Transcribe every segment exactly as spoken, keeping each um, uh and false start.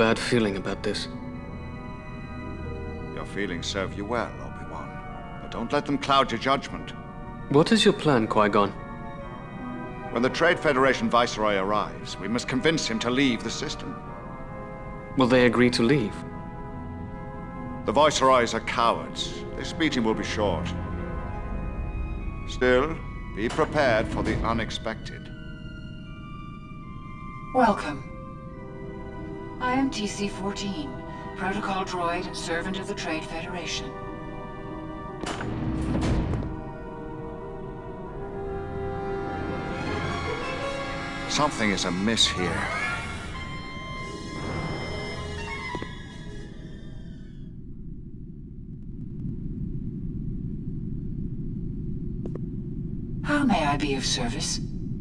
bad feeling about this. Your feelings serve you well, Obi-Wan. But don't let them cloud your judgment. What is your plan, Qui-Gon? When the Trade Federation Viceroy arrives, we must convince him to leave the system. Will they agree to leave? The Viceroys are cowards. This meeting will be short. Still, be prepared for the unexpected. Welcome. I am T C fourteen, Protocol Droid and Servant of the Trade Federation. Something is amiss here. How may I be of service?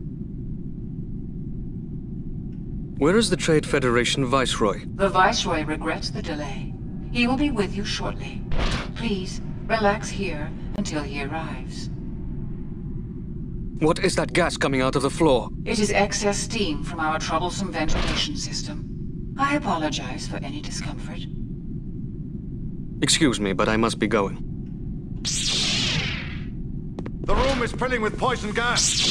Where is the Trade Federation Viceroy? The Viceroy regrets the delay. He will be with you shortly. Please, relax here until he arrives. What is that gas coming out of the floor? It is excess steam from our troublesome ventilation system. I apologize for any discomfort. Excuse me, but I must be going. The room is filling with poison gas!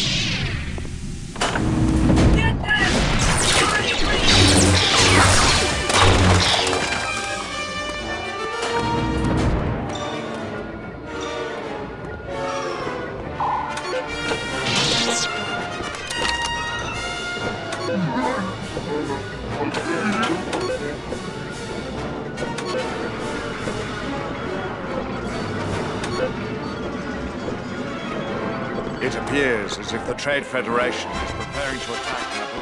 It appears as if the Trade Federation is preparing to attack Naboo.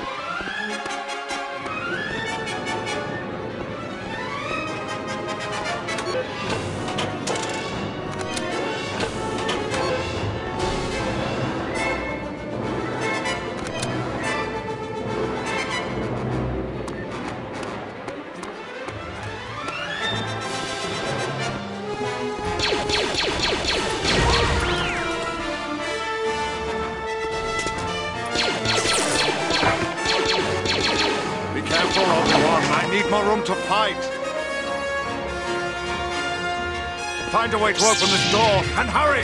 I need more room to fight. Find a way to open this door, and hurry!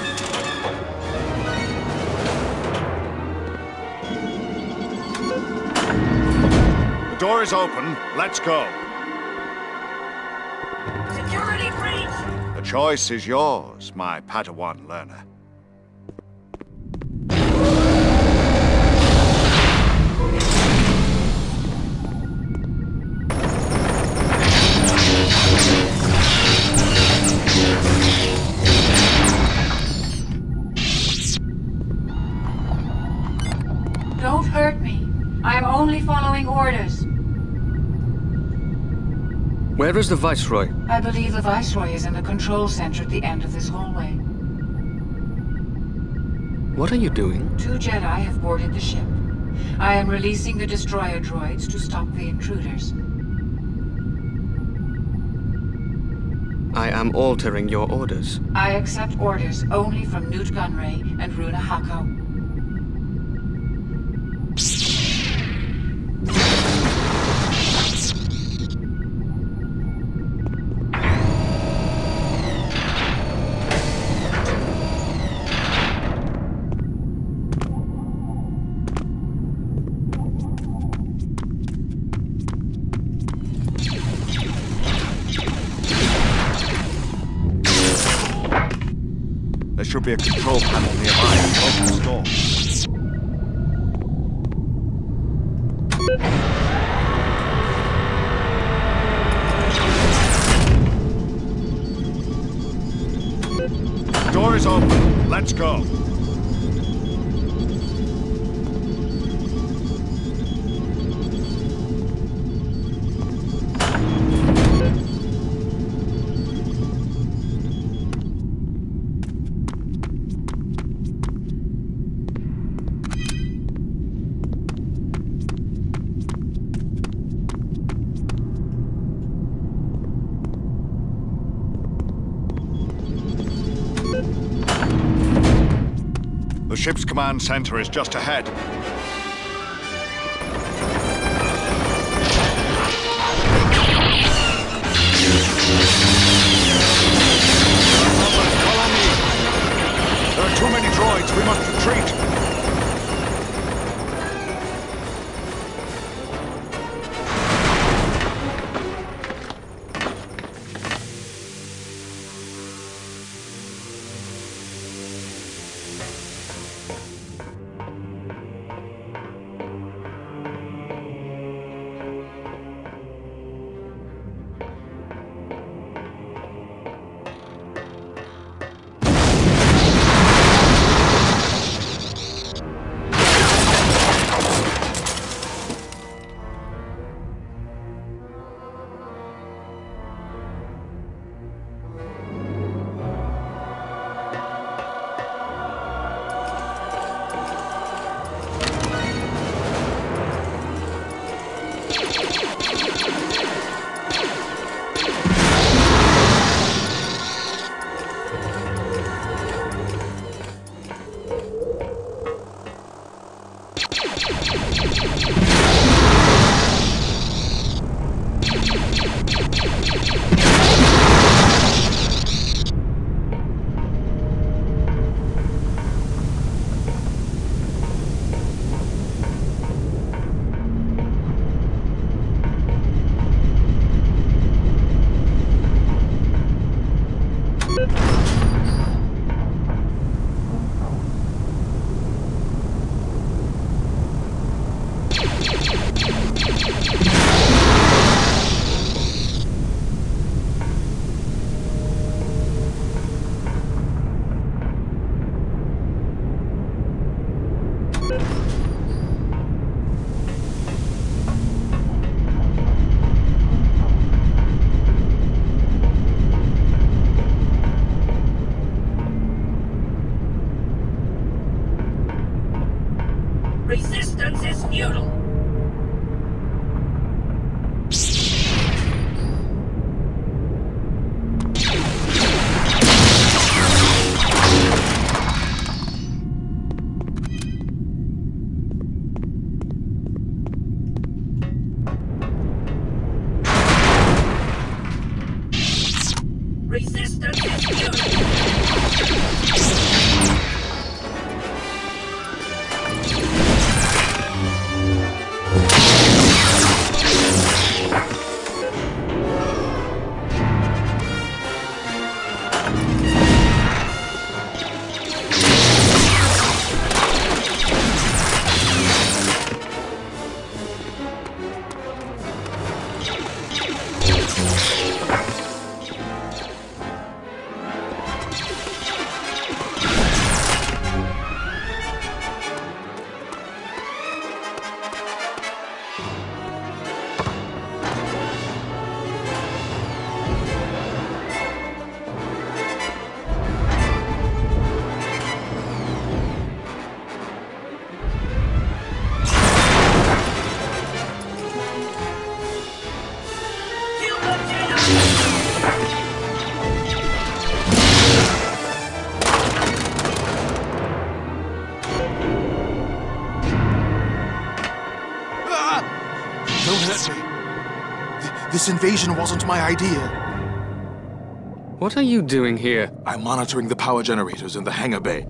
The door is open. Let's go. Security breach! The choice is yours, my Padawan learner. Don't hurt me. I am only following orders. Where is the Viceroy? I believe the Viceroy is in the control center at the end of this hallway. What are you doing? Two Jedi have boarded the ship. I am releasing the destroyer droids to stop the intruders. I am altering your orders. I accept orders only from Nute Gunray and Runa Hako. There should be a control panel nearby to open this door. The door is open. Let's go. The ship's command center is just ahead. Resistance is futile! Don't hurt me. Th- This invasion wasn't my idea. What are you doing here? I'm monitoring the power generators in the hangar bay.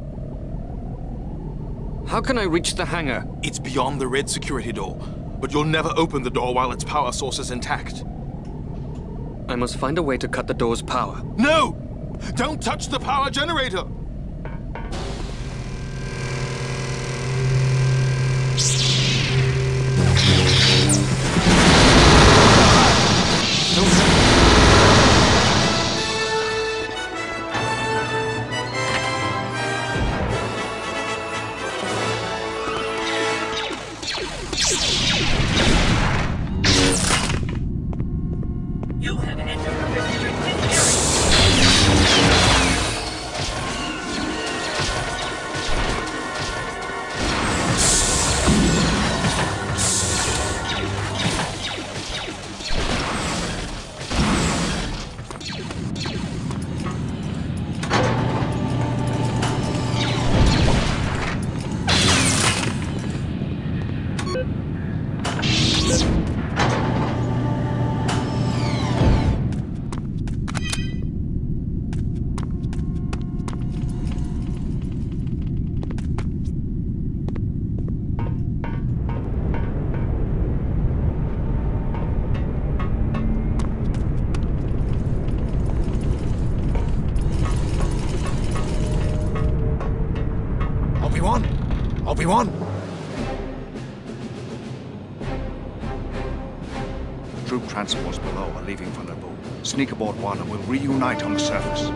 How can I reach the hangar? It's beyond the red security door, but you'll never open the door while its power source is intact. I must find a way to cut the door's power. No! Don't touch the power generator! You have entered a restricted area! Obi-Wan! Obi-Wan! Troop transports below are leaving for Naboo. Sneak aboard one and we'll reunite on the surface.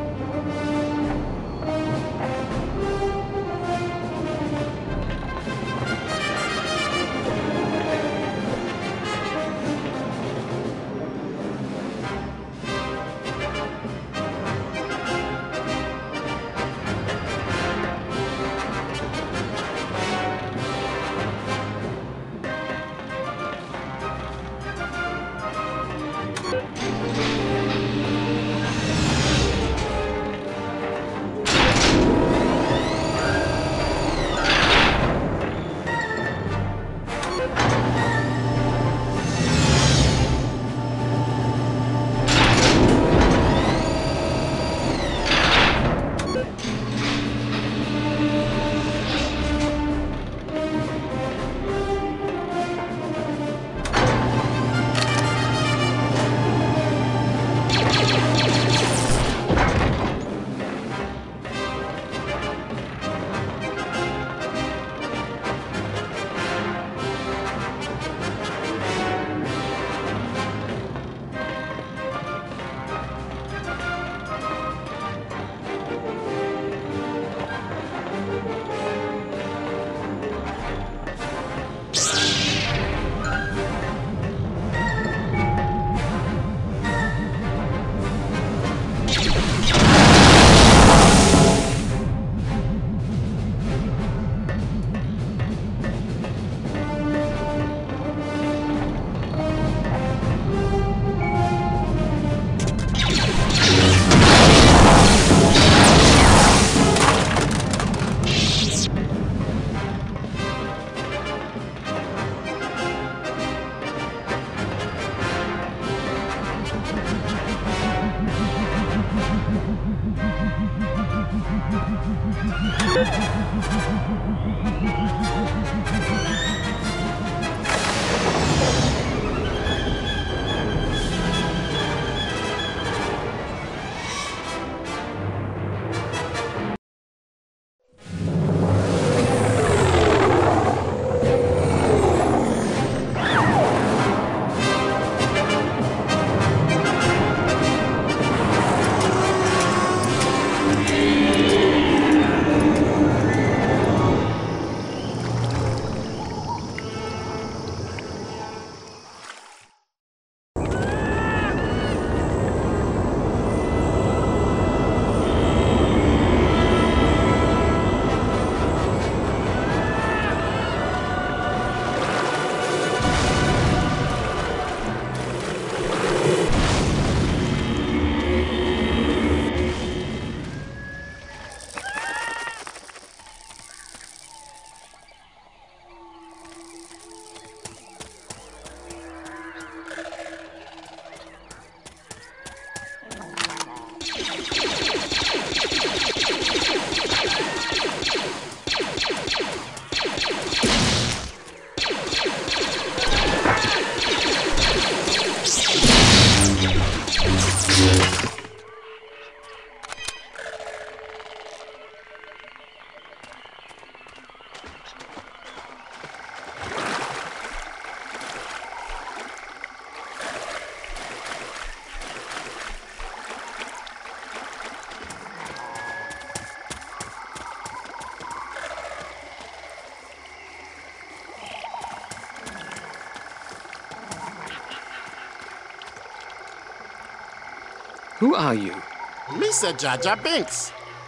Who are you? Mister Jar Jar Binks.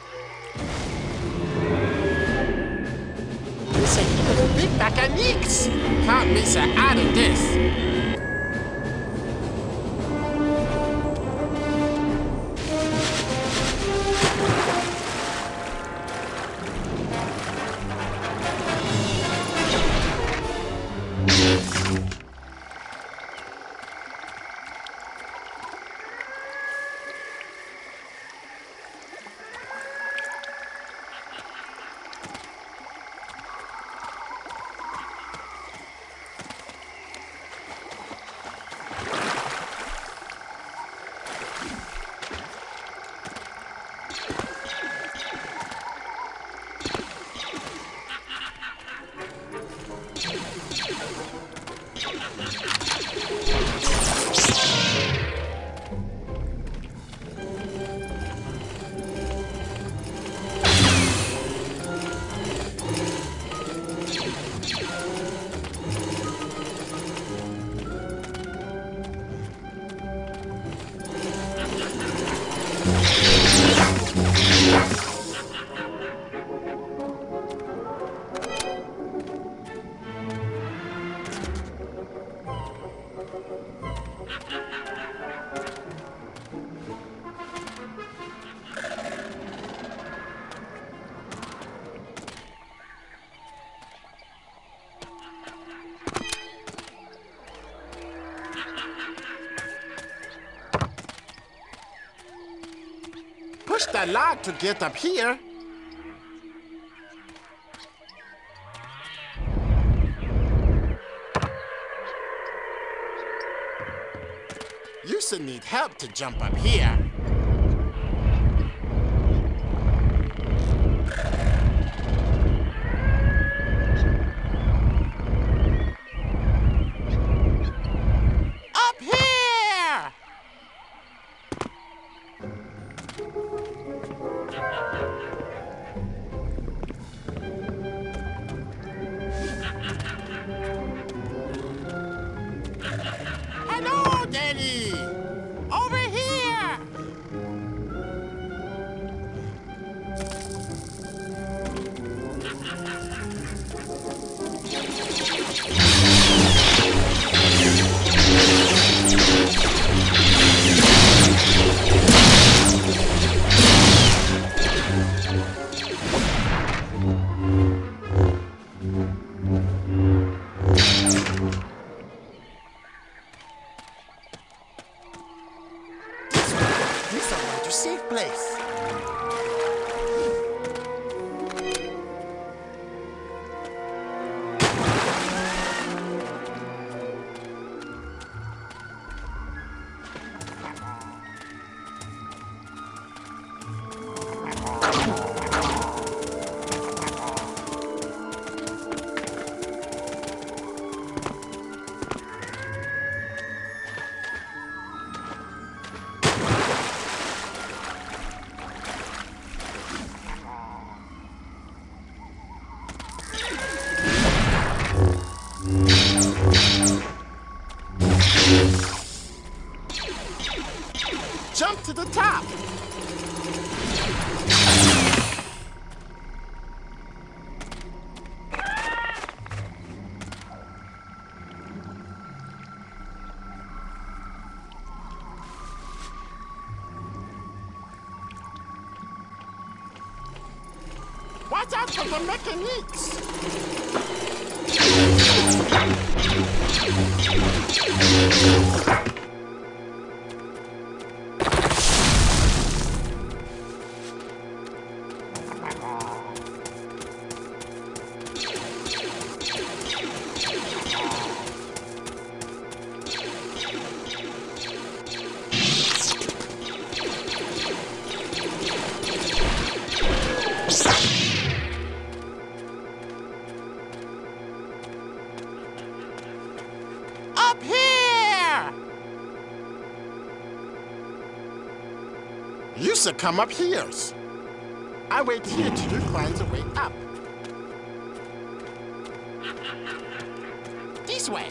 Mister Little Big Bag of Nicks. Can't miss her out of this. Push the log to get up here. You should need help to jump up here. Up here! Hello, Daddy! Over here! This is a safe place. jump to the top. Watch out for the mechanics! Up here! You should come up here. I wait here till you find a way up. This way.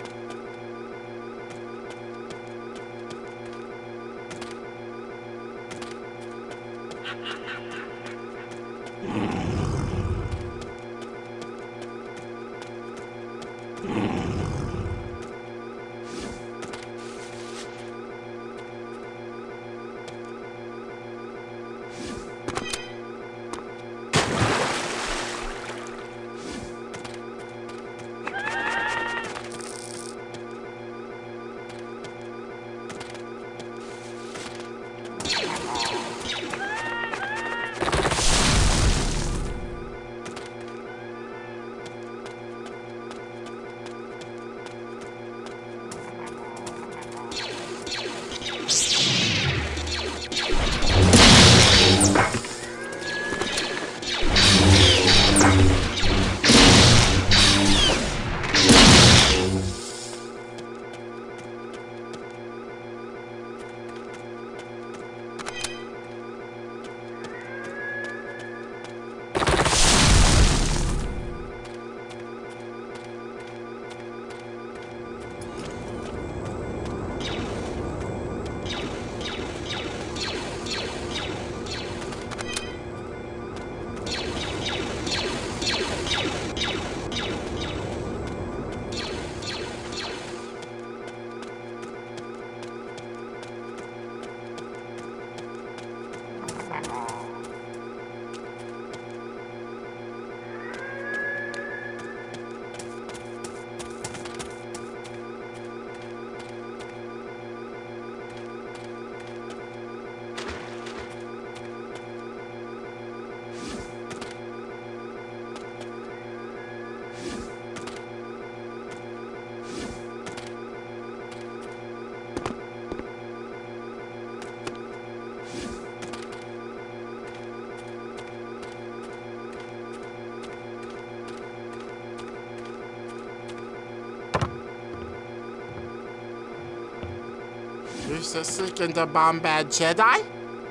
Who's the second Bombad Jedi?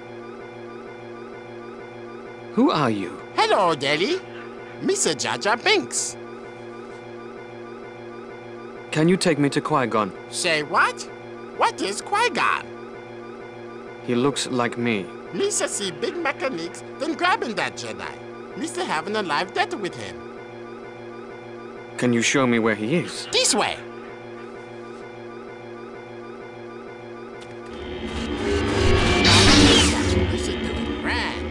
Who are you? Hello, Deli. Mister Jar Jar Binks. Can you take me to Qui-Gon? Say what? What is Qui-Gon? He looks like me. Mister see big mechanics, then grabbing that Jedi. Mister having a live death with him. Can you show me where he is? This way. This is doing grand.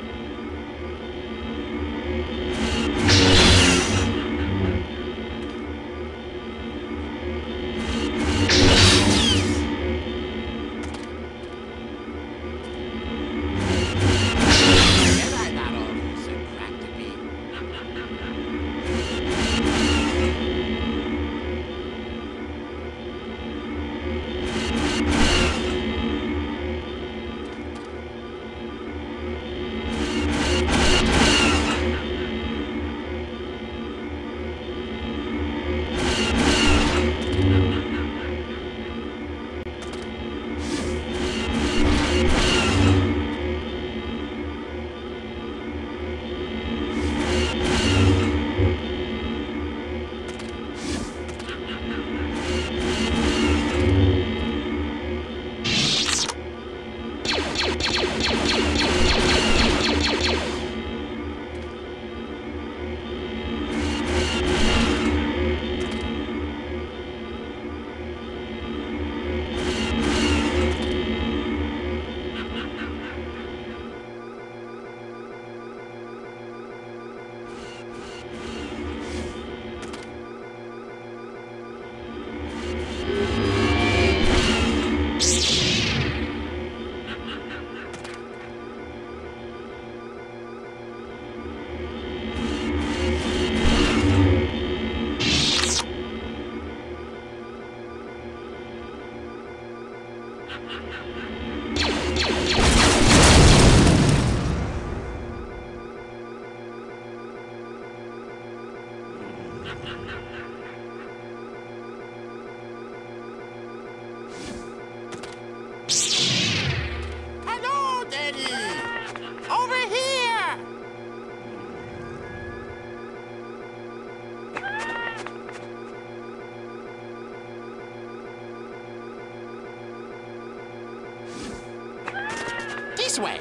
Jedi not always so crack to be. This way.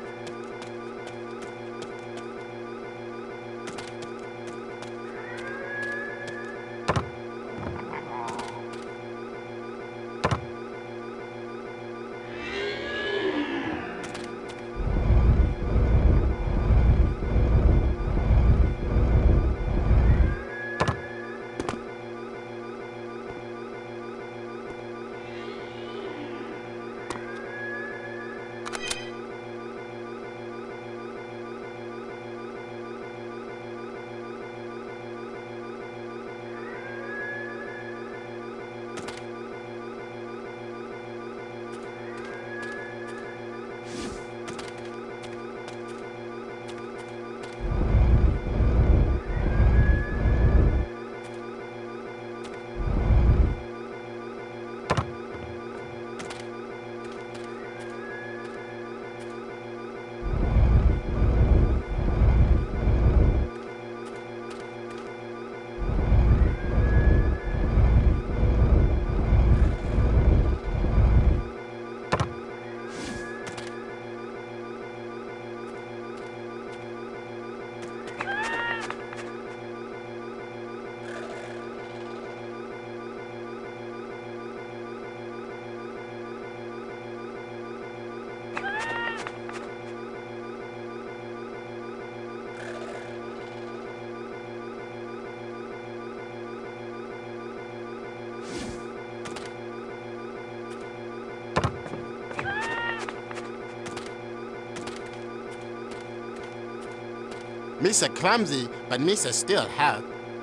Misa clumsy, but Misa still help.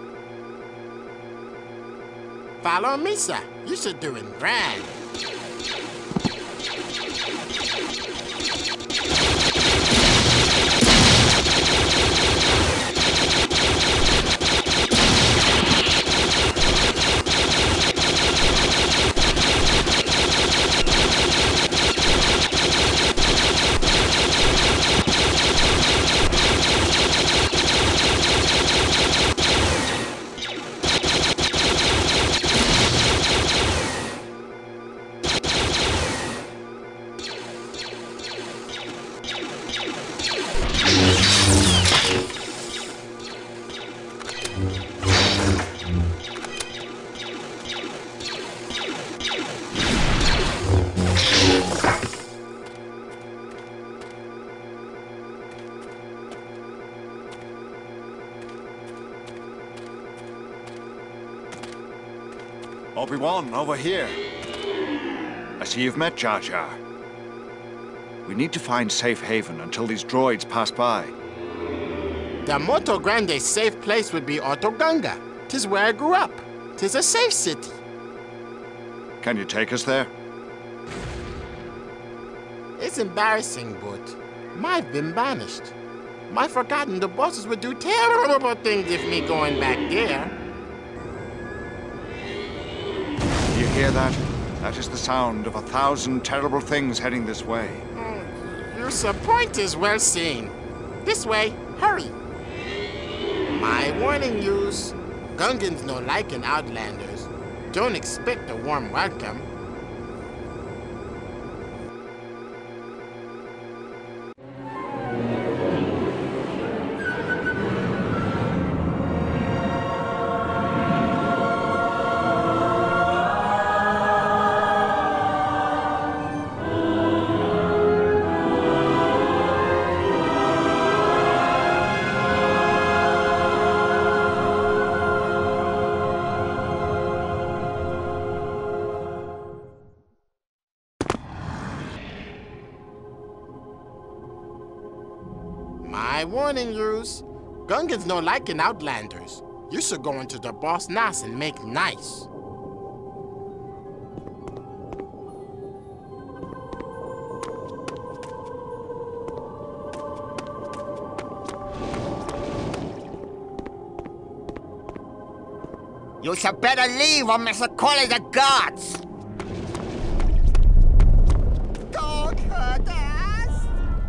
Follow Misa. You should doing grand. Obi-Wan, over here. I see you've met Jar Jar. We need to find safe haven until these droids pass by. The Moto Grande safe place would be Autogunga. Tis where I grew up. Tis a safe city. Can you take us there? It's embarrassing, but I've been banished. My forgotten the bosses would do terrible things if me going back there. You hear that? That is the sound of a thousand terrible things heading this way. Mm, your point is well seen. This way, hurry. My warning yous, Gungans no liking Outlanders. Don't expect a warm welcome. My warning yous, Gungans no liking Outlanders. You should go into the Boss Nass and make nice. You should better leave or Mister Call the gods! Don't hurt us!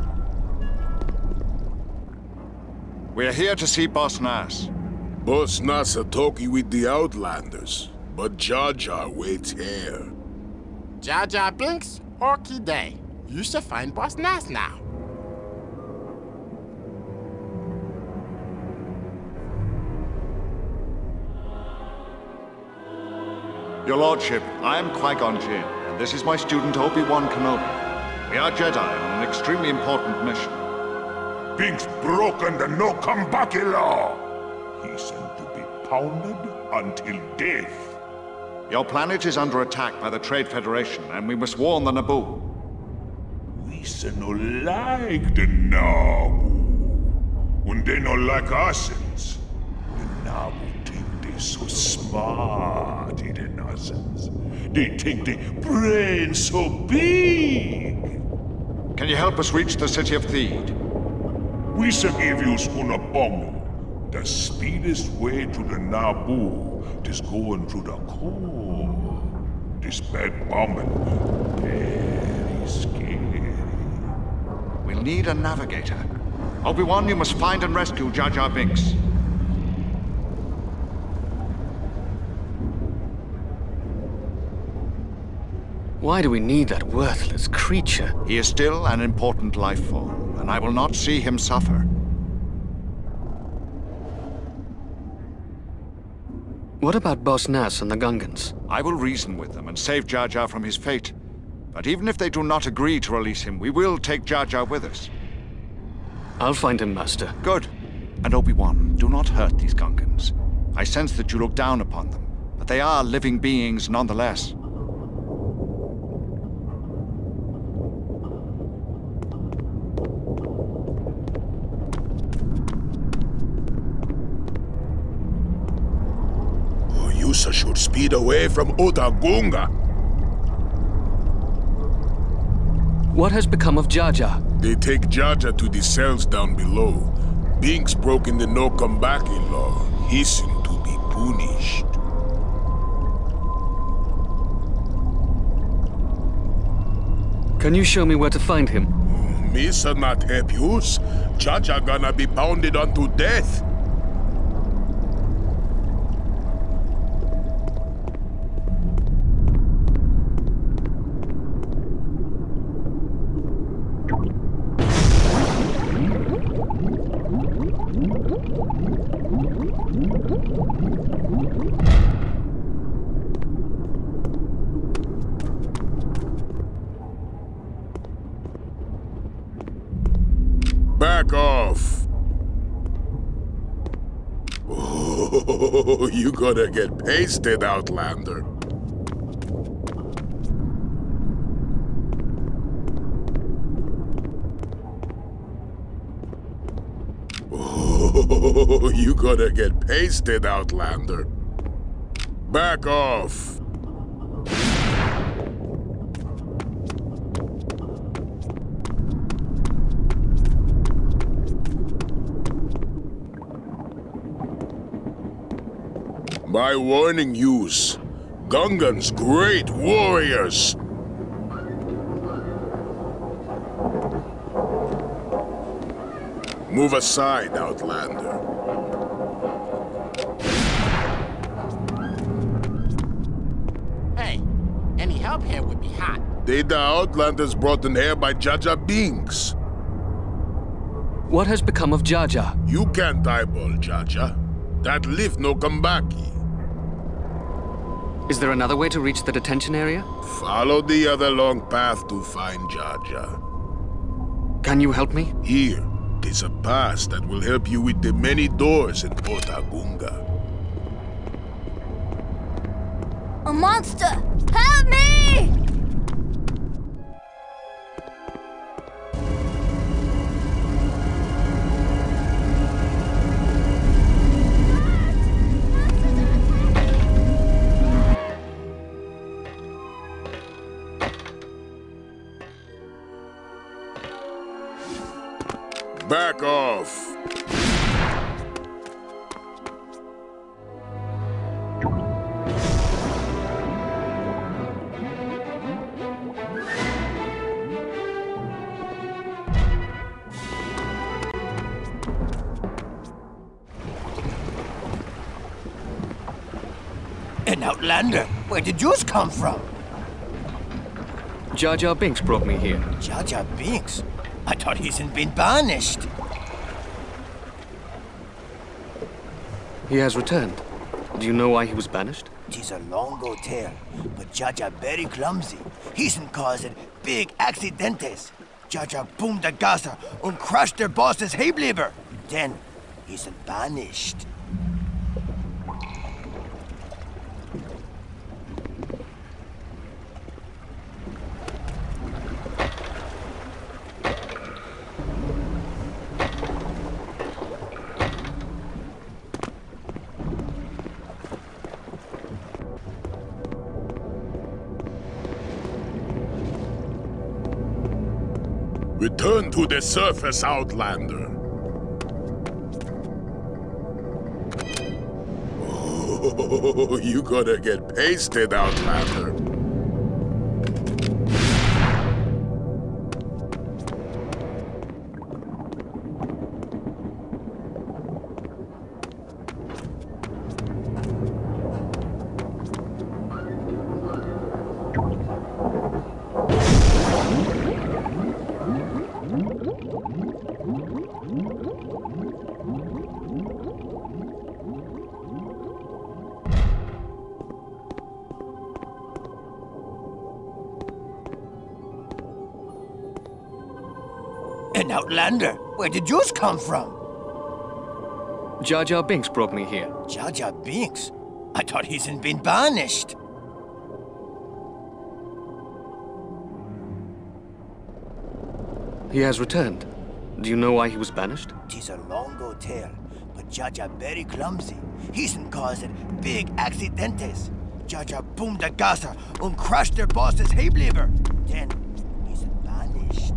We're here to see Boss Nass. Boss Nass are talking with the Outlanders, but Jar Jar waits here. Jar Jar Binks, Orky Day. You should find Boss Nass now. Your Lordship, I am Qui-Gon Jinn, and this is my student Obi-Wan Kenobi. We are Jedi on an extremely important mission. Binks broken the no-come-backy law. He's sent to be pounded until death. Your planet is under attack by the Trade Federation, and we must warn the Naboo. We say no like the Naboo. When they no like ourselves, the Naboo think they so smart, the nonsense. They think they brain so big. Can you help us reach the city of Theed? We say give you Unabongo. The speediest way to the Naboo is going through the core. This bad bombing, very scary. We'll need a navigator. Obi-Wan, you must find and rescue Jar Jar Binks. Why do we need that worthless creature? He is still an important life form, and I will not see him suffer. What about Boss Nass and the Gungans? I will reason with them and save Jar Jar from his fate. But even if they do not agree to release him, we will take Jar Jar with us. I'll find him, Master. Good. And Obi-Wan, do not hurt these Gungans. I sense that you look down upon them, but they are living beings nonetheless. Yusa should speed away from Otoh Gunga. What has become of Jar Jar? They take Jar Jar to the cells down below. Binks broken the no-come-backy law. He seemed to be punished. Can you show me where to find him? Me shall not help you. Jar Jar gonna be pounded unto death. Back off! Oh, you gonna get pasted, Outlander. Oh, you gonna get pasted, Outlander. Back off! My warning yous. Gungans great warriors. Move aside, Outlander. Hey, any help here would be hot. They the Outlanders brought in here by Jar Jar Binks. What has become of Jar Jar? You can't eyeball Jar Jar. That lift no come back. Is there another way to reach the detention area? Follow the other long path to find Jar Jar. Can you help me? Here, there's a pass that will help you with the many doors in Otoh Gunga. A monster! Help me! Back off! An Outlander? Where did yours come from? Jar Jar Binks brought me here. Jar Jar Binks? I thought he's been banished. He has returned. Do you know why he was banished? Tis a long old tale, but Jar Jar very clumsy. He's caused big accidentes. Jar Jar boomed the Gaza and crushed their boss's Hebleber. Then he's banished. Return to the surface, Outlander. Oh, you gonna get pasted, Outlander. An Outlander? Where did yours come from? Jar Jar Binks brought me here. Jar Jar Binks? I thought he's been banished. He has returned. Do you know why he was banished? Tis a long old tale, but Jar Jar very clumsy. He's caused big accidentes. Jar Jar boomed the Gaza and crushed their boss's Hebleber. Then he's banished.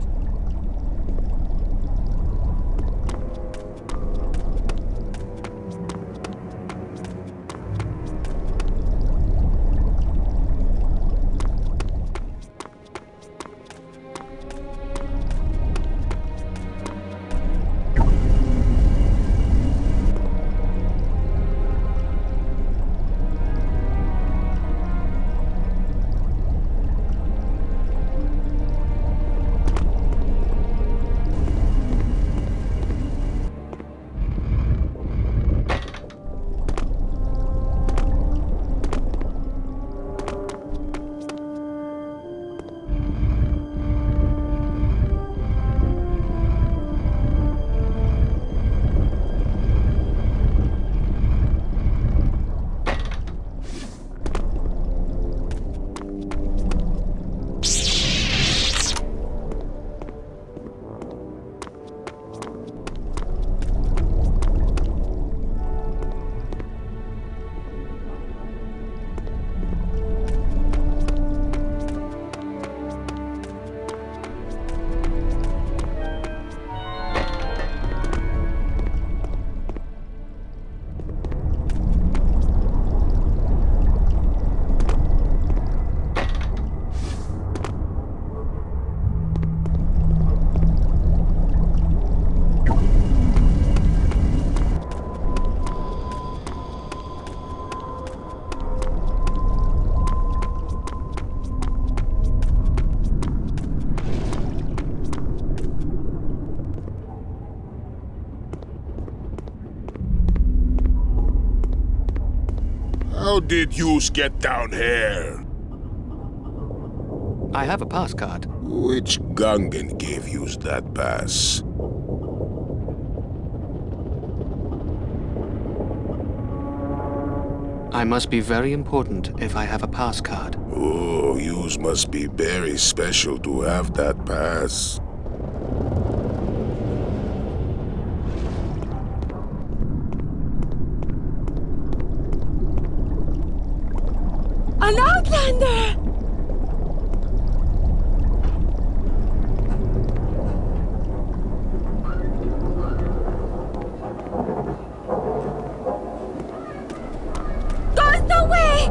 How did yous get down here? I have a pass card. Which Gungan gave yous that pass? I must be very important if I have a pass card. Oh, yous must be very special to have that pass. An Outlander! There's no way!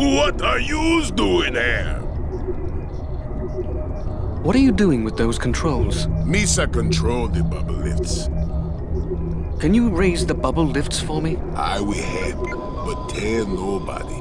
What are yous doing here? What are you doing with those controls? Misa control the bubble lifts. Can you raise the bubble lifts for me? I will help, but tell nobody.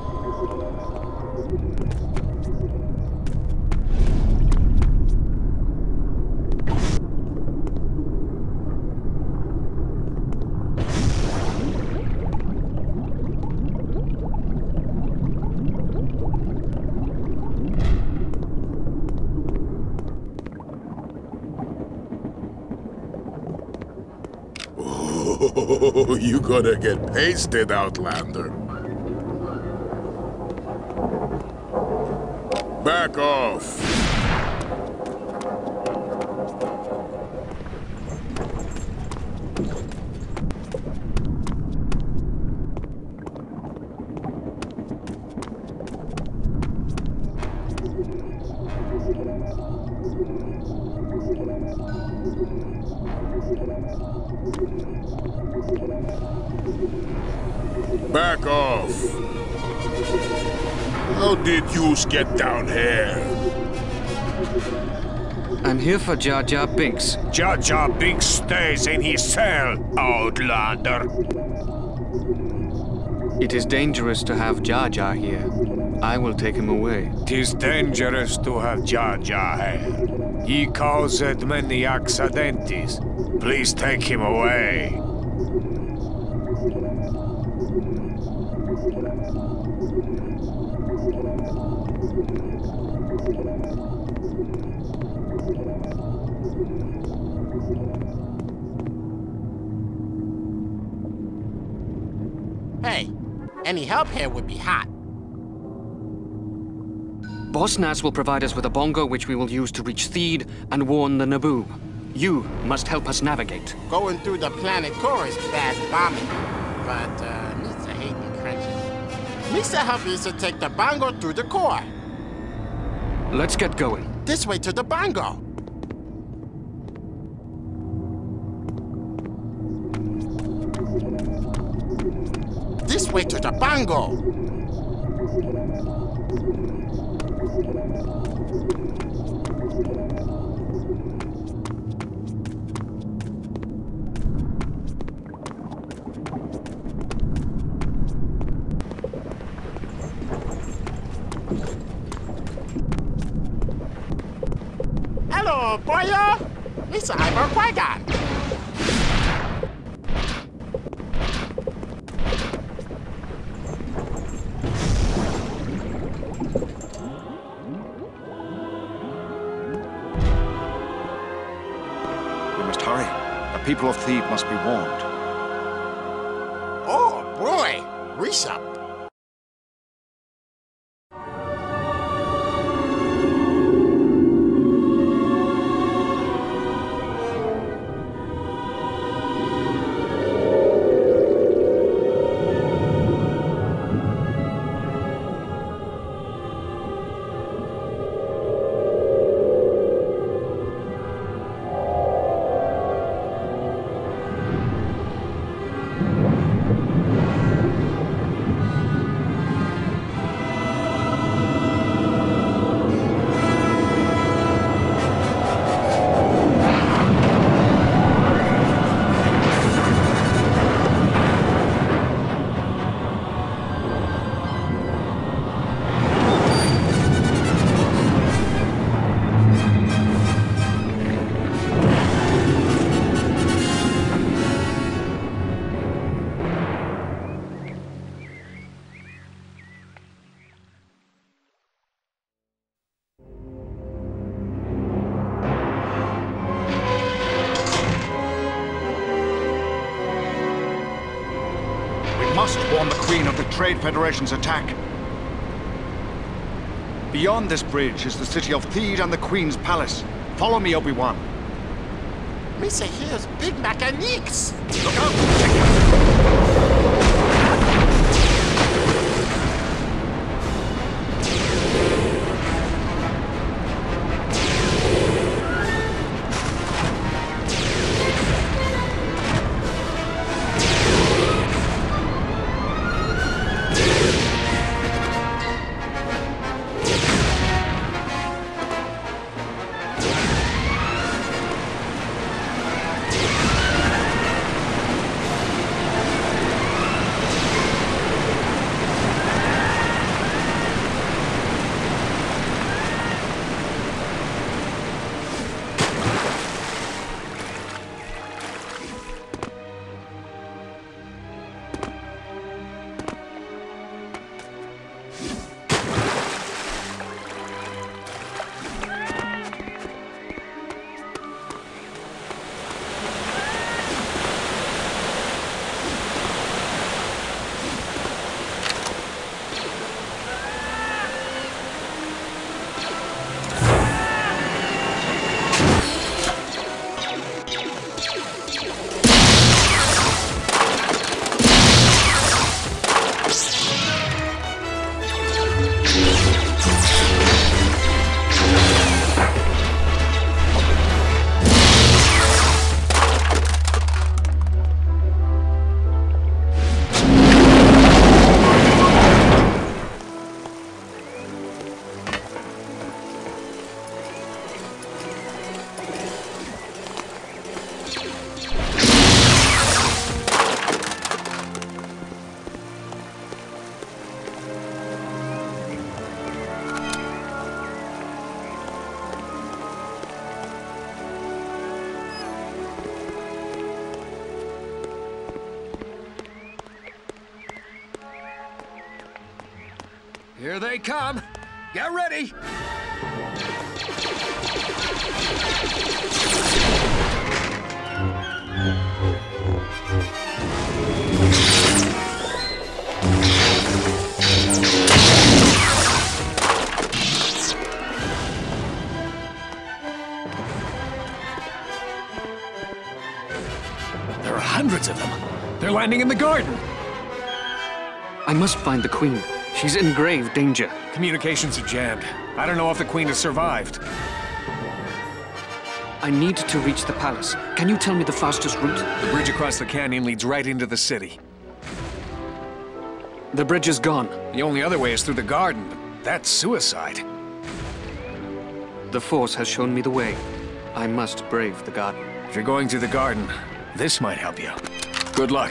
Oh, you gonna get pasted, Outlander. Back off. Back off. How did you get down here? I'm here for Jar Jar Binks. Jar Jar Binks stays in his cell, Outlander. It is dangerous to have Jar Jar here. I will take him away. Tis dangerous to have Jar Jar here. He caused many accidents. Please take him away. Hey, any help here would be hot. Boss Nass will provide us with a bongo which we will use to reach Theed and warn the Naboo. You must help us navigate. Going through the planet core is bad bombing, but uh, Misa hating crunches. Misa help you to take the bongo through the core. Let's get going. This way to the bongo. This way to the bongo. Hello, boyo. It's Ivor Qui-Gon. People of Theed must be warned. Oh, boy! Risa. Must warn the Queen of the Trade Federation's attack. Beyond this bridge is the city of Theed and the Queen's palace. Follow me, Obi-Wan. Misa here's big mechanics. Look out! Here they come. Get ready. There are hundreds of them. They're landing in the garden. I must find the Queen. She's in grave danger. Communications are jammed. I don't know if the Queen has survived. I need to reach the palace. Can you tell me the fastest route? The bridge across the canyon leads right into the city. The bridge is gone. The only other way is through the garden, but that's suicide. The Force has shown me the way. I must brave the garden. If you're going through the garden, this might help you. Good luck.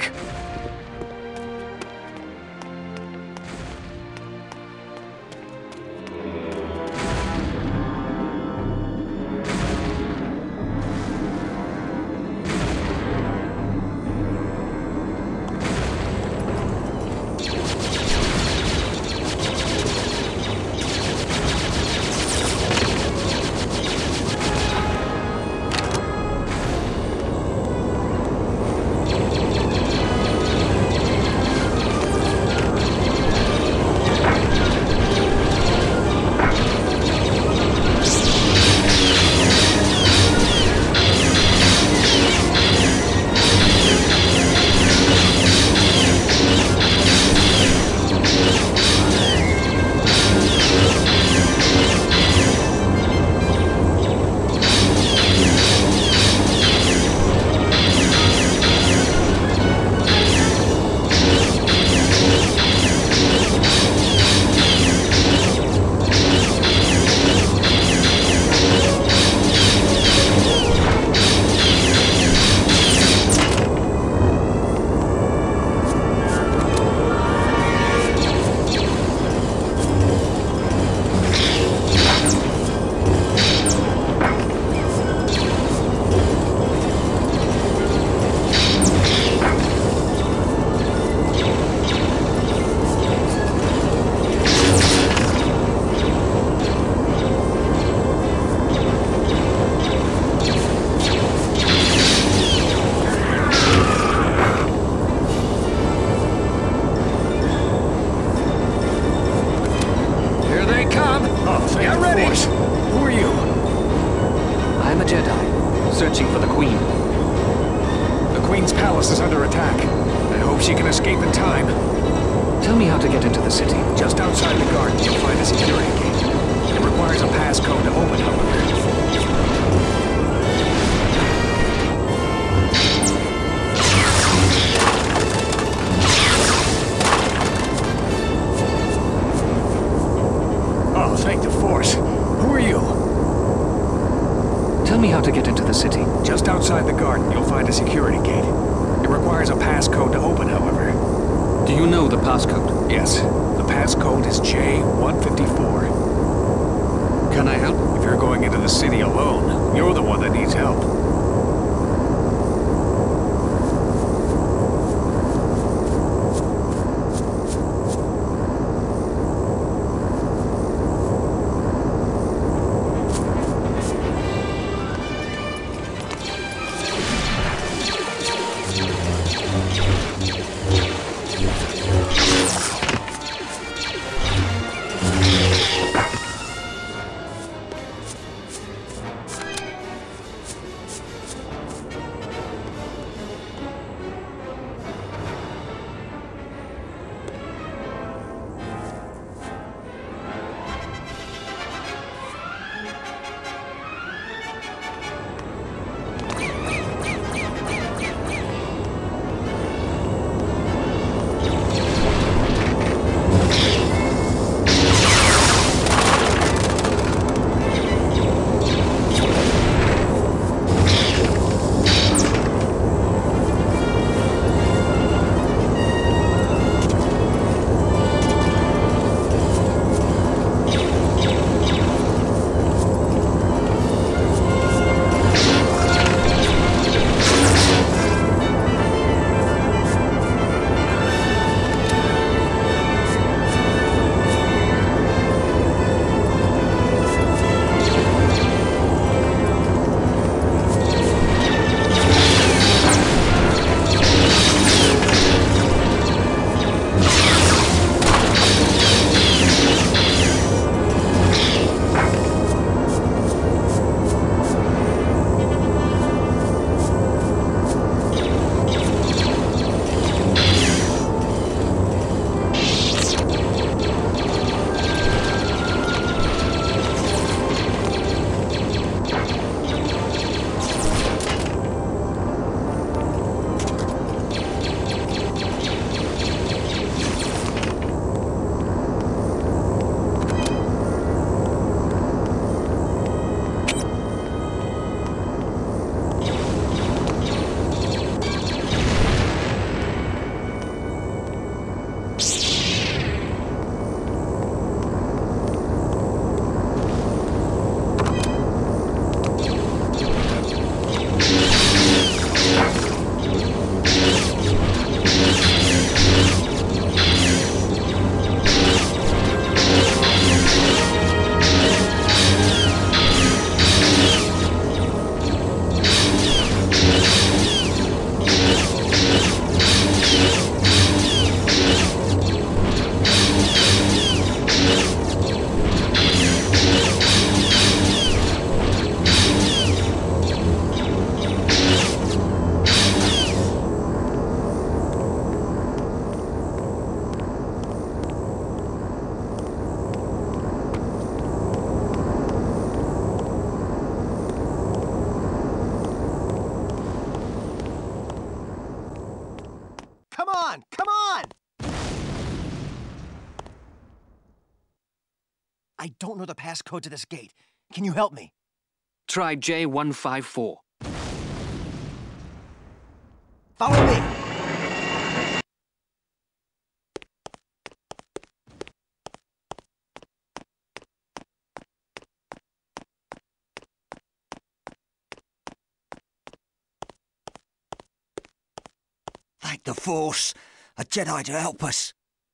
searching for the Queen. The Queen's palace is under attack. I hope she can escape in time. Tell me how to get into the city. Just outside the garden, you'll find a security gate. It requires a passcode to open, however. Oh, thank the Force. Who are you? Tell me how to get into the city. Just outside the garden, you'll find a security gate. It requires a passcode to open, however. Do you know the passcode? Yes. The passcode is J one fifty-four. Can I help? If you're going into the city alone, you're the one that needs help. on! Come on! I don't know the passcode to this gate. Can you help me? Try J one five four. Follow me! Thank the Force. A Jedi to help us.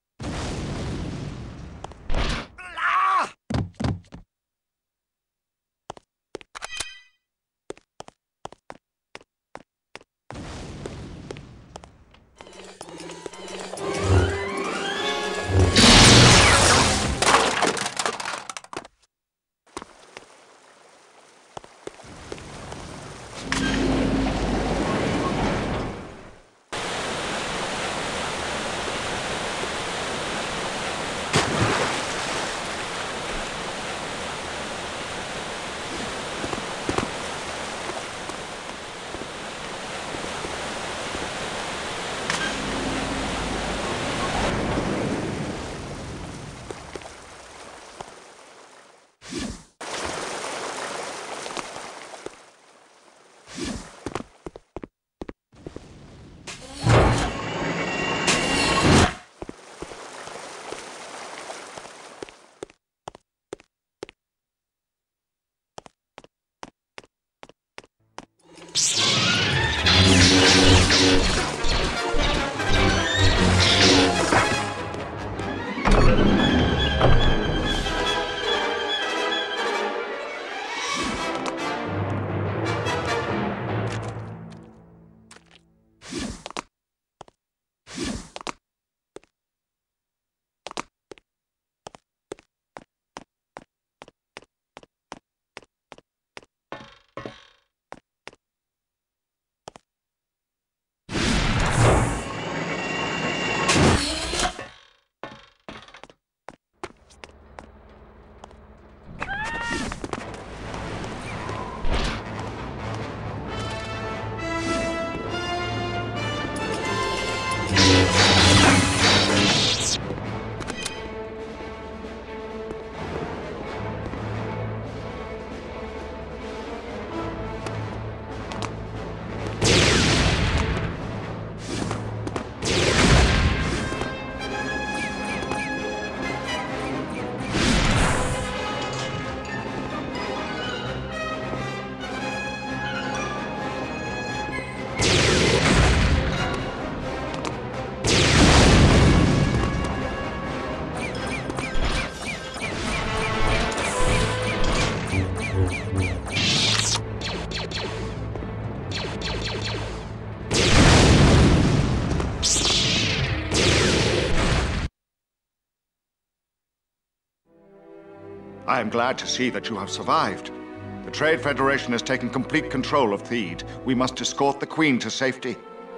I am glad to see that you have survived. The Trade Federation has taken complete control of Theed. We must escort the Queen to safety.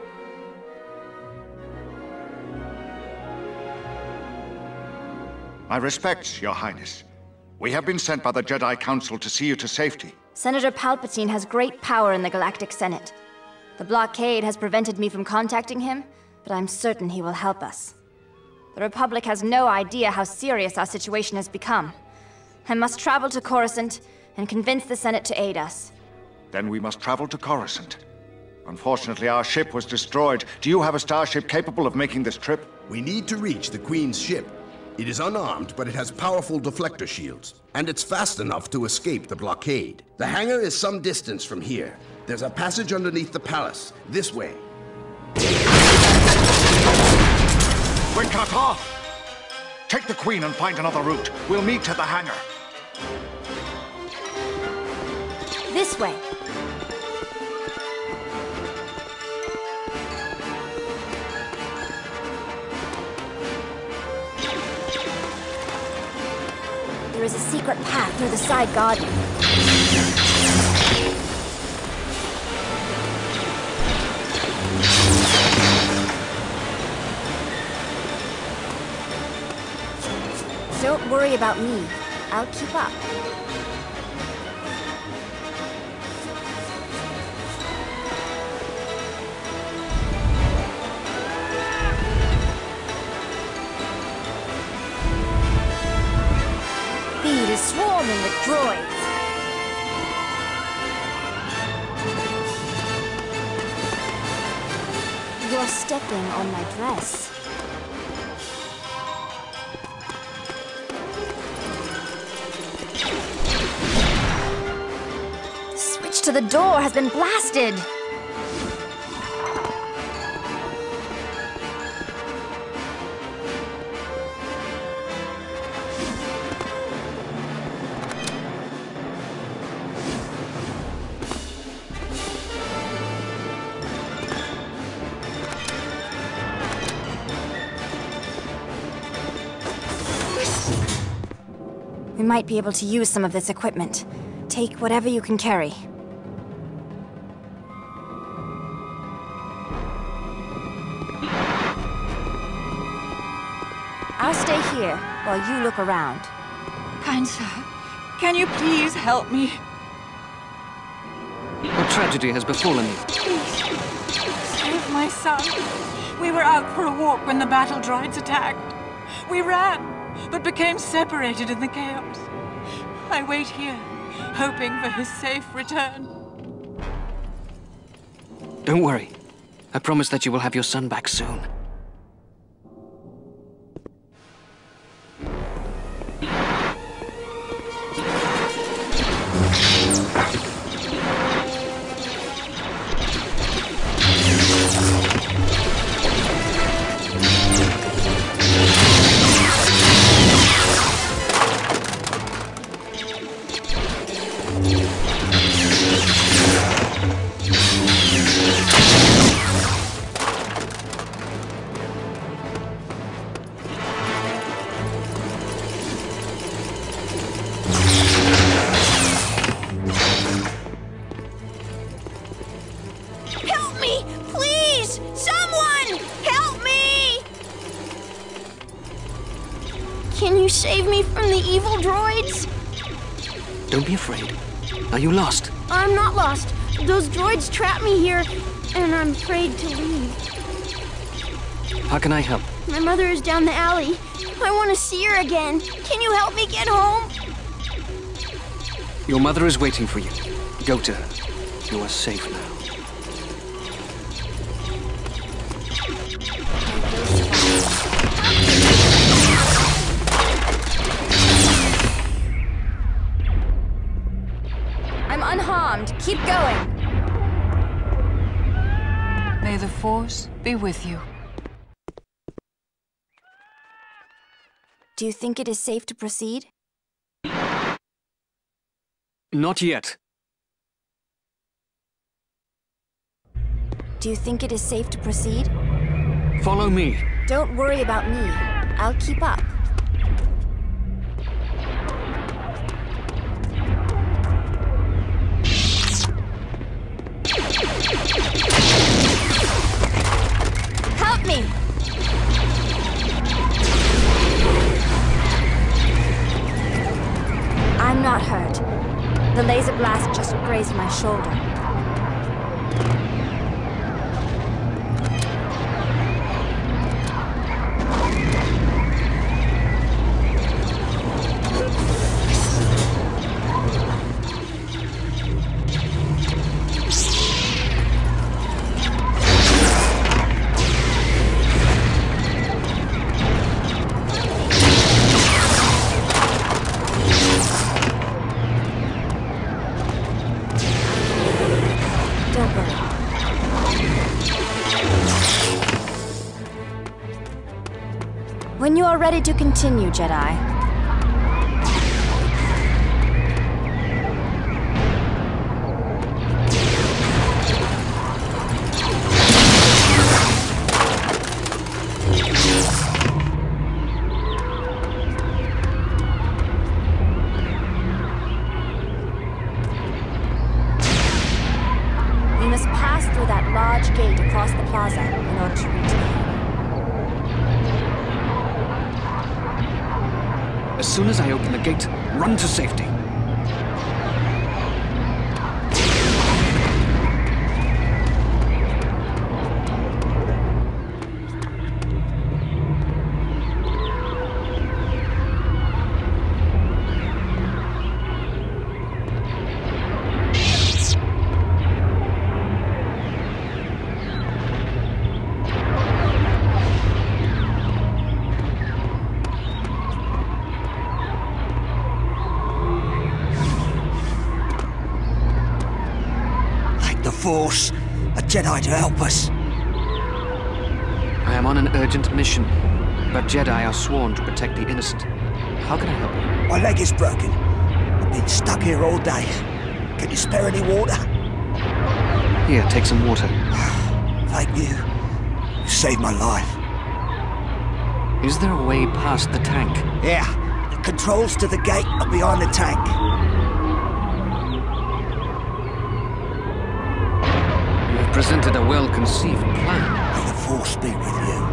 My respects, Your Highness. We have been sent by the Jedi Council to see you to safety. Senator Palpatine has great power in the Galactic Senate. The blockade has prevented me from contacting him, but I'm certain he will help us. The Republic has no idea how serious our situation has become. I must travel to Coruscant and convince the Senate to aid us. Then we must travel to Coruscant. Unfortunately, our ship was destroyed. Do you have a starship capable of making this trip? We need to reach the Queen's ship. It is unarmed, but it has powerful deflector shields, and it's fast enough to escape the blockade. The hangar is some distance from here. There's a passage underneath the palace, this way. We're cut off! Take the Queen and find another route. We'll meet at the hangar. This way. There is a secret path through the side garden. Don't worry about me. I'll keep up. swarming with droids. You're stepping on my dress. The switch to the door has been blasted. We might be able to use some of this equipment. Take whatever you can carry. I'll stay here while you look around. Kind sir, can you please help me? What tragedy has befallen you? Please, save my son. We were out for a walk when the battle droids attacked. We ran, but became separated in the chaos. I wait here, hoping for his safe return. Don't worry. I promise that you will have your son back soon. Help me! Please! Someone! Help me! Can you save me from the evil droids? Don't be afraid. Are you lost? I'm not lost. Those droids trapped me here, and I'm afraid to leave. How can I help? My mother is down the alley. I want to see her again. Can you help me get home? Your mother is waiting for you. Go to her. You are safe now. I'm unharmed. Keep going. May the Force be with you. Do you think it is safe to proceed? Not yet. Do you think it is safe to proceed? Follow me. Don't worry about me. I'll keep up. Help me! I'm not hurt. The laser blast just grazed my shoulder. When you are ready to continue, Jedi. We must pass through that large gate across the plaza in order to reach the As soon as I open the gate, run to safety. Force, a Jedi to help us. I am on an urgent mission, but Jedi are sworn to protect the innocent. How can I help you? My leg is broken. I've been stuck here all day. Can you spare any water? Here, take some water. Thank you. You saved my life. Is there a way past the tank? Yeah. The controls to the gate are behind the tank. You have presented a well-conceived plan. May the Force be with you.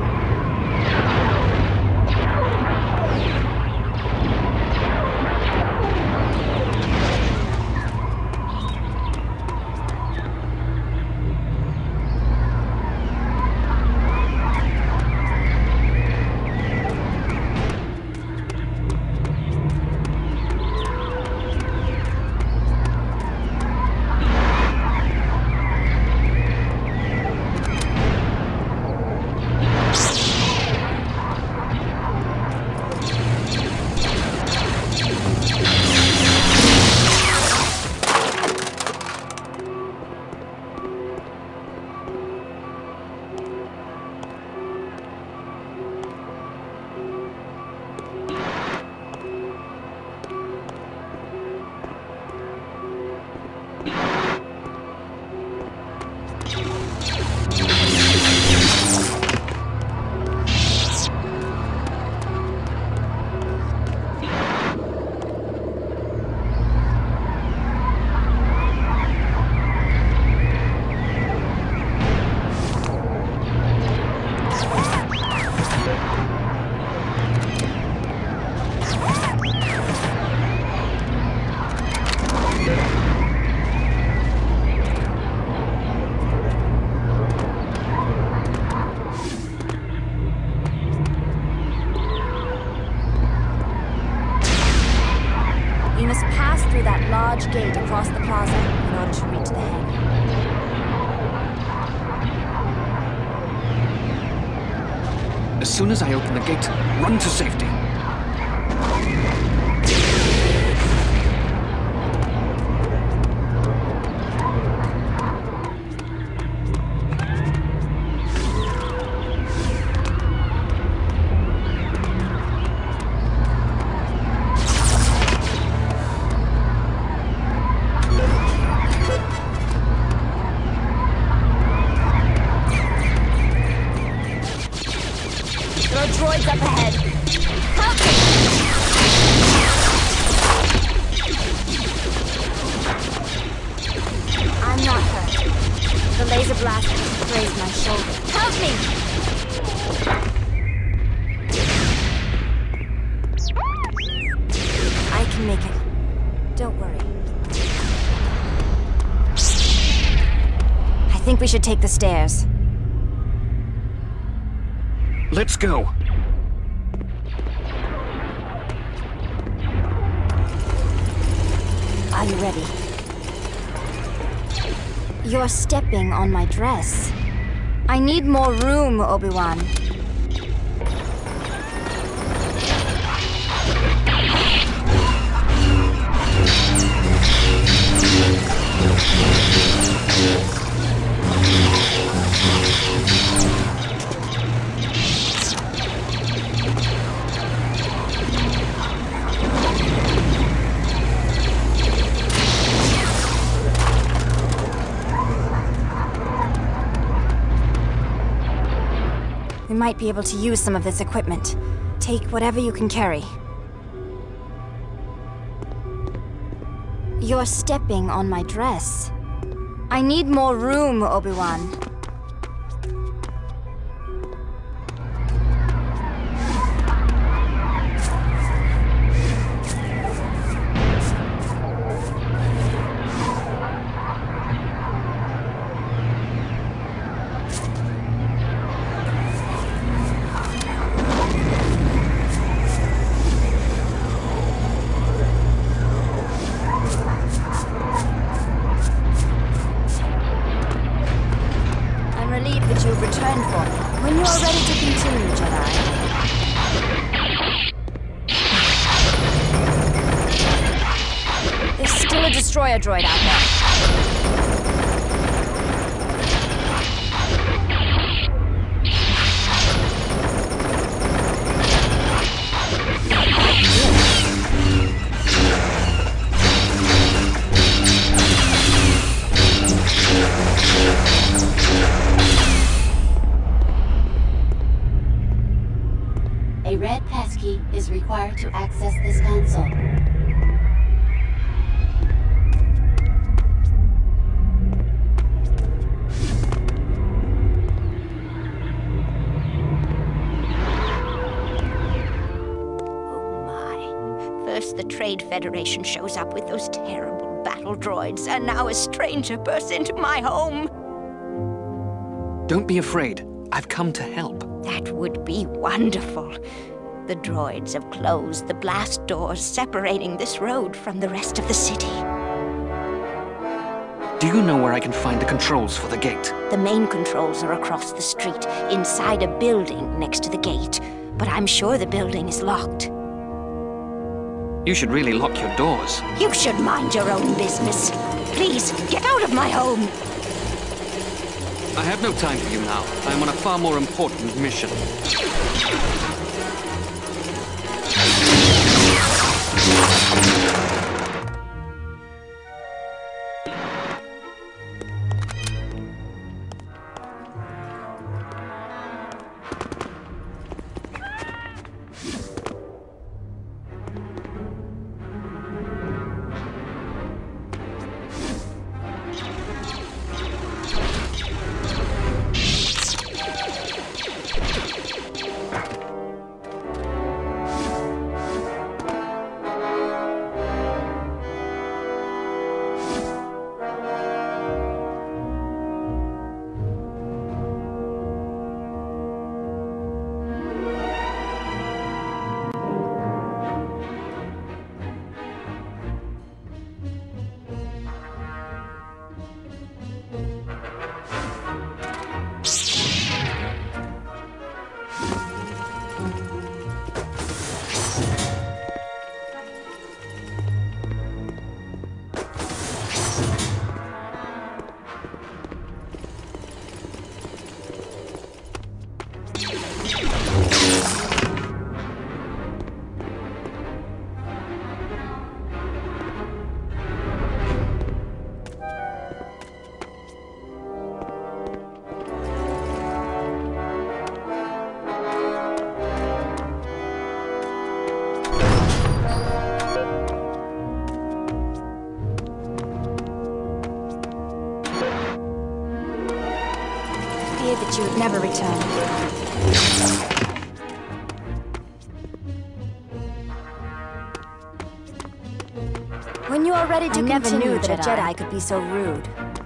Gate across the plaza in order to reach the hangar. As soon as I open the gate, run to safety. Droids up ahead. Help me! I'm not hurt. The laser blast just grazed my shoulder. Help me! I can make it. Don't worry. I think we should take the stairs. Let's go. Are you ready? You're stepping on my dress. I need more room, Obi-Wan. We might be able to use some of this equipment. Take whatever you can carry. You're stepping on my dress. I need more room, Obi-Wan. You've returned for me. When you are ready to continue, Jedi. There's still a destroyer droid out there. red passkey is required to access this console. First, the Trade Federation shows up with those terrible battle droids, and now a stranger bursts into my home. Don't be afraid. I've come to help. That would be wonderful. The droids have closed the blast doors separating this road from the rest of the city. Do you know where I can find the controls for the gate? The main controls are across the street, inside a building next to the gate. But I'm sure the building is locked. You should really lock your doors. You should mind your own business. Please, get out of my home! I have no time for you now. I am on a far more important mission. That you would never return. When you are ready to I never knew that Jedi. a Jedi could be so rude.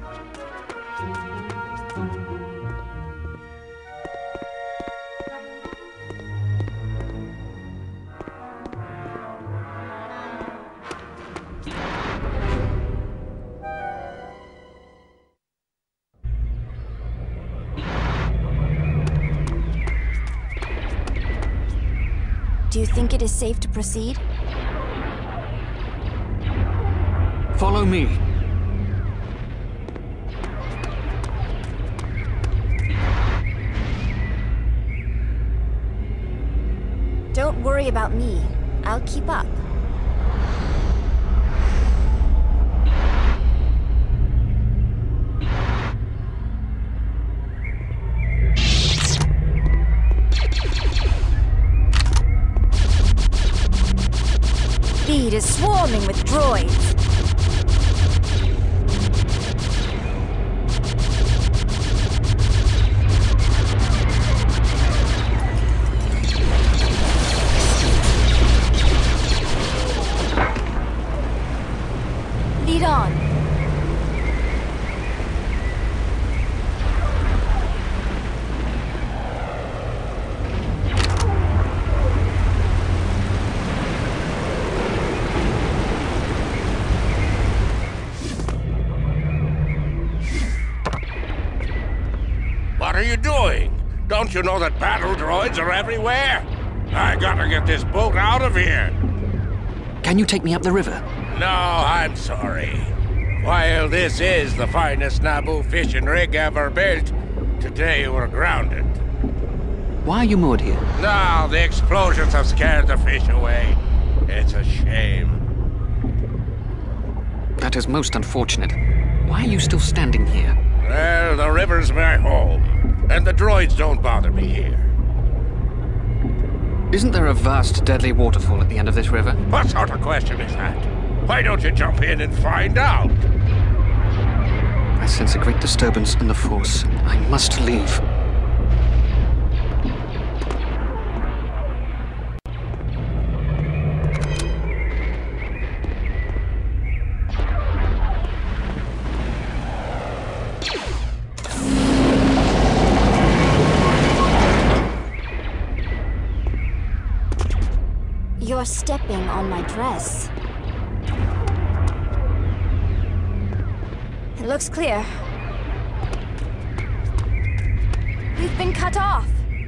Do you think it is safe to proceed? Follow me. Don't worry about me. I'll keep up. Speed is swarming with droids. Lead on. What are you doing? Don't you know that battle droids are everywhere? I gotta get this boat out of here. Can you take me up the river? No, I'm sorry. While this is the finest Naboo fishing rig ever built, today we're grounded. Why are you moored here? No, the explosions have scared the fish away. It's a shame. That is most unfortunate. Why are you still standing here? Well, the river's my home, and the droids don't bother me here. Isn't there a vast, deadly waterfall at the end of this river? What sort of question is that? Why don't you jump in and find out? I sense a great disturbance in the Force. I must leave. You're stepping on my dress. It looks clear. We've been cut off.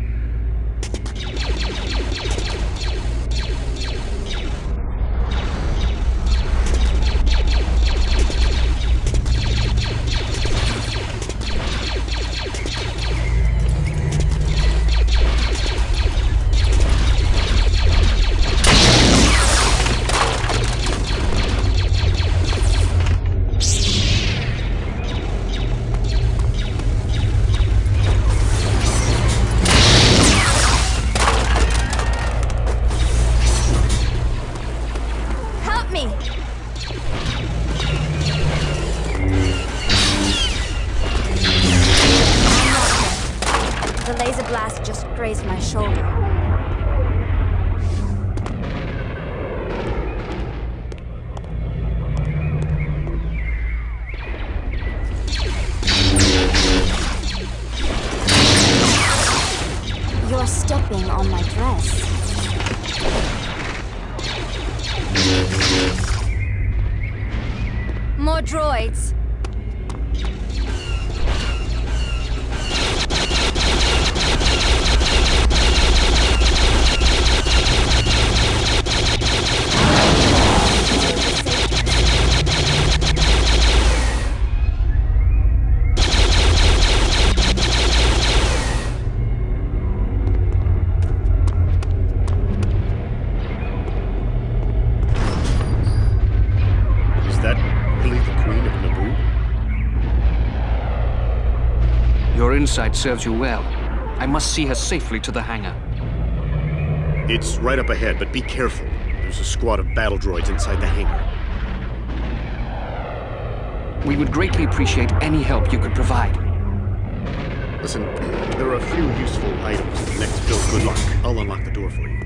My shoulder. You're stepping on my dress. More droids. Insight serves you well. I must see her safely to the hangar. It's right up ahead, but be careful. There's a squad of battle droids inside the hangar. We would greatly appreciate any help you could provide. Listen, there are a few useful items. Next build, good luck. I'll unlock the door for you.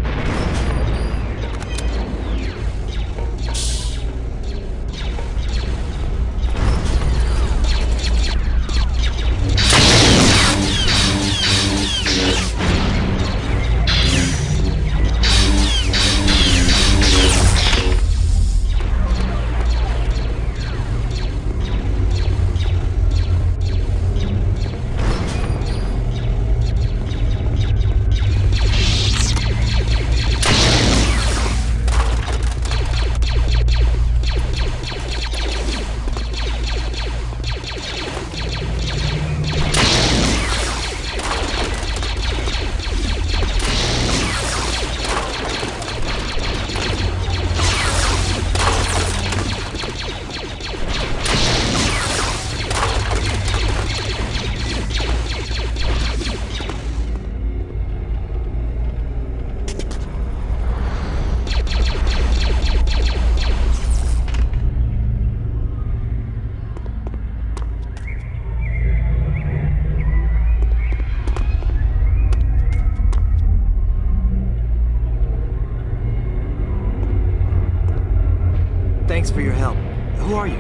Thanks for your help. Who are you?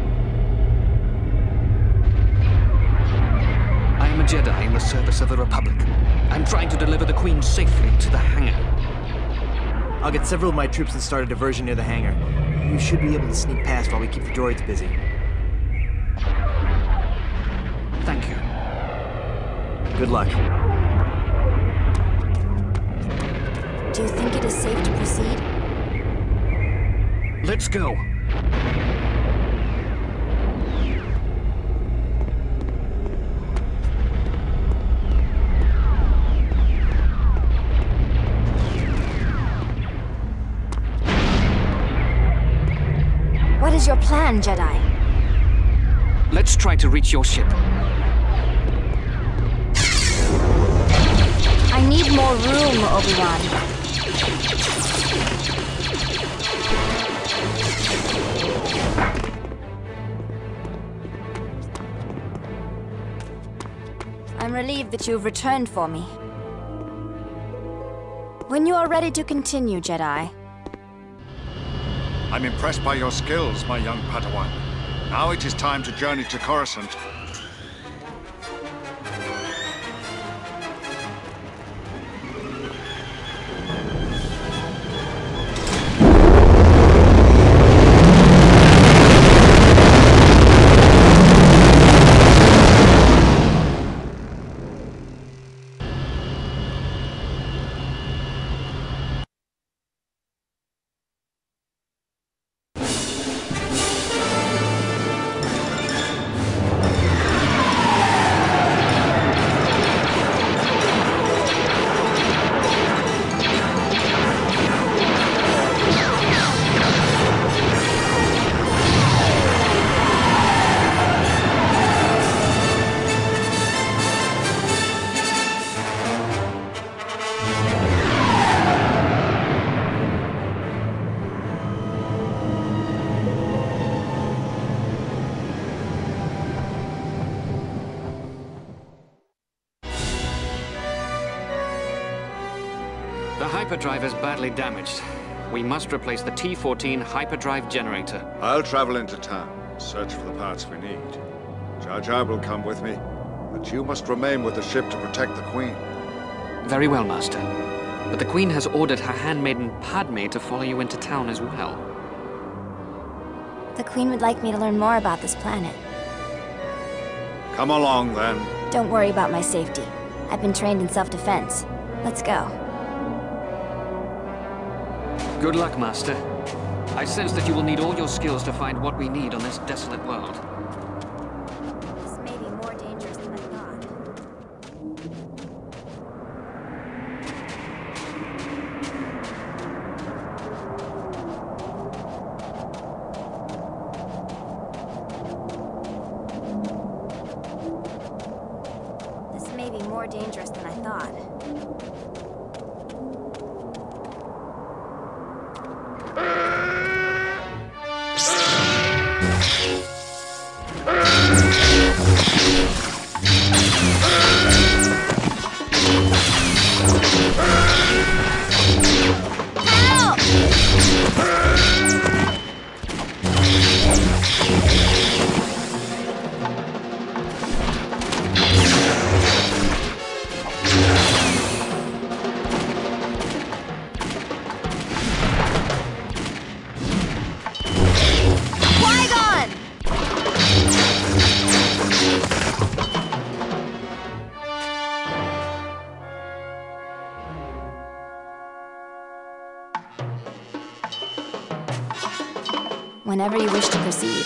I am a Jedi in the service of the Republic. I'm trying to deliver the Queen safely to the hangar. I'll get several of my troops and start a diversion near the hangar. You should be able to sneak past while we keep the droids busy. Thank you. Good luck. Do you think it is safe to proceed? Let's go. What is your plan, Jedi? Let's try to reach your ship. I need more room, Obi-Wan. I'm relieved that you've returned for me. When you are ready to continue, Jedi. I'm impressed by your skills, my young Padawan. Now it is time to journey to Coruscant. The hyperdrive is badly damaged. We must replace the T fourteen hyperdrive generator. I'll travel into town, search for the parts we need. Jar Jar will come with me, but you must remain with the ship to protect the Queen. Very well, Master. But the Queen has ordered her handmaiden Padme to follow you into town as well. The Queen would like me to learn more about this planet. Come along, then. Don't worry about my safety. I've been trained in self-defense. Let's go. Good luck, Master. I sense that you will need all your skills to find what we need on this desolate world. This may be more dangerous than I thought. This may be more dangerous than I thought. Whenever you wish to proceed.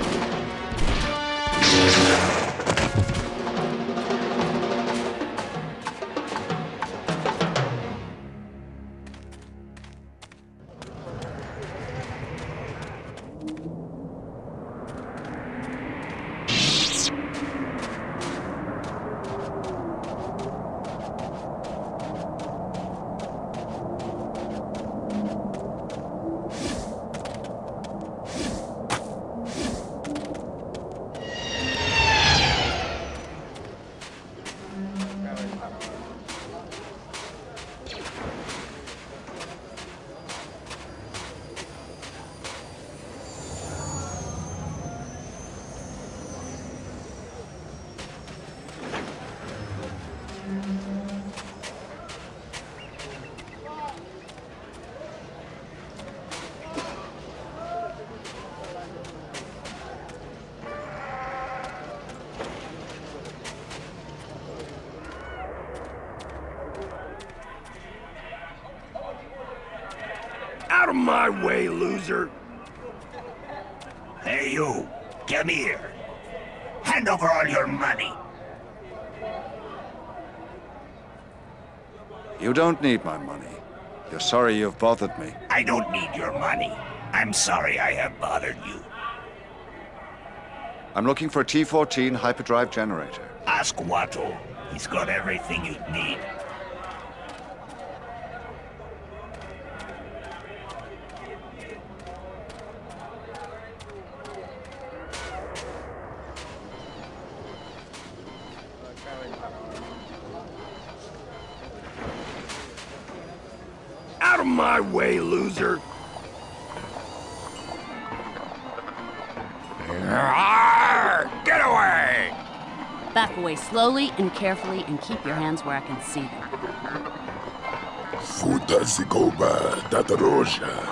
Out of my way, loser! Hey, you! Come here! Hand over all your money! You don't need my money. You're sorry you've bothered me. I don't need your money. I'm sorry I have bothered you. I'm looking for a T fourteen hyperdrive generator. Ask Watto. He's got everything you need. Out of my way, loser! Arr! Get away! Back away slowly and carefully and keep your hands where I can see them. Futa Zigoba Tataroja.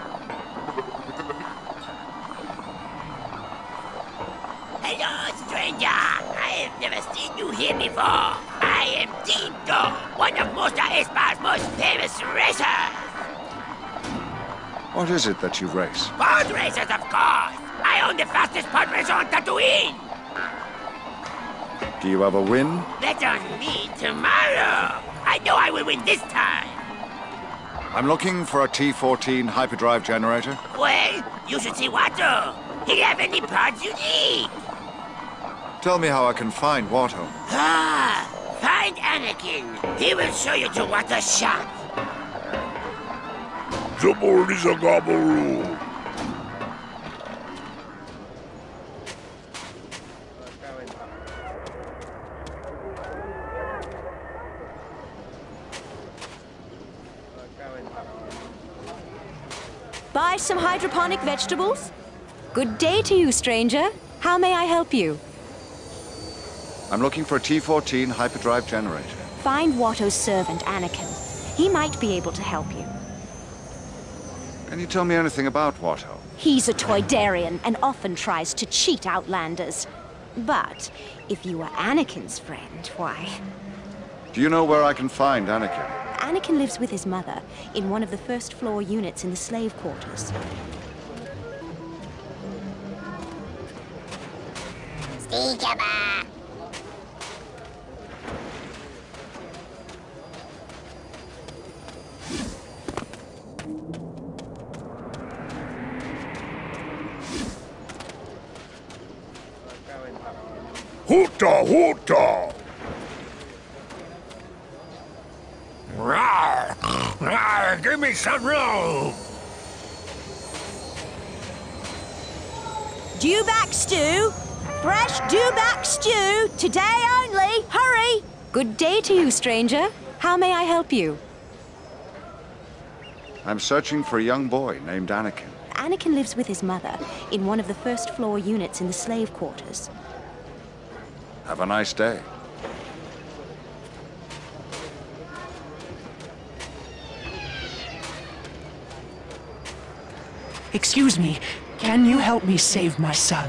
Hello, stranger! I have never seen you here before. I am Tito, one of Monster Espa's most famous racers. What is it that you race? Pod racers, of course. I own the fastest pod racer on Tatooine. Do you ever win? Bet on me tomorrow. I know I will win this time. I'm looking for a T fourteen hyperdrive generator. Well, you should see Watto. He'll have any parts you need. Tell me how I can find Watto. Ah, find Anakin. He will show you to Watto's shop. Zaboriza Gabaru. Buy some hydroponic vegetables? Good day to you, stranger. How may I help you? I'm looking for a T fourteen hyperdrive generator. Find Watto's servant, Anakin. He might be able to help you. Can you tell me anything about Watto? He's a Toydarian and often tries to cheat Outlanders. But if you are Anakin's friend, why... Do you know where I can find Anakin? Anakin lives with his mother in one of the first floor units in the slave quarters. Steekaba! Hoota, hoota! Rawr! Rawr! Give me some room! Dewback stew! Fresh dewback stew! Today only! Hurry! Good day to you, stranger. How may I help you? I'm searching for a young boy named Anakin. Anakin lives with his mother in one of the first floor units in the slave quarters. Have a nice day. Excuse me, can you help me save my son?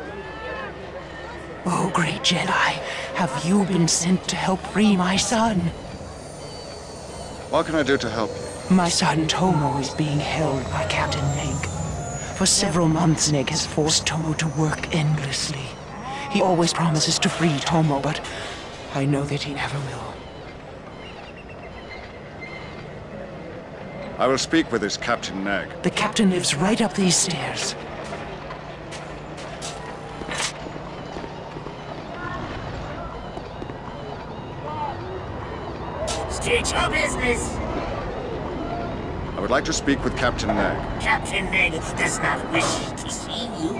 Oh, great Jedi, have you been sent to help free my son? What can I do to help you? My son Tomo is being held by Captain Neg. For several months, Neg has forced Tomo to work endlessly. He always promises to free Tomo, but I know that he never will. I will speak with this Captain Neg. The captain lives right up these stairs. State your business. I would like to speak with Captain Neg. Captain Neg does not wish to see you.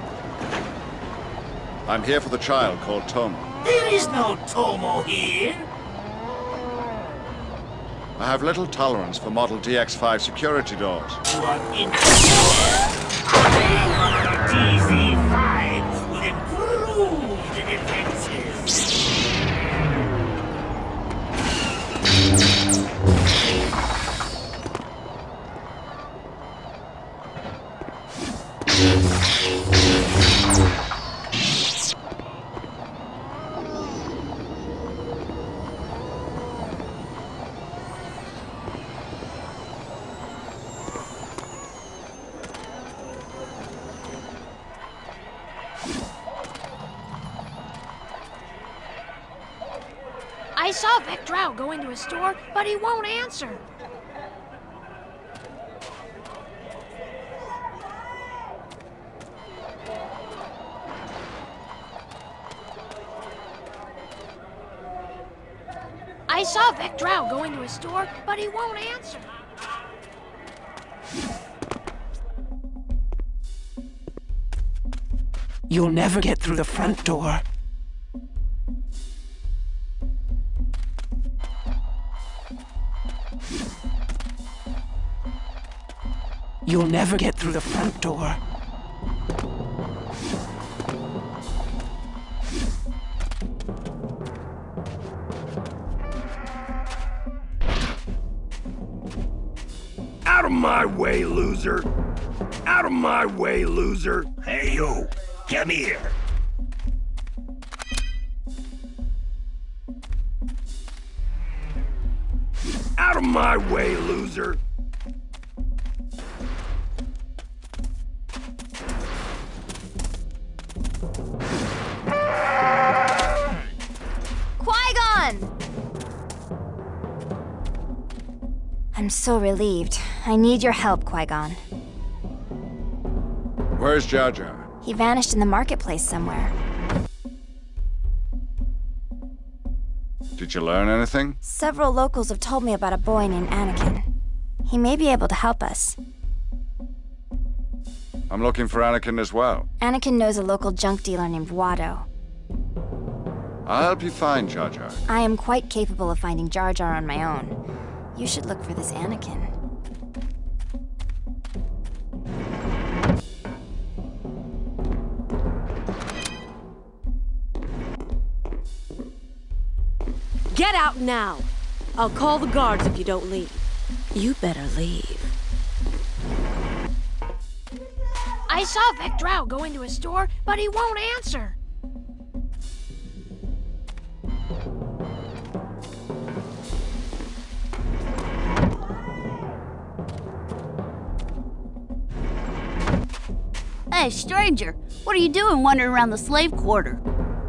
I'm here for the child called Tomo. There is no Tomo here. I have little tolerance for Model D X five security doors. You are in D Z five will improve the defenses. I saw Vectral go into a store, but he won't answer. I saw Vectral go into a store, but he won't answer. You'll never get through the front door. You'll never get through the front door. Out of my way, loser! Out of my way, loser! Hey, you! Come here! Out of my way, loser! Qui-Gon! I'm so relieved. I need your help, Qui-Gon. Where's Jar Jar? He vanished in the marketplace somewhere. Did you learn anything? Several locals have told me about a boy named Anakin. He may be able to help us. I'm looking for Anakin as well. Anakin knows a local junk dealer named Watto. I'll help you find Jar Jar. I am quite capable of finding Jar Jar on my own. You should look for this Anakin. Get out now! I'll call the guards if you don't leave. You better leave. I saw Vec Drow go into a store, but he won't answer. Hey, stranger, what are you doing wandering around the slave quarter?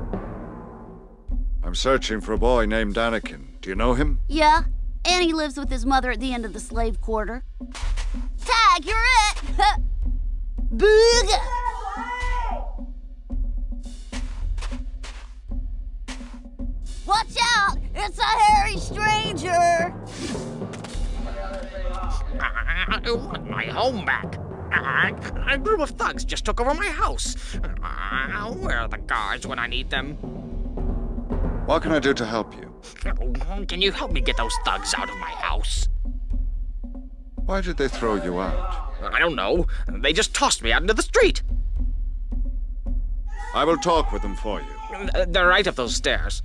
I'm searching for a boy named Anakin. Do you know him? Yeah, and he lives with his mother at the end of the slave quarter. Tag, you're it! Booga! Watch out! It's a hairy stranger! I want my home back. A group of thugs just took over my house. Where are the guards when I need them? What can I do to help you? Can you help me get those thugs out of my house? Why did they throw you out? I don't know. They just tossed me out into the street. I will talk with them for you. They're right up those stairs.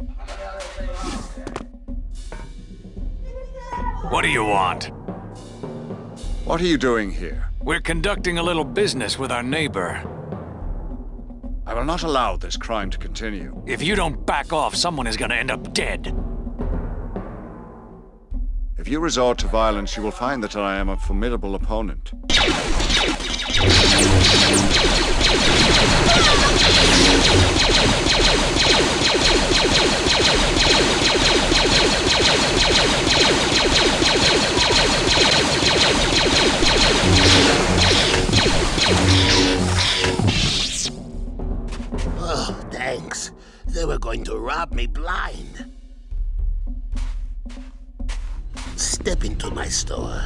What do you want? What are you doing here? We're conducting a little business with our neighbor. I will not allow this crime to continue. If you don't back off, someone is gonna end up dead. If you resort to violence, you will find that I am a formidable opponent. Oh, thanks. They were going to rob me blind. Step into my store.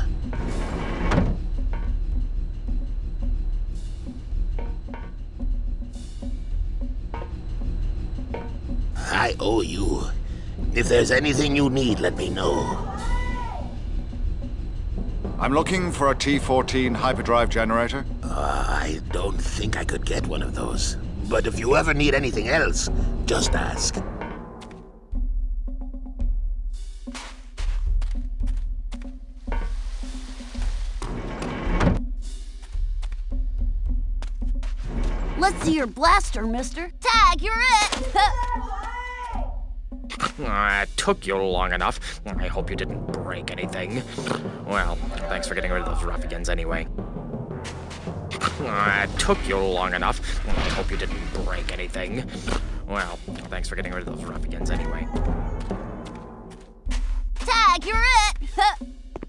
I owe you. If there's anything you need, let me know. I'm looking for a T fourteen hyperdrive generator. Uh, I don't think I could get one of those. But if you ever need anything else, just ask. Let's see your blaster, mister. Tag, you're it! Uh, it took you long enough. I hope you didn't break anything. Well, thanks for getting rid of those ruffians anyway. Uh, it took you long enough. I hope you didn't break anything. Well, thanks for getting rid of those ruffians anyway. Tag, you're it!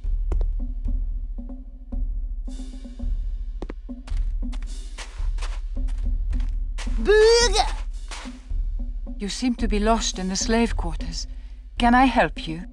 Booga! You seem to be lost in the slave quarters. Can I help you?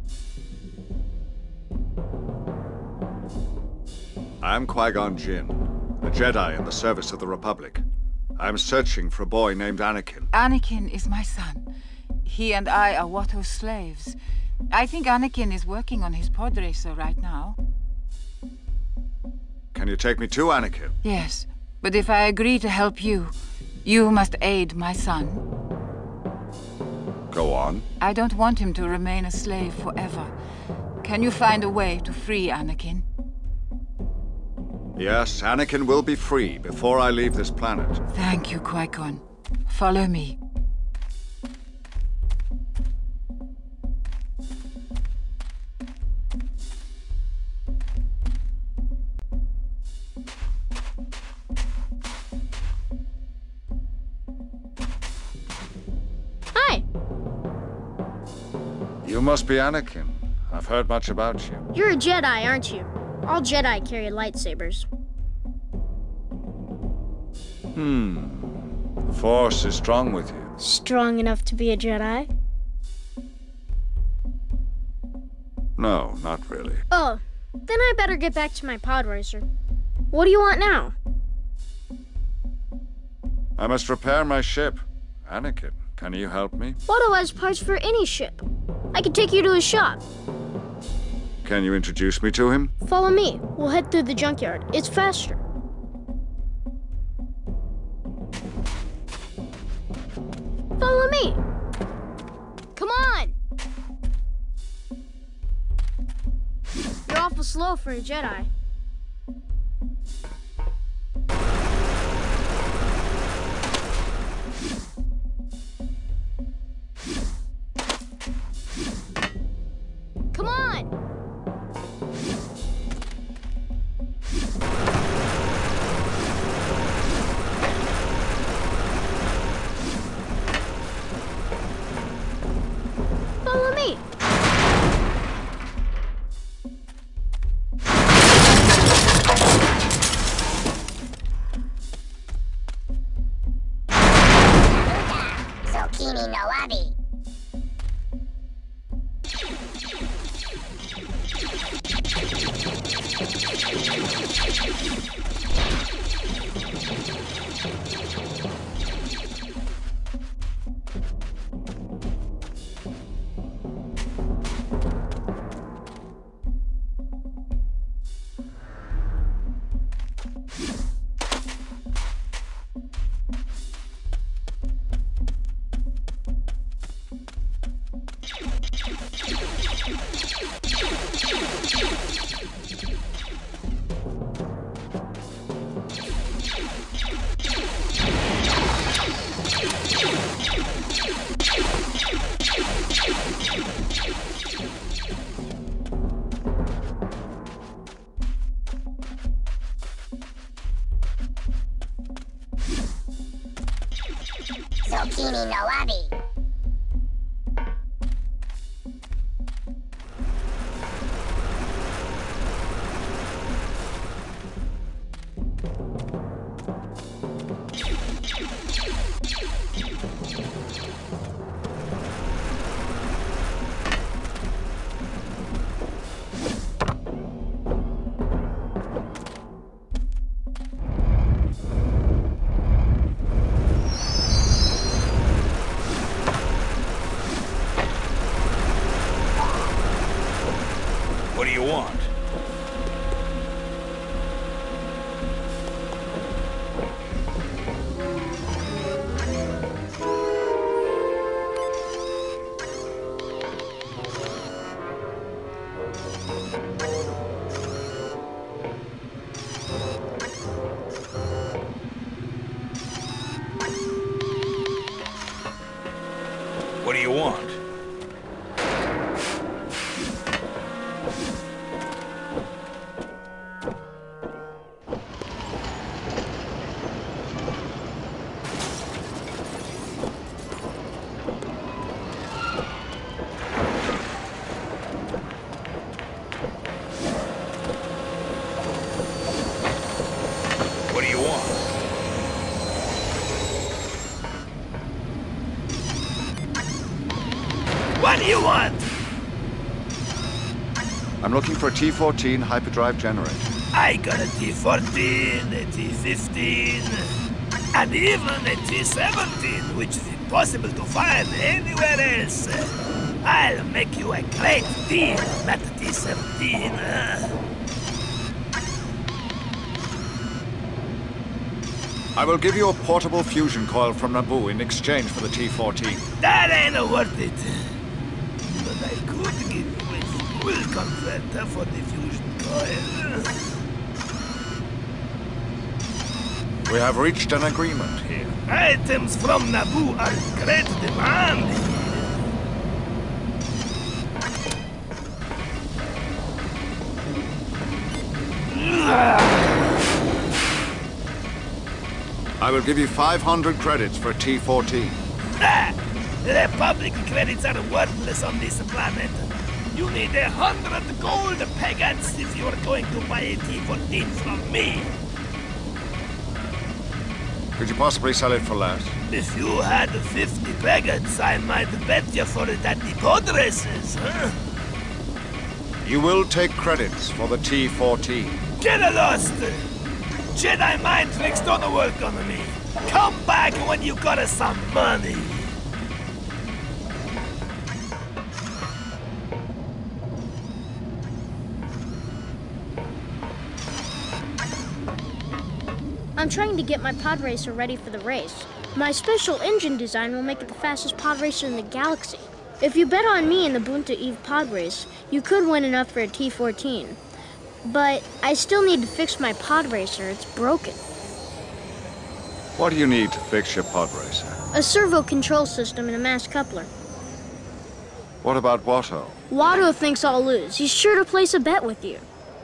I'm Qui-Gon Jinn, a Jedi in the service of the Republic. I'm searching for a boy named Anakin. Anakin is my son. He and I are Watto's slaves. I think Anakin is working on his pod racer right now. Can you take me to Anakin? Yes, but if I agree to help you, you must aid my son. Go on. I don't want him to remain a slave forever. Can you find a way to free Anakin? Yes, Anakin will be free before I leave this planet. Thank you, Qui-Gon. Follow me. Hi. You must be Anakin. I've heard much about you. You're a Jedi, aren't you? All Jedi carry lightsabers. Hmm. The Force is strong with you. Strong enough to be a Jedi? No, not really. Oh, then I better get back to my pod racer. What do you want now? I must repair my ship. Anakin, can you help me? Watto has parts for any ship. I can take you to his shop. Can you introduce me to him? Follow me. We'll head through the junkyard. It's faster. Follow me. Come on. You're awful slow for a Jedi. Come on. Follow me. Sokini no Wabi. Sokini no Wabi. What do you want? What do you want? What do you want? What do you want? I'm looking for a T fourteen hyperdrive generator. I got a T fourteen, a T fifteen, and even a T seventeen, which is impossible to find anywhere else. I'll make you a great deal, that T seventeen. I will give you a portable fusion coil from Naboo in exchange for the T fourteen. That ain't worth it. But I could give you a fuel converter for the fusion coil. We have reached an agreement here. Items from Naboo are in great demand. I will give you five hundred credits for T fourteen. Ah! Republic credits are worthless on this planet. You need a hundred gold pegats if you are going to buy a T fourteen from me. Could you possibly sell it for less? If you had fifty pegats, I might bet you for it at the pod races, huh? You will take credits for the T fourteen. Get lost! Jedi mind tricks don't work on me. Come back when you got some money. I'm trying to get my pod racer ready for the race. My special engine design will make it the fastest pod racer in the galaxy. If you bet on me in the Bunta Eve pod race, you could win enough for a T fourteen. But I still need to fix my pod racer. It's broken. What do you need to fix your pod racer? A servo control system and a mass coupler. What about Watto? Watto thinks I'll lose. He's sure to place a bet with you.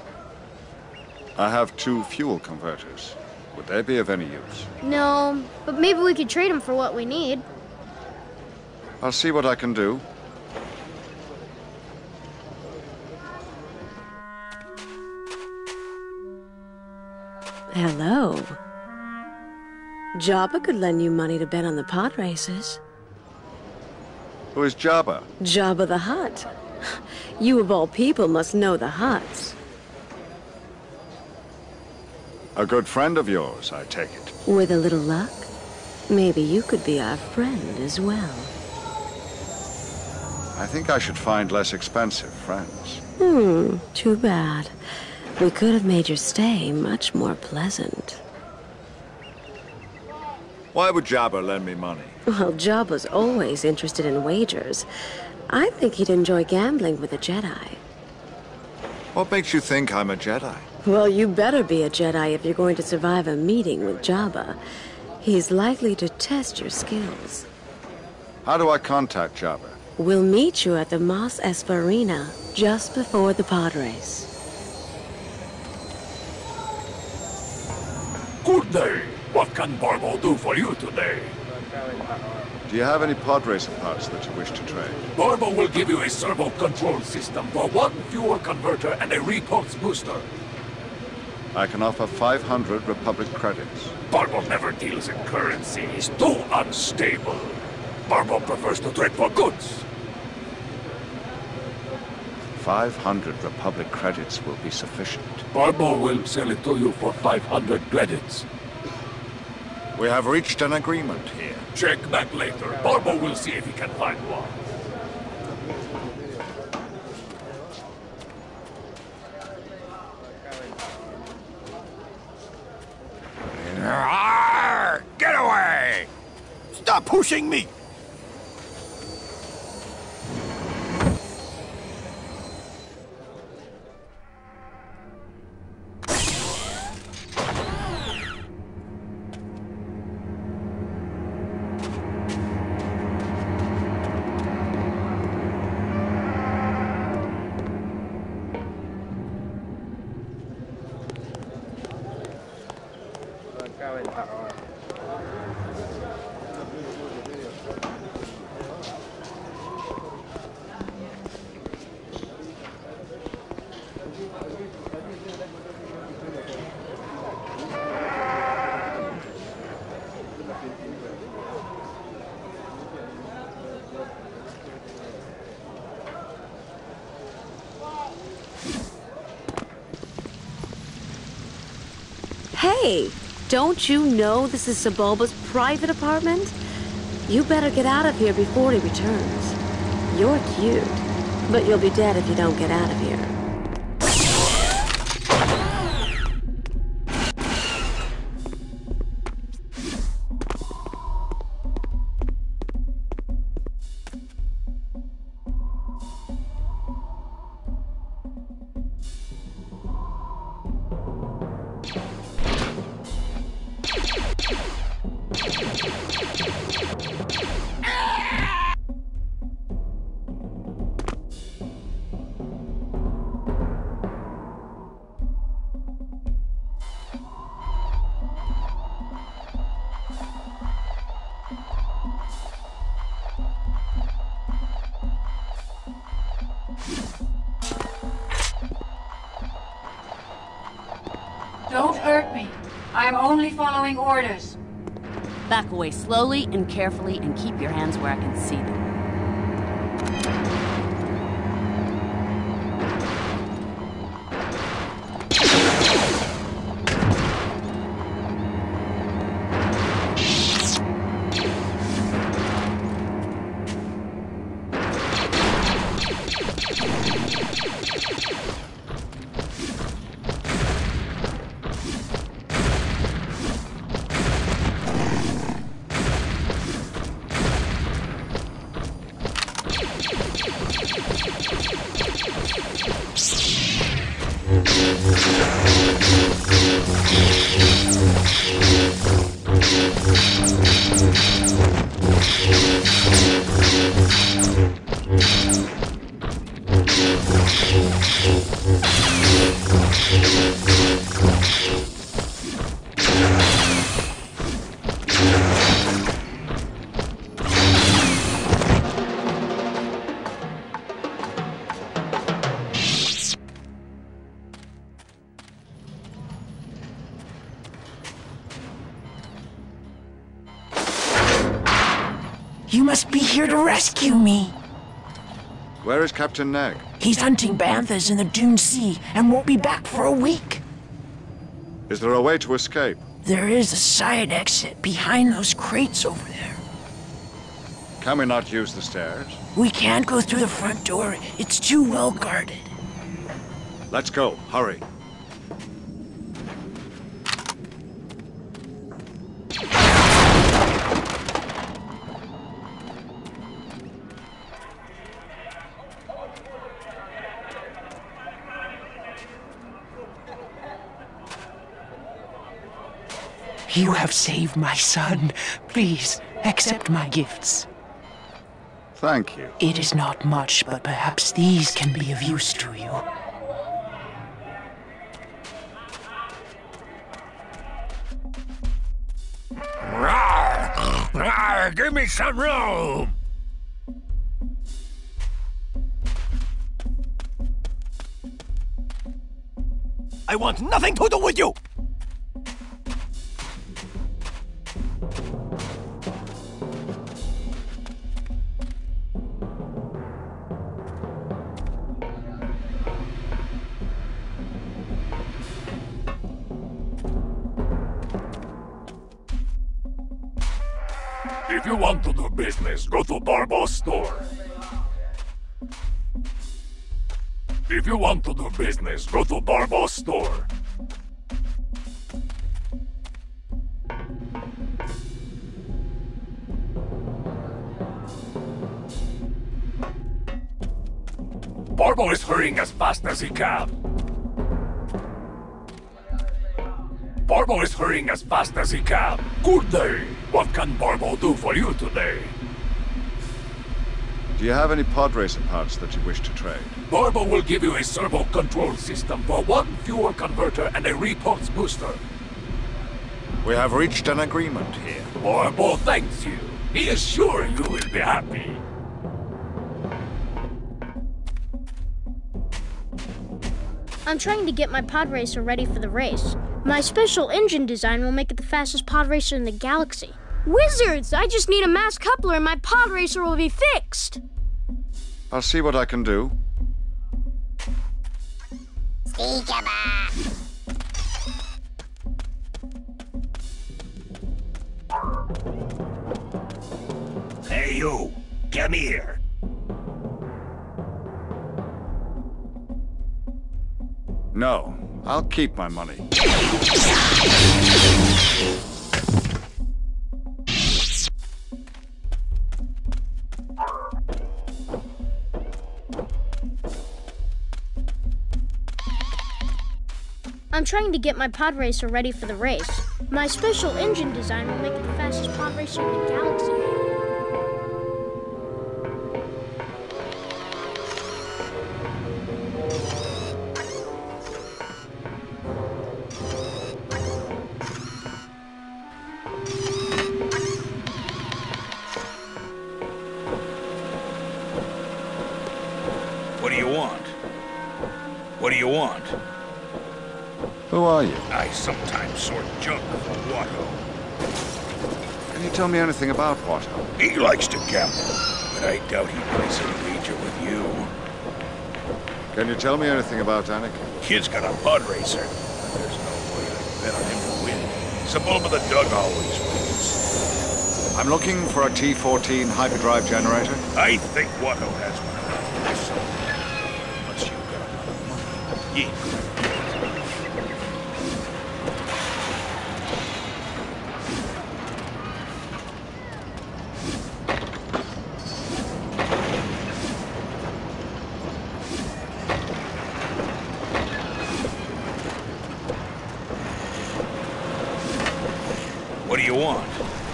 I have two fuel converters. Would they be of any use? No, but maybe we could trade them for what we need. I'll see what I can do. Hello. Jabba could lend you money to bet on the pod races. Who is Jabba? Jabba the Hutt. You of all people must know the Hutts. A good friend of yours, I take it. With a little luck, maybe you could be our friend as well. I think I should find less expensive friends. Hmm, too bad. We could have made your stay much more pleasant. Why would Jabba lend me money? Well, Jabba's always interested in wagers. I think he'd enjoy gambling with a Jedi. What makes you think I'm a Jedi? Well, you better be a Jedi if you're going to survive a meeting with Jabba. He's likely to test your skills. How do I contact Jabba? We'll meet you at the Mos Espa Arena just before the pod race. Good day. What can Barbo do for you today? Do you have any pod racer parts that you wish to trade? Barbo will give you a servo control system for one fuel converter and a repulse booster. I can offer five hundred Republic credits. Barbo never deals in currency. He's too unstable. Barbo prefers to trade for goods. five hundred Republic credits will be sufficient. Barbo will sell it to you for five hundred credits. We have reached an agreement here. Check back later. Barbo will see if he can find one. Arr! Get away! Stop pushing me! Hey, don't you know this is Sebulba's private apartment? You better get out of here before he returns. You're cute, but you'll be dead if you don't get out of here. hurt me. I am only following orders. Back away slowly and carefully and keep your hands where I can see them. You must be here to rescue me. Where is Captain Neg? He's hunting banthas in the Dune Sea and won't be back for a week. Is there a way to escape? There is a side exit behind those crates over there. Can we not use the stairs? We can't go through the front door. It's too well guarded. Let's go. Hurry. You have saved my son. Please, accept my gifts. Thank you. It is not much, but perhaps these can be of use to you. Rawr! Rawr! Give me some room! I want nothing to do with you! If you want to do business, go to Barbo's store. If you want to do business, go to Barbo's store. Barbo is hurrying as fast as he can. Barbo is hurrying as fast as he can. Good day. What can Barbo do for you today? Do you have any pod racer parts that you wish to trade? Barbo will give you a servo control system for one fuel converter and a repulse booster. We have reached an agreement here. Barbo thanks you. He is sure you will be happy. I'm trying to get my pod racer ready for the race. My special engine design will make it the fastest pod racer in the galaxy. Wizards! I just need a mass coupler and my pod racer will be fixed! I'll see what I can do. Hey you, come here. No, I'll keep my money. I'm trying to get my pod racer ready for the race. My special engine design will make it the fastest pod racer in the galaxy. What do you want? What do you want? Who are you? I sometimes sort junk for Watto. Can you tell me anything about Watto? He likes to gamble, but I doubt he'd place a wager with you. Can you tell me anything about Anakin? Kid's got a pod racer. There's no way I'd bet on him to win. Sebulba the Dug always wins. I'm looking for a T fourteen hyperdrive generator. I think Watto has one around here somewhere. Unless you've got enough money. Yeah. What do you want?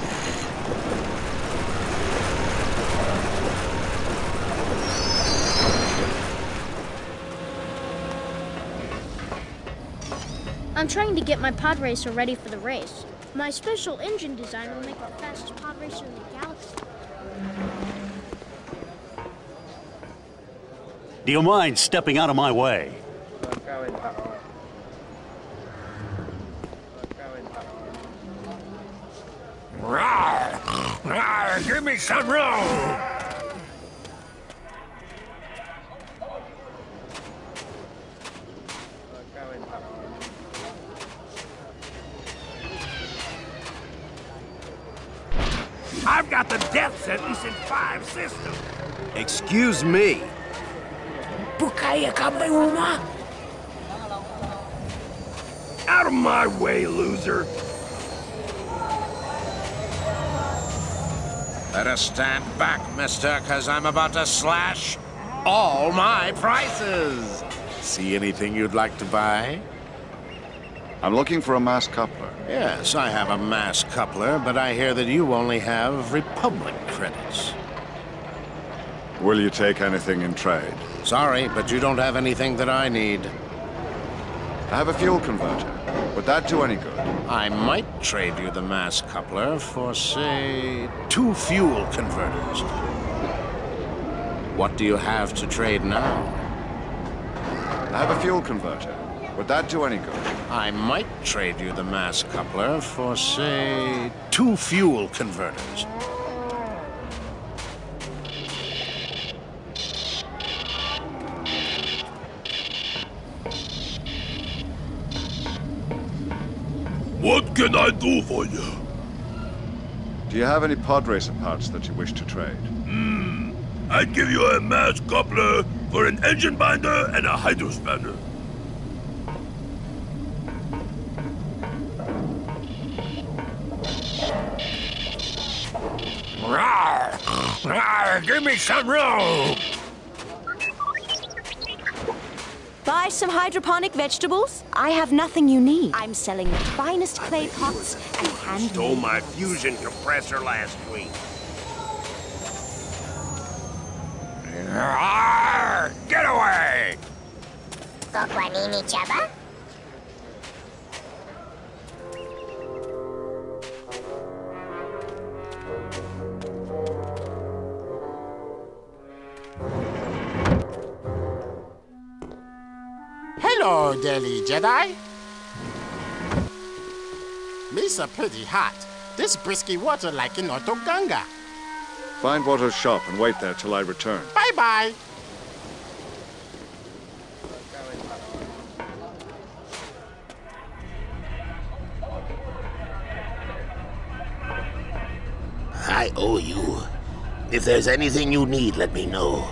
I'm trying to get my pod racer ready for the race. My special engine design will make it the fastest pod racer in the galaxy. Do you mind stepping out of my way? Rawr! Rawr! Give me some room! I've got the death sentence in five systems. Excuse me. Out of my way, loser. Better stand back, mister, because I'm about to slash all my prices. See anything you'd like to buy? I'm looking for a mass coupler. Yes, I have a mass coupler, but I hear that you only have Republic credits. Will you take anything in trade? Sorry, but you don't have anything that I need. I have a fuel converter. Would that do any good? I might trade you the mass coupler for, say, two fuel converters. What do you have to trade now? I have a fuel converter. Would that do any good? I might trade you the mass coupler for, say, two fuel converters. What can I do for you? Do you have any pod racer parts that you wish to trade? Hmm. I'd give you a mass coupler for an engine binder and a hydrospanner. Rawr! Rawr! Give me some room! Buy some hydroponic vegetables? I have nothing you need. I'm selling the finest clay pots and hand. Stole my fusion compressor last week. Rawr! Get away! Kokwanini Chaba? Hello, Delhi Jedi. Mesa pretty hot. This brisky water like in Otoganga. Find Watto's shop and wait there till I return. Bye-bye. I owe you. If there's anything you need, let me know.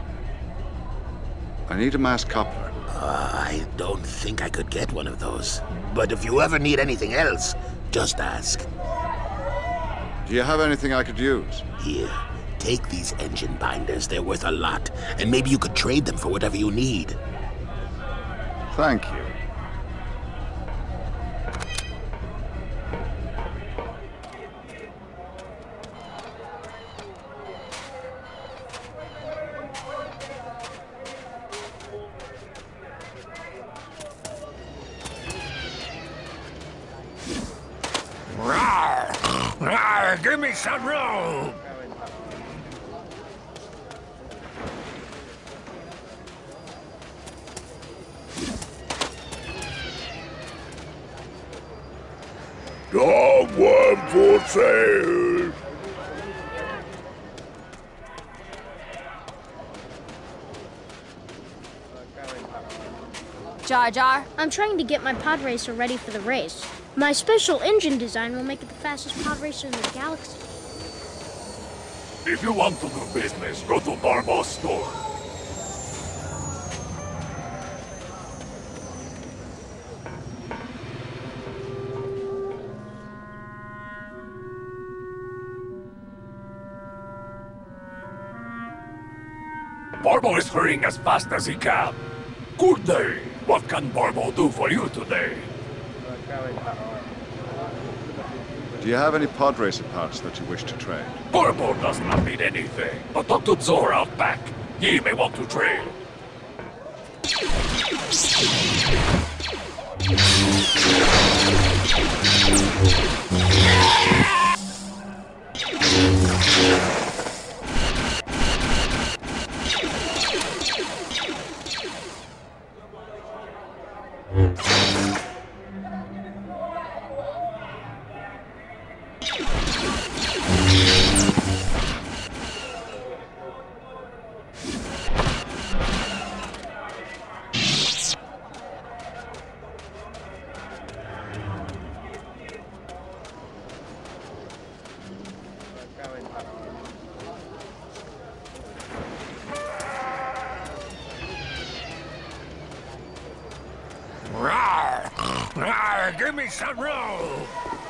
I need a mass coupler. Uh, I don't think I could get one of those. But if you ever need anything else, just ask. Do you have anything I could use? Here, take these engine binders. They're worth a lot. And maybe you could trade them for whatever you need. Thank you. Rawr! Rawr! Give me some room! Dog one for sale. Jar Jar? I'm trying to get my pod racer ready for the race. My special engine design will make it the fastest pod racer in the galaxy. If you want to do business, go to Barbo's store. Barbo is hurrying as fast as he can. Good day. What can Barbo do for you today? Do you have any pod racer parts that you wish to trade? Barbo does not need anything, but talk to Zor out back. He may want to trade. Rawr! Rawr! Give me some roll!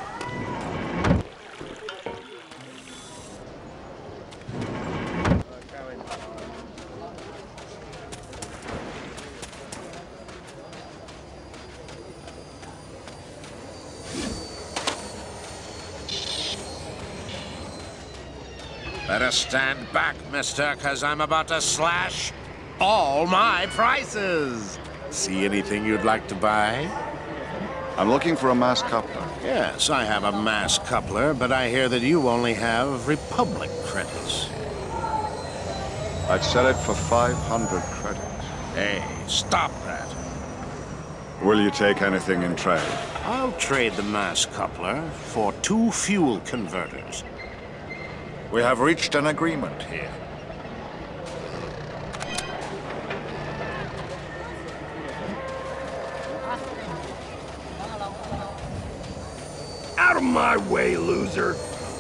Better stand back, mister, because I'm about to slash all my prices. See anything you'd like to buy? I'm looking for a mass coupler. Yes, I have a mass coupler, but I hear that you only have Republic credits. I'd sell it for five hundred credits. Hey, stop that. Will you take anything in trade? I'll trade the mass coupler for two fuel converters. We have reached an agreement here. Out of my way, loser!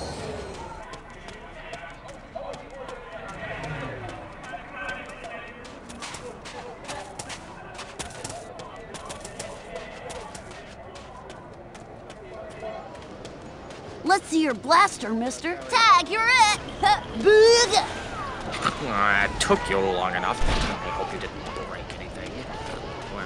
Let's see your blaster, mister. Tag, you're it! Booga! Uh, it took you long enough. I hope you didn't break anything. Well.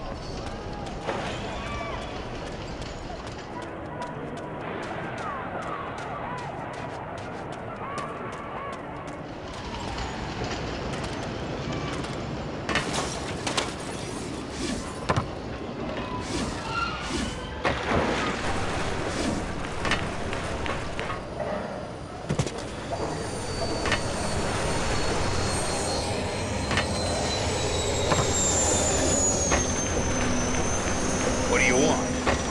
What do you want?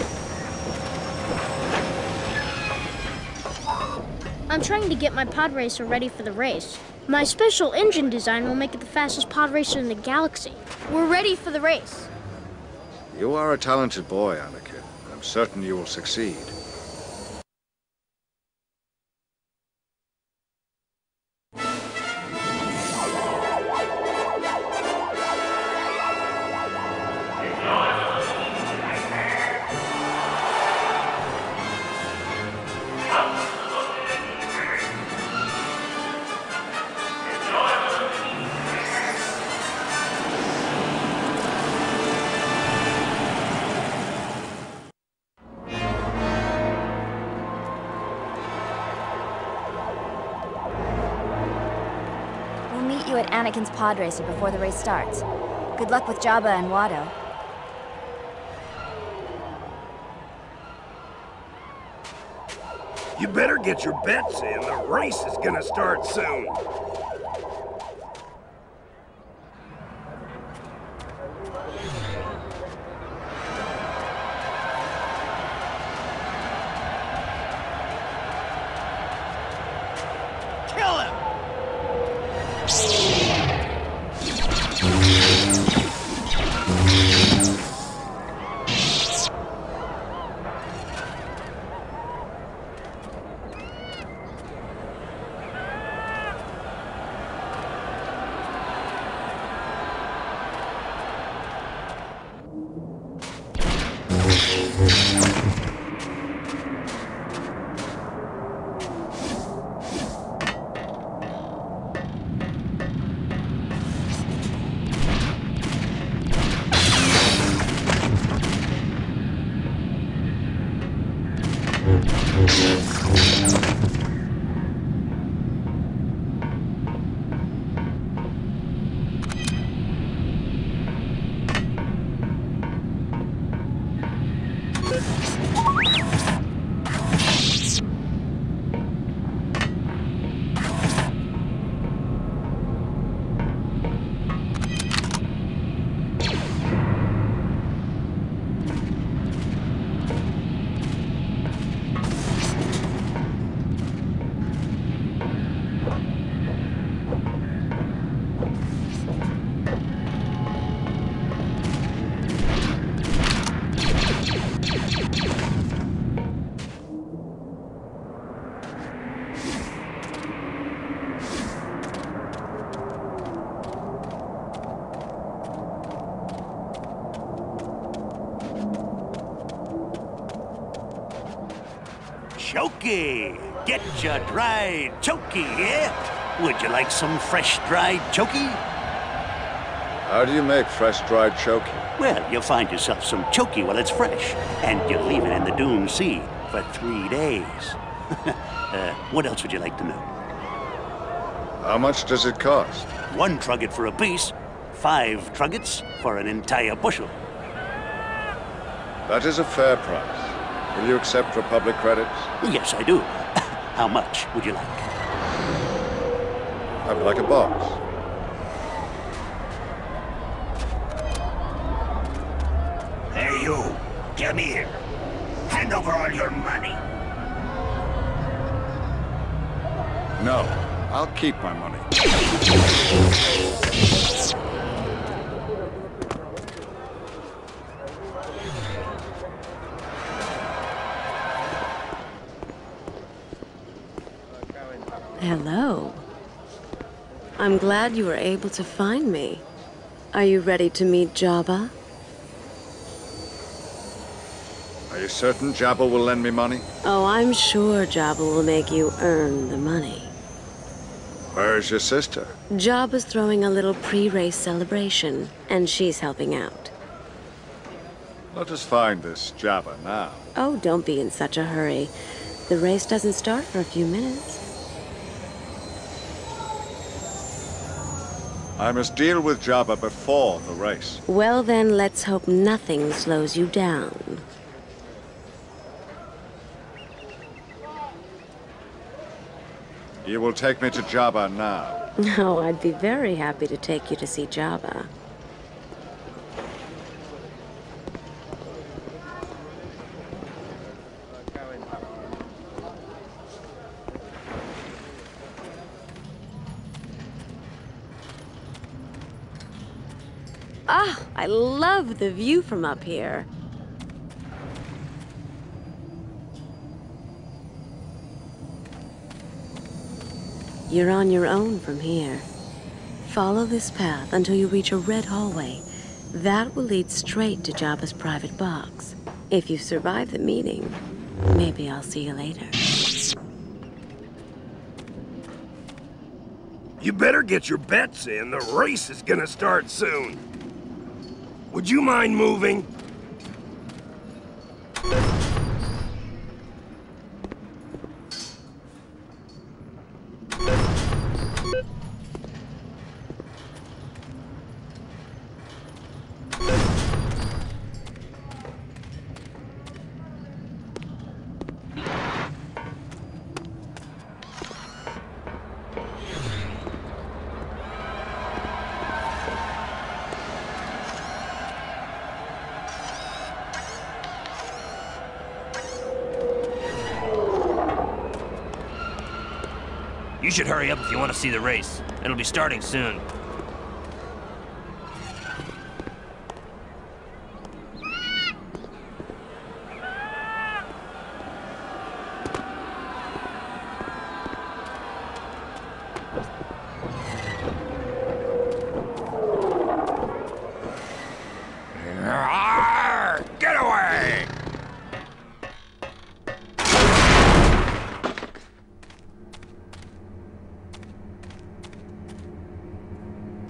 I'm trying to get my pod racer ready for the race. My special engine design will make it the fastest pod racer in the galaxy. We're ready for the race. You are a talented boy, Anakin. I'm certain you will succeed. You at Anakin's pod racer before the race starts. Good luck with Jabba and Watto. You better get your bets in. The race is gonna start soon. Chokey! Get your dried chokey, yeah? Would you like some fresh dried chokey? How do you make fresh dried chokey? Well, you find yourself some chokey while it's fresh, and you leave it in the Dune Sea for three days. uh, what else would you like to know? How much does it cost? One trugget for a piece, five truggets for an entire bushel. That is a fair price. Will you accept Republic credits? Yes, I do. How much would you like? I would like a box. Hey, you. Come here. Hand over all your money. No, I'll keep my money. Hello. I'm glad you were able to find me. Are you ready to meet Jabba? Are you certain Jabba will lend me money? Oh, I'm sure Jabba will make you earn the money. Where is your sister? Jabba's throwing a little pre-race celebration, and she's helping out. Let us find this Jabba now. Oh, don't be in such a hurry. The race doesn't start for a few minutes. I must deal with Jabba before the race. Well then, let's hope nothing slows you down. You will take me to Jabba now. No, I'd be very happy to take you to see Jabba. Ah, I love the view from up here. You're on your own from here. Follow this path until you reach a red hallway. That will lead straight to Jabba's private box. If you survive the meeting, maybe I'll see you later. You better get your bets in. The race is gonna start soon. Would you mind moving? You should hurry up if you want to see the race. It'll be starting soon.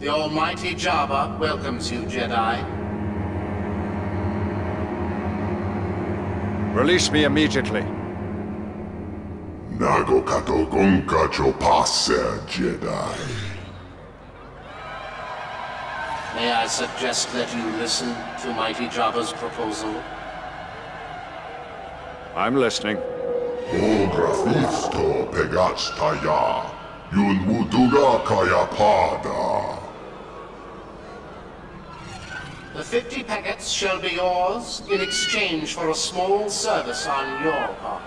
almighty Jabba welcomes you, Jedi. Release me immediately. Nago kato gonka chopase, Jedi. May I suggest that you listen to mighty Jabba's proposal? I'm listening. O grafisto pegastaya, yun muduga kaya pada. The fifty packets shall be yours in exchange for a small service on your part.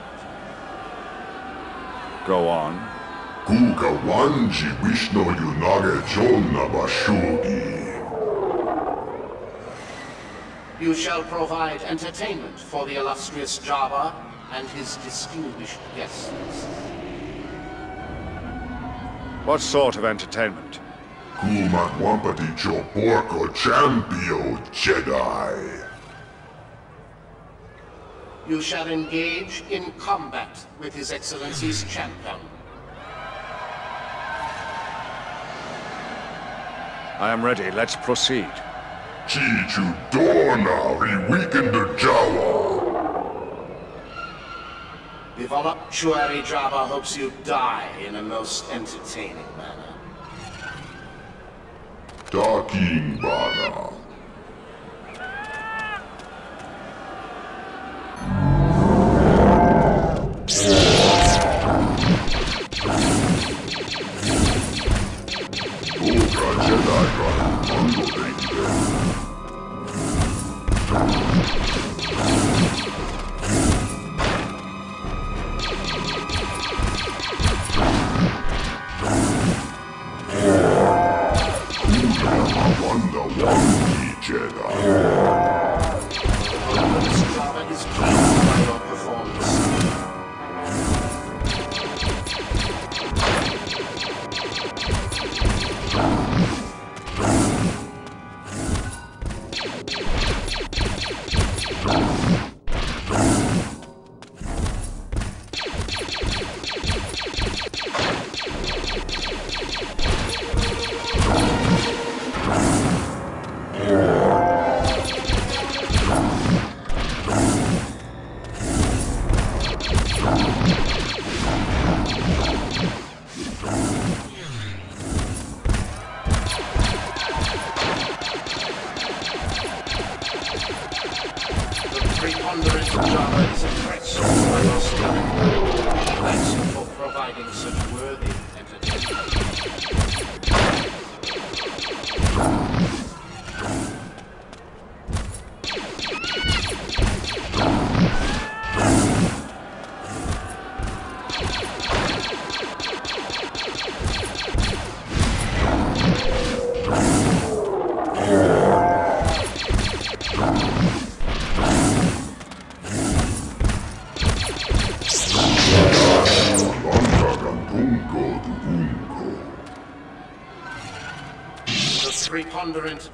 Go on. Kuka wanji wishno yunage jonna bashugi. You shall provide entertainment for the illustrious Jabba and his distinguished guests. What sort of entertainment? Kumat wampati cho porco champio, Jedi. You shall engage in combat with His Excellency's champion. I am ready. Let's proceed. Chichu Dorna, he weakened the Jawa. The voluptuary Jabba hopes you die in a most entertaining manner. Darking Bana. Preponderant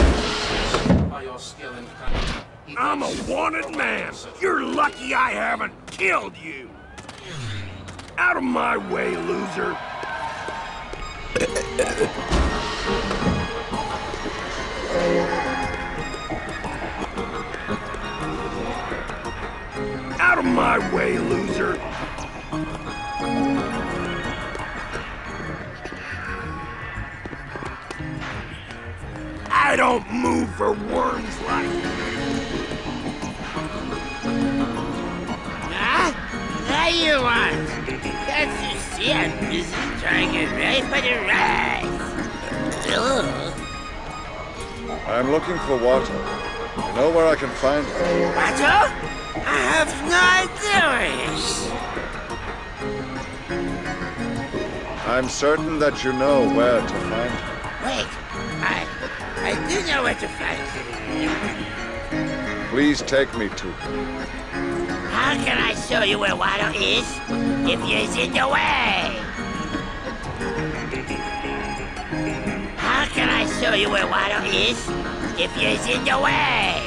Jabba by your skill and cunning. I'm a wanted man. You're lucky I haven't killed you. Out of my way, loser. Out of my way, loser. I don't move for worms like you. Huh? There you are. Can't you see I'm busy trying to get ready for the race? Ugh. I'm looking for water. You know where I can find it? Water? I have no idea where it is. I'm certain that you know where to find it. Wait, I... I do know where to find it. Please take me to it. How can I show you where water is if you're in the way? How can I show you where water is if you're in the way?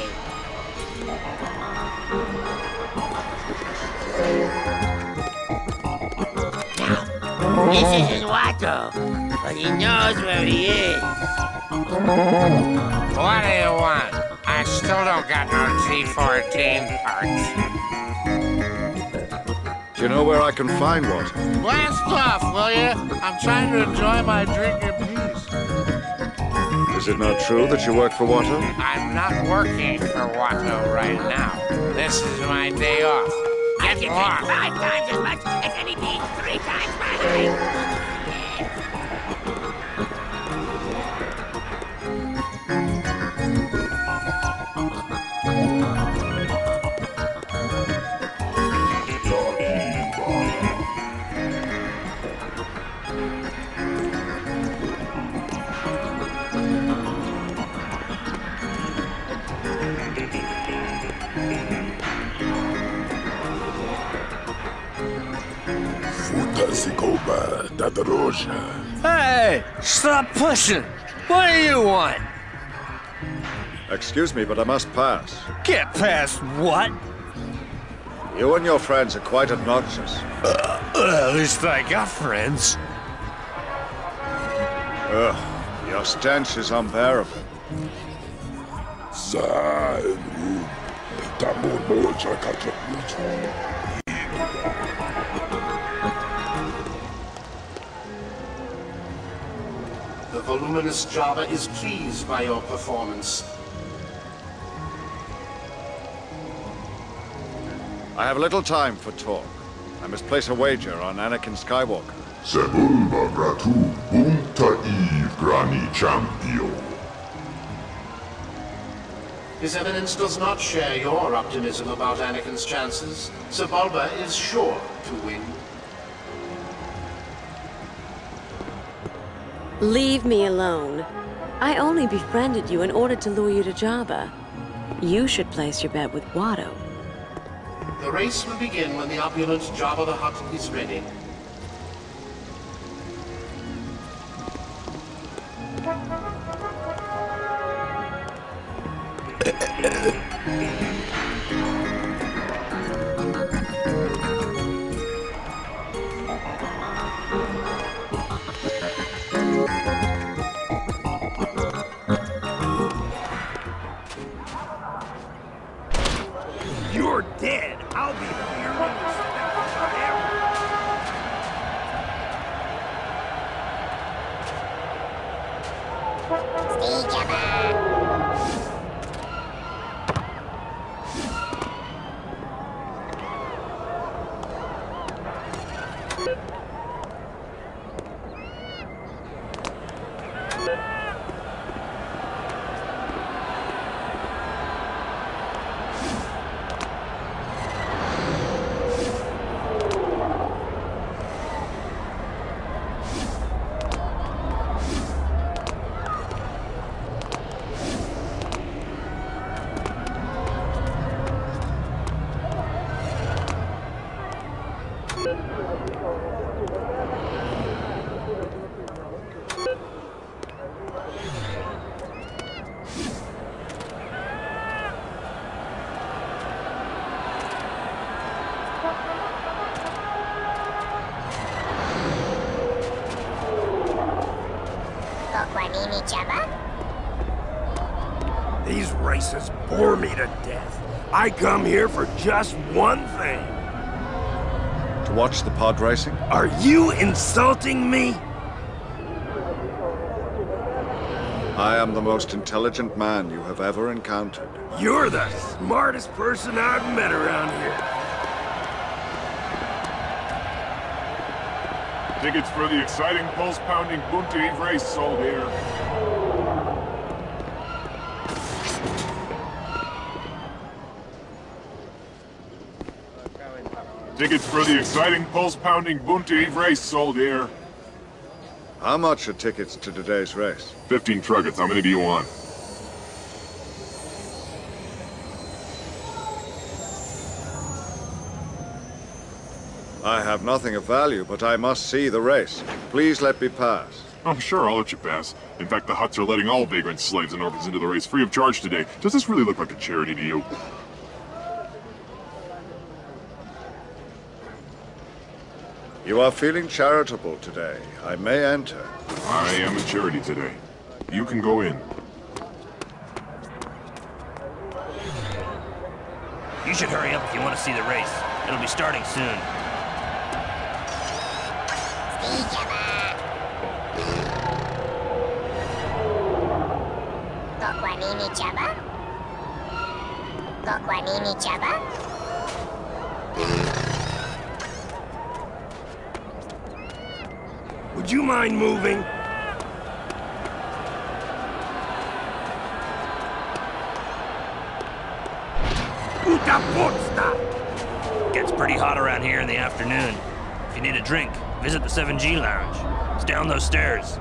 Now, this isn't water, but he knows where he is. What do you want? I still don't got no T fourteen parts. Do you know where I can find water? Blast off, will you? I'm trying to enjoy my drink in peace. Is it not true that you work for Watto? I'm not working for Watto right now. This is my day off. I can drink five times as much as any bean three times my height. Hey, stop pushing. What do you want? Excuse me, but I must pass. Get past what? You and your friends are quite obnoxious. Uh, uh, at least I got friends. Ugh, your stench is unbearable. The voluminous Java is pleased by your performance. I have little time for talk. I must place a wager on Anakin Skywalker. Sebulba vratu bunta eve grani champion. His Eminence does not share your optimism about Anakin's chances. Sebulba is sure to win. Leave me alone. I only befriended you in order to lure you to Jabba. You should place your bet with Watto. The race will begin when the opulent Jabba the Hutt is ready. You're dead. I'll be the hero Stay Jabba. These races bore me to death. I come here for just one thing. To watch the pod racing? Are you insulting me? I am the most intelligent man you have ever encountered. You're the smartest person I've met around here. Tickets for the exciting, pulse-pounding Bunta Eve race sold here. Tickets for the exciting, pulse-pounding Bunta Eve race sold here. How much are tickets to today's race? Fifteen truggets. How many do you want? I have nothing of value, but I must see the race. Please let me pass. Oh, sure, I'll let you pass. In fact, the Hutts are letting all vagrant slaves and orphans into the race free of charge today. Does this really look like a charity to you? You are feeling charitable today. I may enter. I am a charity today. You can go in. You should hurry up if you want to see the race. It'll be starting soon. Kokwanini Chaba? Kokwanini Chaba? Would you mind moving? Gets pretty hot around here in the afternoon. If you need a drink, visit the seven G Lounge. It's down those stairs.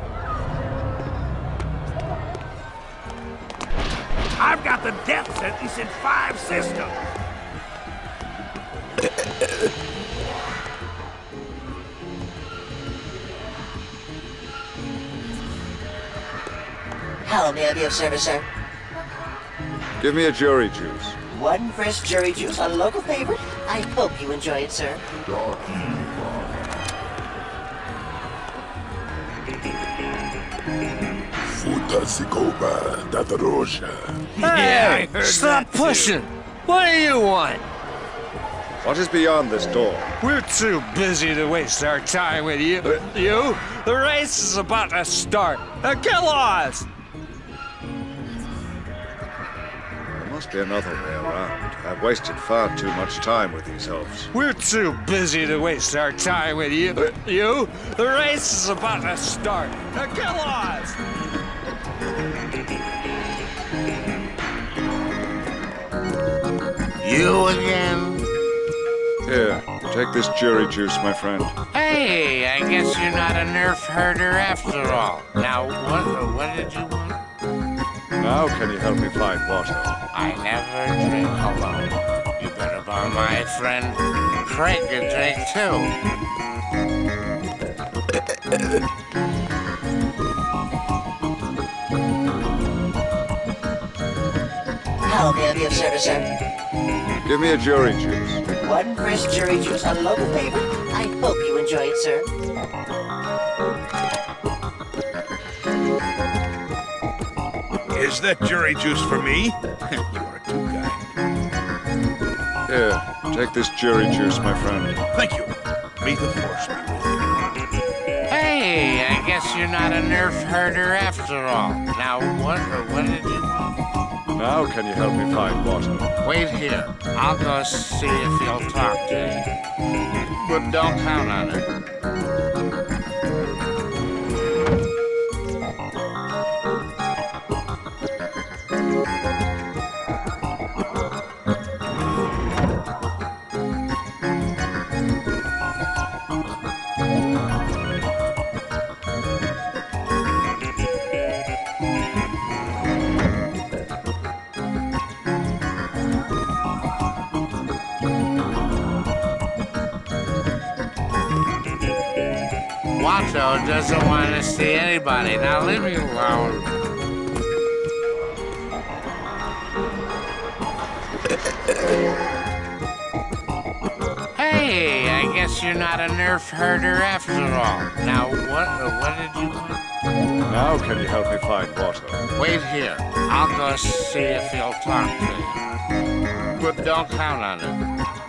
I've got the death sentence in five systems. How may I be of service, sir? Give me a jury juice. One fresh jury juice, a local favorite. I hope you enjoy it, sir. Futasikoba Dataroja. Hey, stop pushing! What do you want? What is beyond this door? We're too busy to waste our time with you. You? The race is about to start. Now get lost! There must be another way around. I've wasted far too much time with these elves. We're too busy to waste our time with you. You? The race is about to start. Now get lost! You again? Here, take this jury juice, my friend. Hey, I guess you're not a nerf herder after all. Now, what, what did you want? Now can you help me find water? I never drink alone. You better buy my friend Craig a drink, too. How may I be of service, sir? Give me a jury juice. One fresh jury juice, a local favorite. I hope you enjoy it, sir. Is that jury juice for me? You are too kind. Here, take this jury juice, my friend. Thank you. May the force be with you. Hey, I guess you're not a nerf herder after all. Now, what, what did you want? Now can you help me find water? Wait here. I'll go see if he'll talk to you. But don't count on it. Watto doesn't want to see anybody. Now leave me alone. Hey, I guess you're not a nerf herder after all. Now, what, what did you want? Now can you help me find water? Wait here. I'll go see if he'll talk to you. But don't count on it.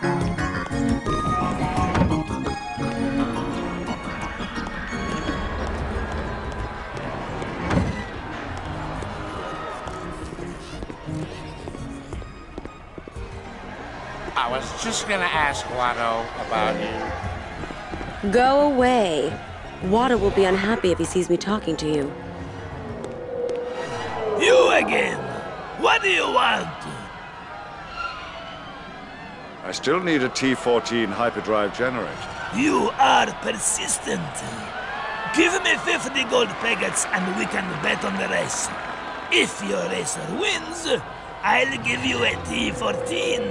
I was just gonna ask Watto about you. Go away. Watto will be unhappy if he sees me talking to you. You again! What do you want? I still need a T fourteen hyperdrive generator. You are persistent. Give me fifty gold packets and we can bet on the race. If your racer wins, I'll give you a T fourteen.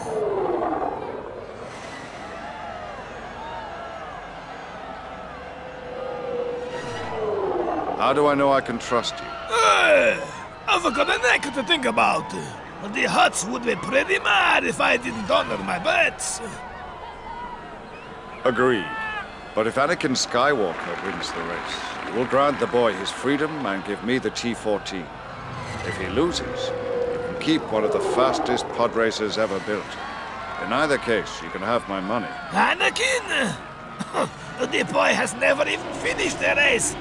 How do I know I can trust you? Uh, I've got a neck to think about. The Huts would be pretty mad if I didn't honor my bets. Agreed. But if Anakin Skywalker wins the race, You will grant the boy his freedom and give me the T fourteen. If he loses, you can keep one of the fastest pod racers ever built. In either case, you can have my money. Anakin! The boy has never even finished the race.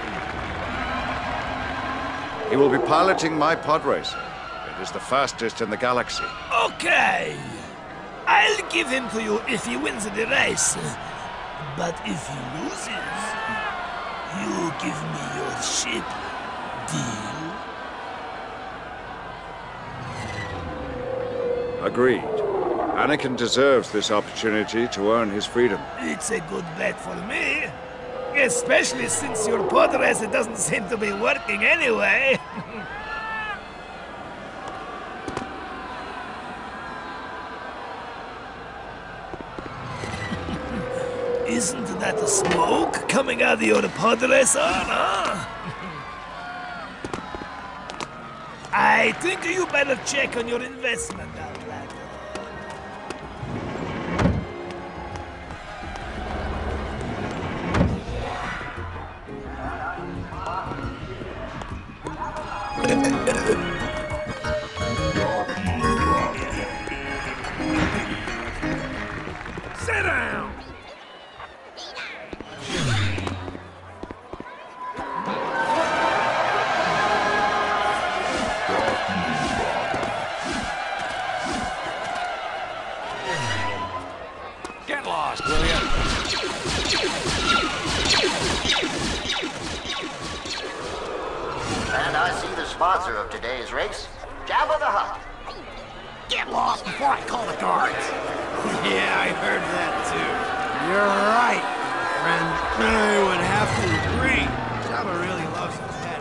He will be piloting my pod racer. It is the fastest in the galaxy. Okay. I'll give him to you if he wins the race. But if he loses, you give me your ship. Deal? Agreed. Anakin deserves this opportunity to earn his freedom. It's a good bet for me. Especially since your pod racer doesn't seem to be working anyway. Isn't that the smoke coming out of your pod racer, huh? I think you better check on your investment outlet. Sit down! Get lost, will ya? And I see the sponsor of today's race, Jabba the Hutt. Get lost before I call the guards. Yeah, I heard that too. You're right, friend. I would have to agree. Jabba really loves his pet.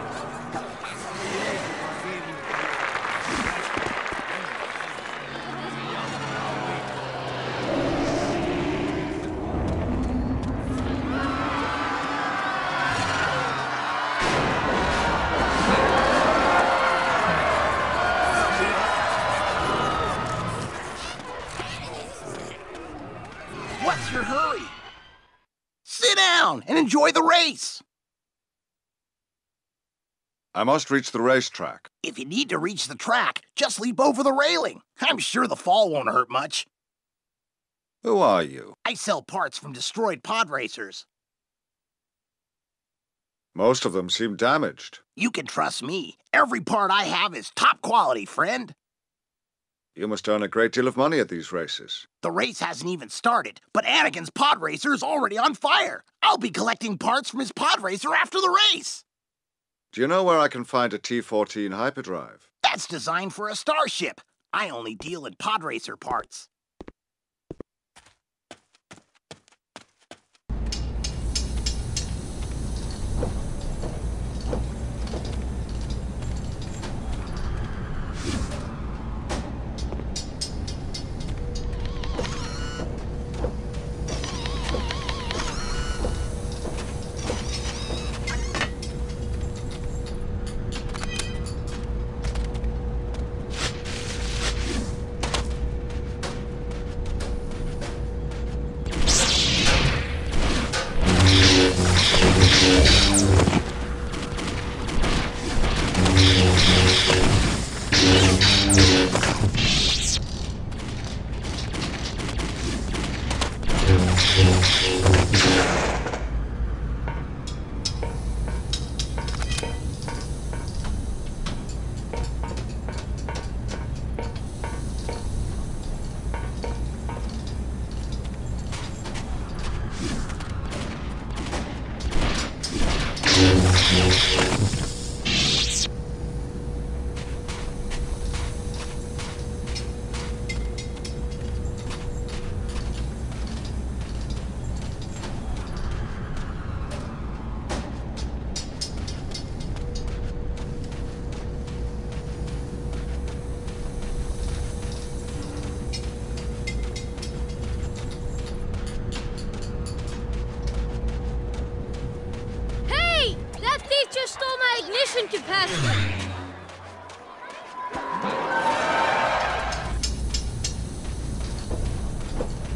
What's your hurry? Sit down and enjoy the race. I must reach the racetrack. If you need to reach the track, just leap over the railing. I'm sure the fall won't hurt much. Who are you? I sell parts from destroyed pod racers. Most of them seem damaged. You can trust me. Every part I have is top quality, friend. You must earn a great deal of money at these races. The race hasn't even started, but Anakin's pod racer is already on fire. I'll be collecting parts from his pod racer after the race. Do you know where I can find a T fourteen hyperdrive? That's designed for a starship. I only deal in pod racer parts. ignition capacitor!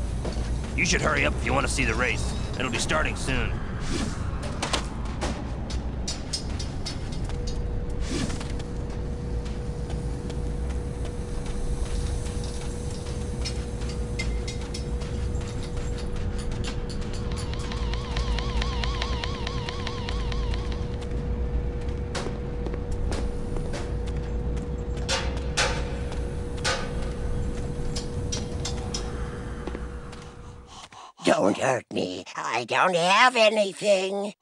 You should hurry up if you want to see the race. It'll be starting soon. Don't hurt me. I don't have anything.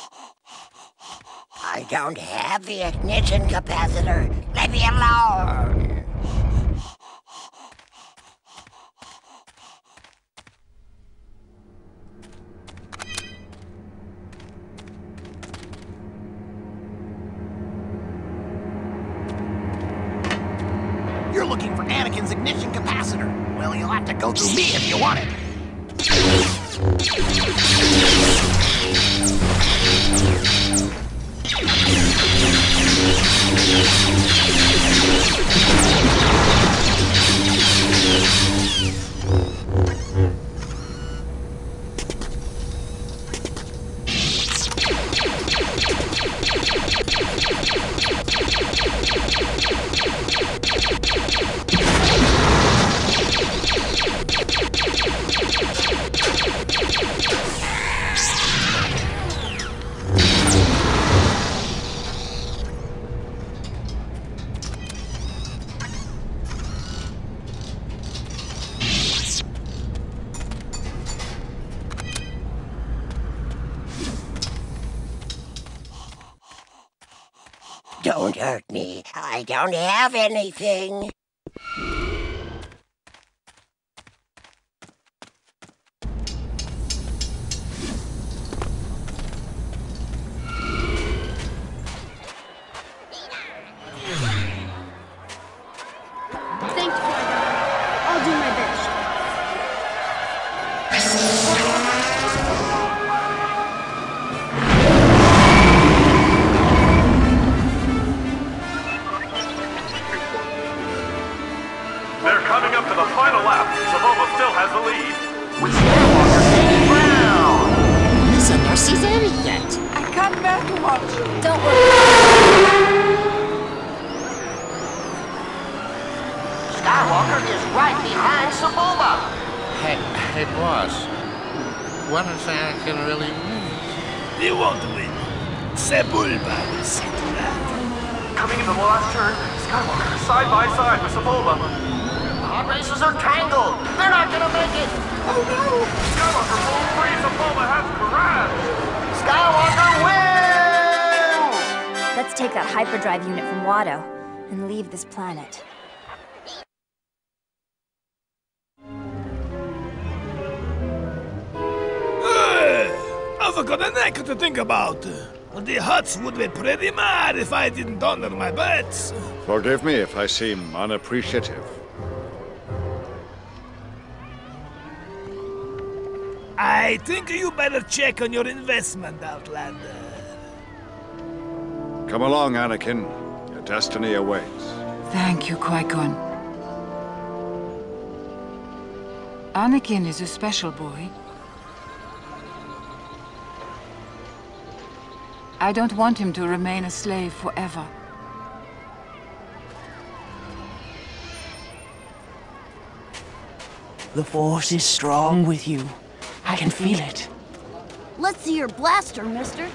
I don't have the ignition capacitor. Let me alone. You're looking for Anakin's ignition capacitor. Well, you'll have to go through me if you want it. Don't hurt me. I don't have anything. Thanks, Qui-Gon. I'll do my best. They're coming up to the final lap. Sebulba still has the lead. With Skywalker taking ground. Listen, there sees Annie yet. I can't bear to watch. Don't worry. Skywalker is right behind Sebulba. Hey, hey, boss. What does Anakin really mean? He won't win. Sebulba will see to that. Coming into the last turn, Skywalker is side by side with Sebulba. Pod racers are tangled. They're not gonna make it. Oh no! Skywalker pulled free. Sebulba has crashed. Skywalker wins! Let's take that hyperdrive unit from Watto and leave this planet. I've got a neck to think about. The Hutts would be pretty mad if I didn't honor my bets. Forgive me if I seem unappreciative. I think you better check on your investment, Outlander. Come along, Anakin. Your destiny awaits. Thank you, Qui-Gon. Anakin is a special boy. I don't want him to remain a slave forever. The Force is strong with you. I can feel it. Let's see your blaster, mister.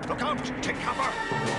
Look out! Take cover!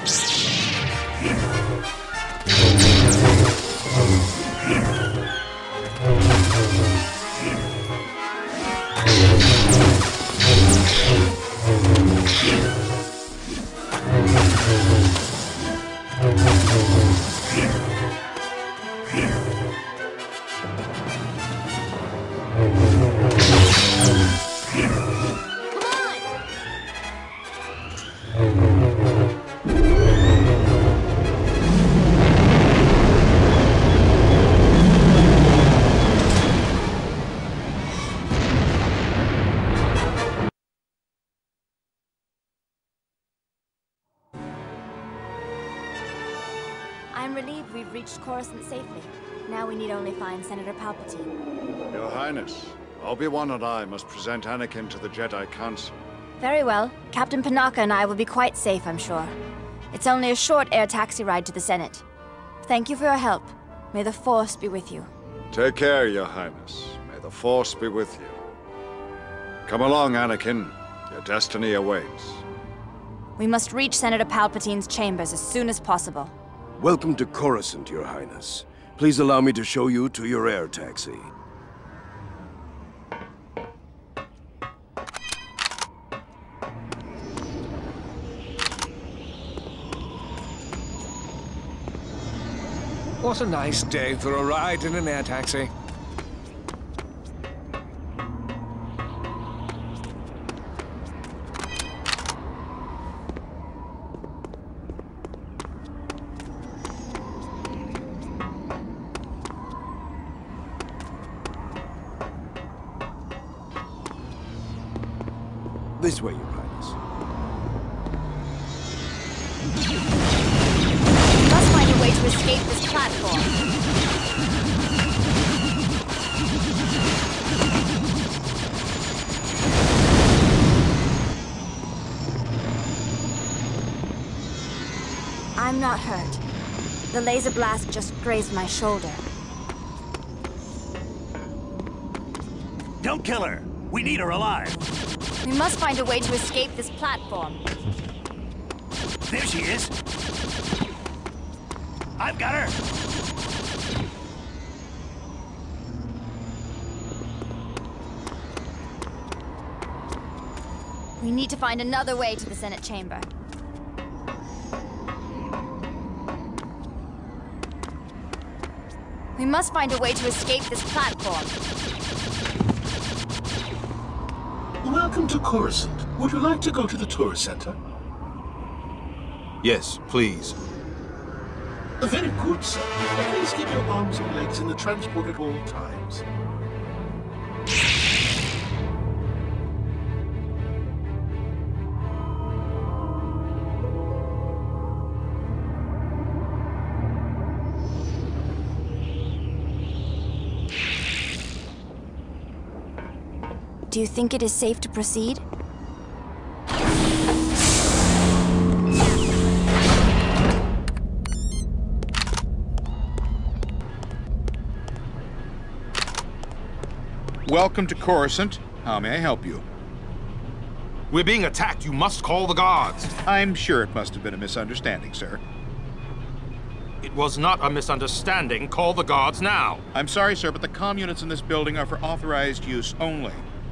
I'm relieved we've reached Coruscant safely. Now we need only find Senator Palpatine. Your Highness, Obi-Wan and I must present Anakin to the Jedi Council. Very well. Captain Panaka and I will be quite safe, I'm sure. It's only a short air taxi ride to the Senate. Thank you for your help. May the Force be with you. Take care, Your Highness. May the Force be with you. Come along, Anakin. Your destiny awaits. We must reach Senator Palpatine's chambers as soon as possible. Welcome to Coruscant, Your Highness. Please allow me to show you to your air taxi. What a nice day for a ride in an air taxi. This way, Your Highness. We must find a way to escape this platform. I'm not hurt. The laser blast just grazed my shoulder. Don't kill her. We need her alive. We must find a way to escape this platform. There she is. I've got her. We need to find another way to the Senate chamber. We must find a way to escape this platform. Welcome to Coruscant. Would you like to go to the tourist center? Yes, please. Very good, sir. Please keep your arms and legs in the transport at all times. Do you think it is safe to proceed? Welcome to Coruscant. How may I help you? We're being attacked. You must call the guards. I'm sure it must have been a misunderstanding, sir. It was not a misunderstanding. Call the guards now. I'm sorry, sir, but the comm units in this building are for authorized use only.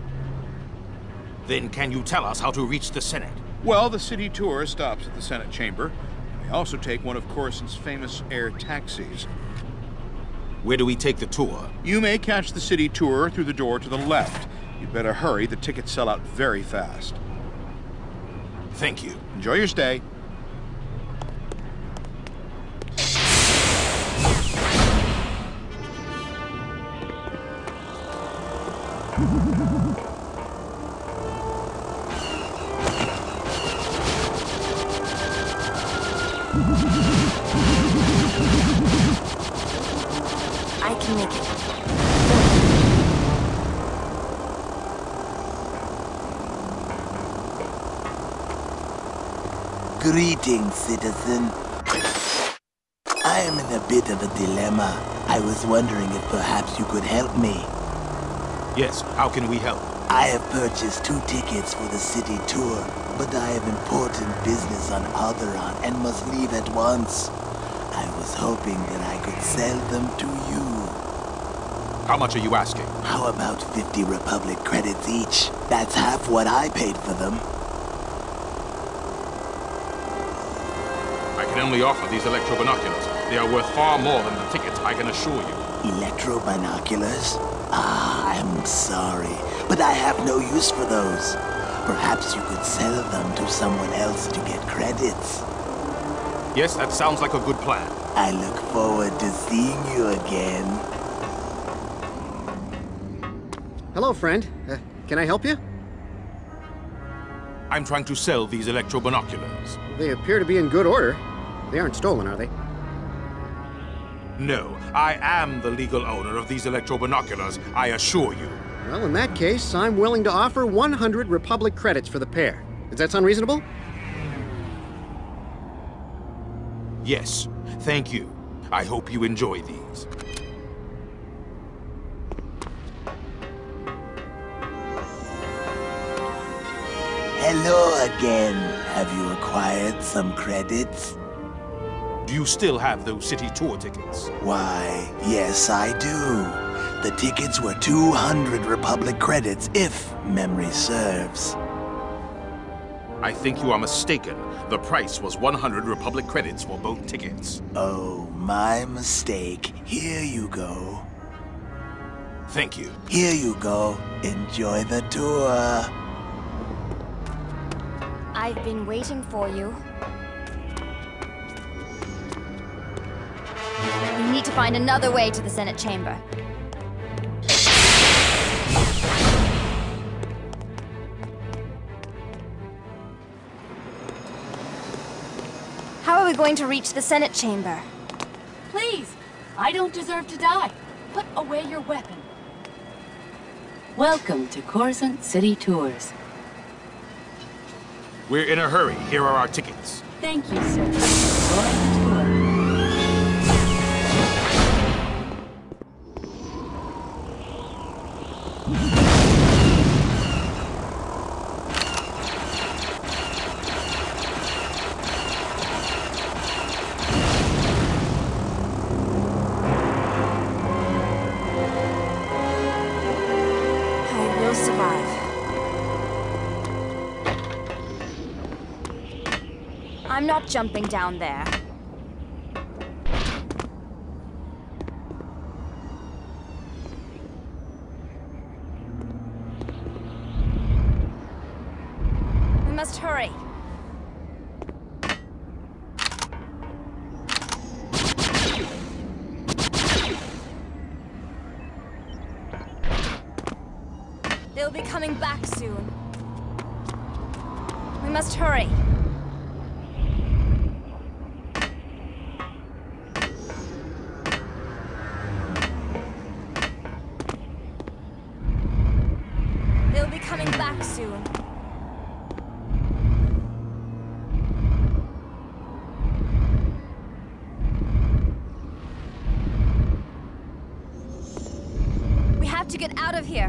Then can you tell us how to reach the Senate? Well, the city tour stops at the Senate chamber. We also take one of Coruscant's famous air taxis. Where do we take the tour? You may catch the city tour through the door to the left. You'd better hurry. The tickets sell out very fast. Thank you. Enjoy your stay. I can make it. Greetings, citizen. I am in a bit of a dilemma. I was wondering if perhaps you could help me. Yes, how can we help? I have purchased two tickets for the city tour, but I have important business on Alderaan and must leave at once. I was hoping that I could sell them to you. How much are you asking? How about fifty Republic credits each? That's half what I paid for them. I can only offer these electro-binoculars. They are worth far more than the tickets, I can assure you. Electro-binoculars? Ah, I'm sorry, but I have no use for those. Perhaps you could sell them to someone else to get credits. Yes, that sounds like a good plan. I look forward to seeing you again. Hello, friend. Uh, can I help you? I'm trying to sell these electro-binoculars. They appear to be in good order. They aren't stolen, are they? No, I am the legal owner of these electro-binoculars, I assure you. Well, in that case, I'm willing to offer one hundred Republic credits for the pair. Does that sound reasonable? Yes, thank you. I hope you enjoy these. Hello again. Have you acquired some credits? Do you still have those city tour tickets? Why, yes I do. The tickets were two hundred Republic credits, if memory serves. I think you are mistaken. The price was one hundred Republic credits for both tickets. Oh, my mistake. Here you go. Thank you. Here you go. Enjoy the tour. I've been waiting for you. We need to find another way to the Senate chamber. How are we going to reach the Senate chamber? Please, I don't deserve to die. Put away your weapon. Welcome to Coruscant City Tours. We're in a hurry. Here are our tickets. Thank you, sir. Enjoy the tour. I will survive. I'm not jumping down there. We must hurry. They'll be coming back soon. We must hurry. They'll be coming back soon. We have to get out of here.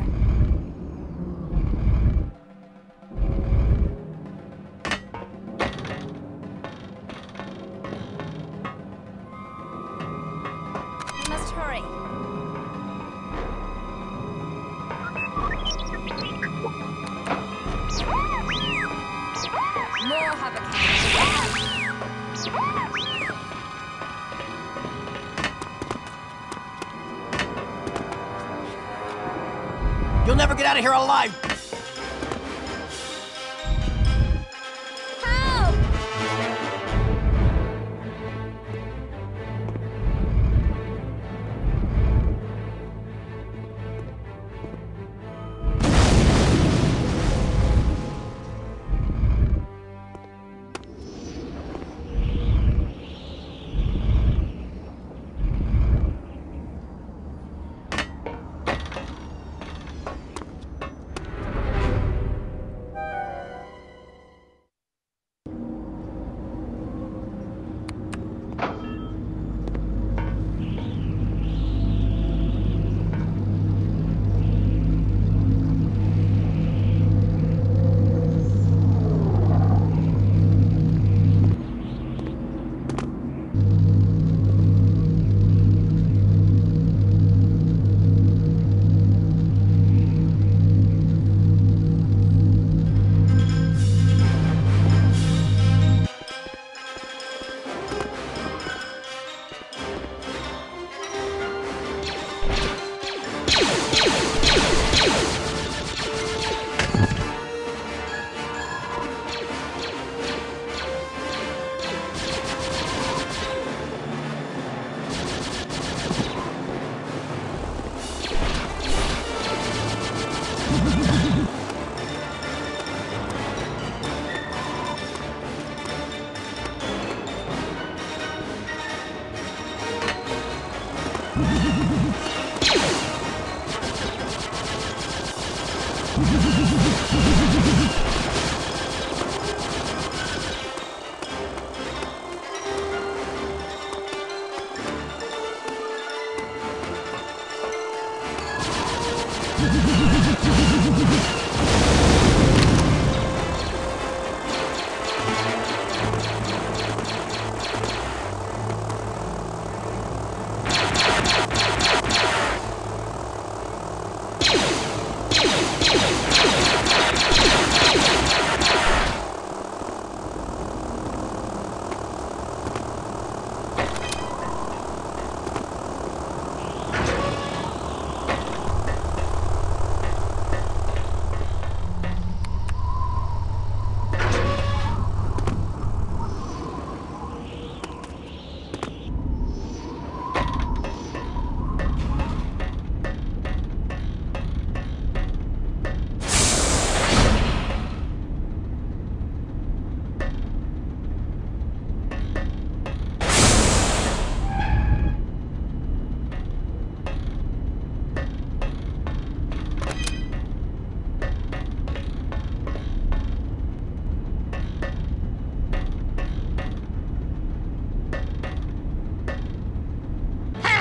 We must hurry. More Havoc. You'll never get out of here alive! Help!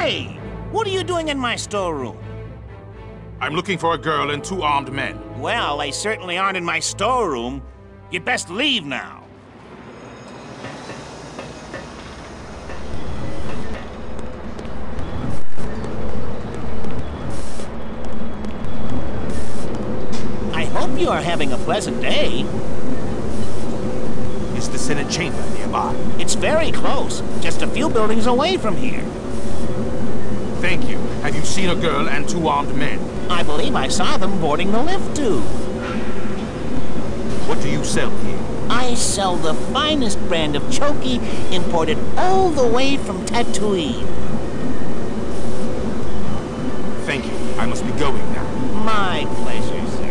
Hey! What are you doing in my storeroom? I'm looking for a girl and two armed men. Well, they certainly aren't in my storeroom. You'd best leave now. I hope you are having a pleasant day. Is the Senate chamber nearby? It's very close, just a few buildings away from here. Thank you. Have you seen a girl and two armed men? I believe I saw them boarding the lift tube. What do you sell here? I sell the finest brand of Choki imported all the way from Tatooine. Thank you. I must be going now. My pleasure, sir.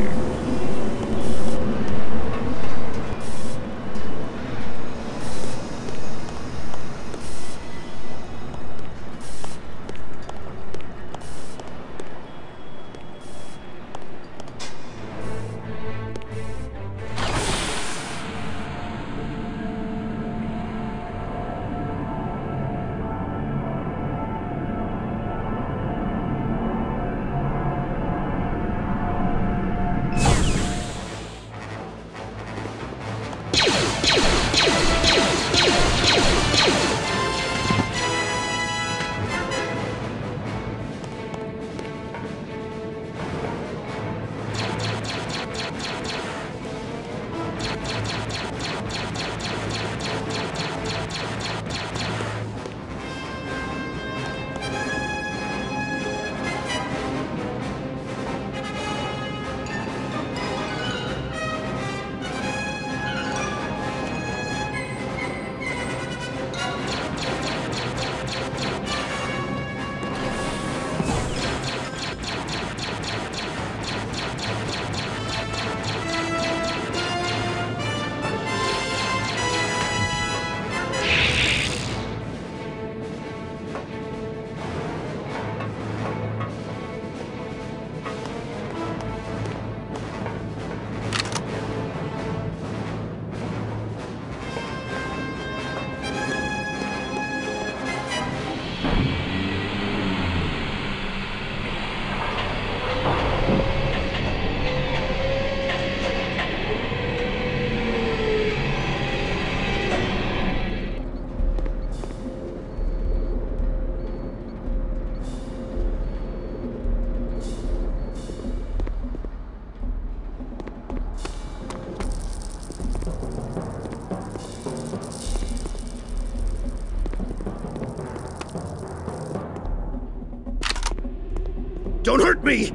Don't hurt me!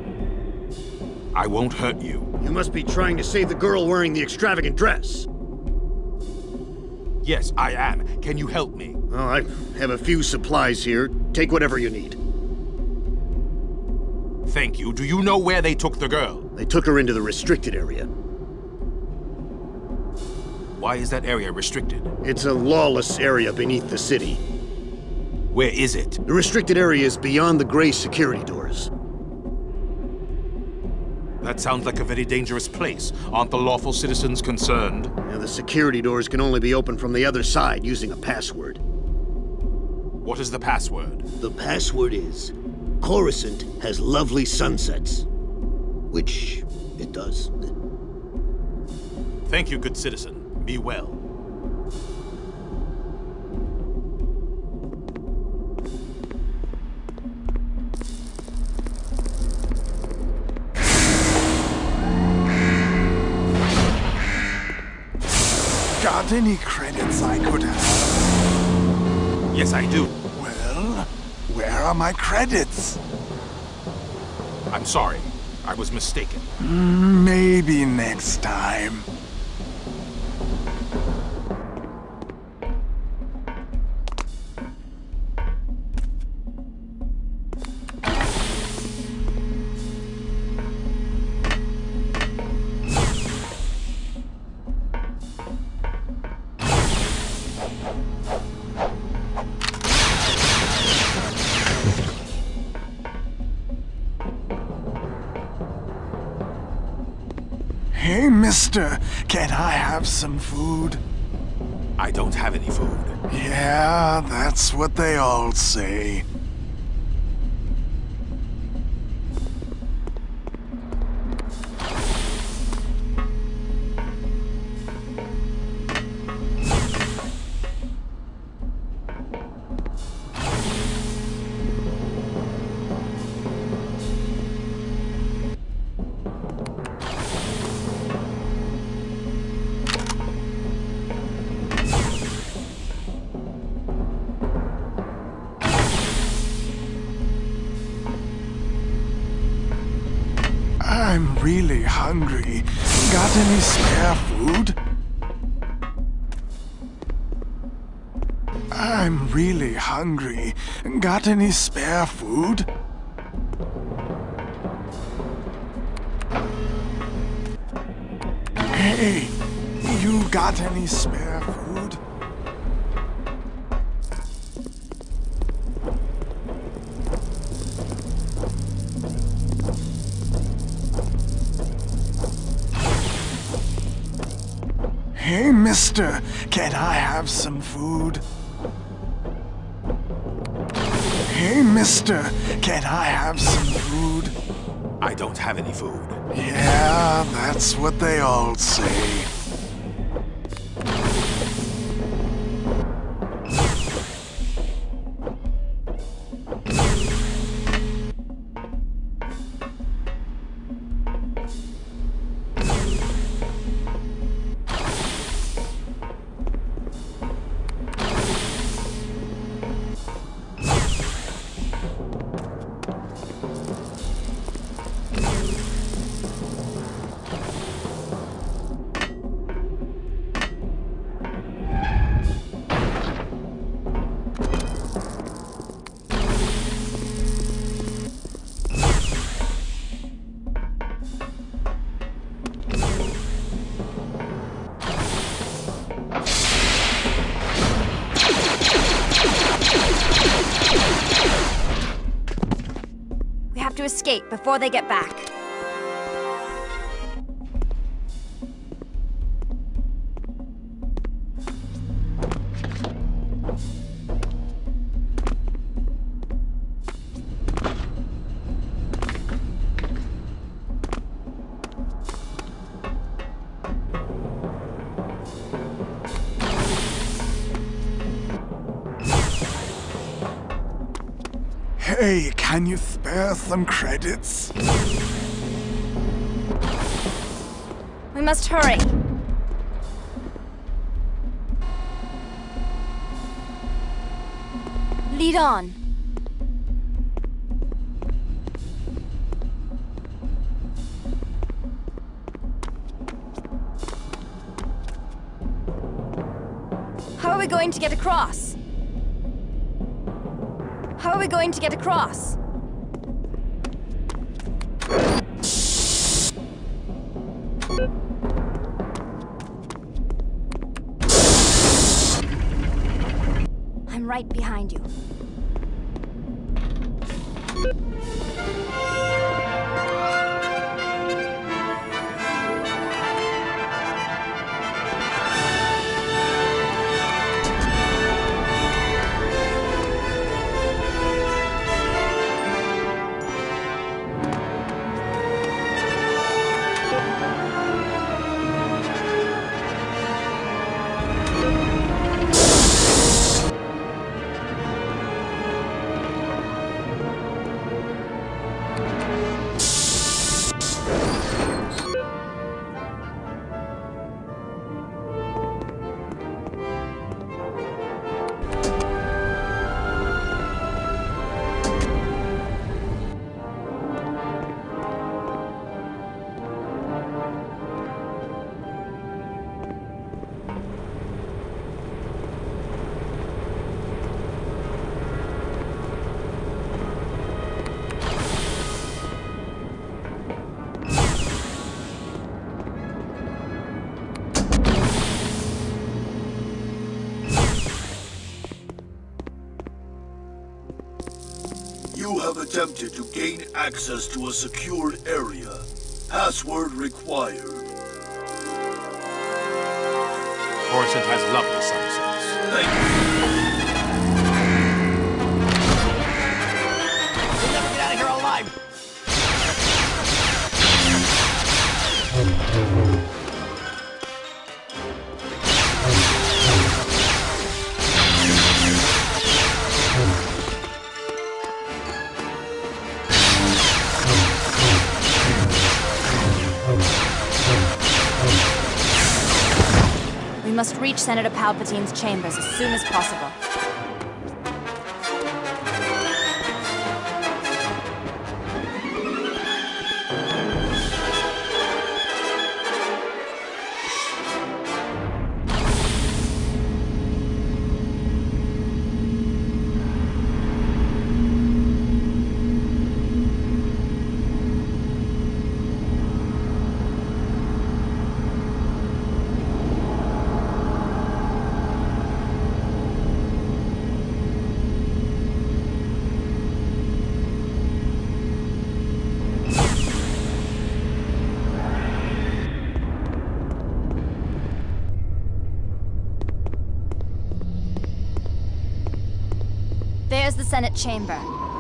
I won't hurt you. You must be trying to save the girl wearing the extravagant dress. Yes, I am. Can you help me? Oh, I have a few supplies here. Take whatever you need. Thank you. Do you know where they took the girl? They took her into the restricted area. Why is that area restricted? It's a lawless area beneath the city. Where is it? The restricted area is beyond the gray security doors. That sounds like a very dangerous place. Aren't the lawful citizens concerned? Yeah, the security doors can only be opened from the other side using a password. What is the password? The password is, Coruscant has lovely sunsets. Which it does. Thank you, good citizen. Be well. Got any credits I could have? Yes, I do. Well, where are my credits? I'm sorry. I was mistaken. Mm, maybe next time. Hey, mister, can I have some food? I don't have any food. Yeah, that's what they all say. I'm really hungry. Got any spare food? I'm really hungry. Got any spare food? Hey, you got any spare food? Hey, mister, can I have some food? Hey, mister, can I have some food? I don't have any food. Yeah, that's what they all say. To escape before they get back. Hey, can you spare some credits? We must hurry. Lead on. How are we going to get across? How are we going to get across? I'm right behind you. You have attempted to gain access to a secured area. Password required. Coruscant has lovely sunsets. Thank you. We'll never get out of here alive. We must reach Senator Palpatine's chambers as soon as possible. There's the Senate chamber.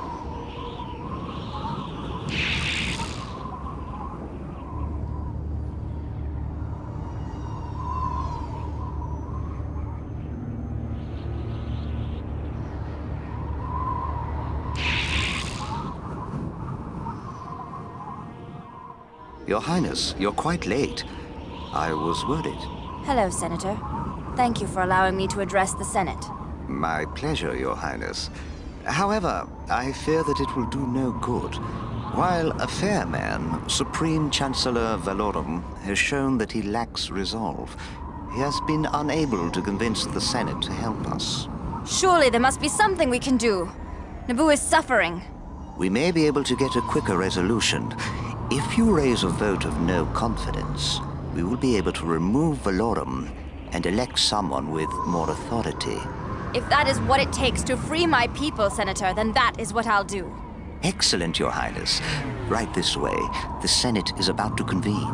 Your Highness, you're quite late. I was worried. Hello, Senator. Thank you for allowing me to address the Senate. My pleasure, Your Highness. However, I fear that it will do no good. While a fair man, Supreme Chancellor Valorum has shown that he lacks resolve. He has been unable to convince the Senate to help us. Surely there must be something we can do. Naboo is suffering. We may be able to get a quicker resolution. If you raise a vote of no confidence, we will be able to remove Valorum and elect someone with more authority. If that is what it takes to free my people, Senator, then that is what I'll do. Excellent, Your Highness. Right this way. The Senate is about to convene.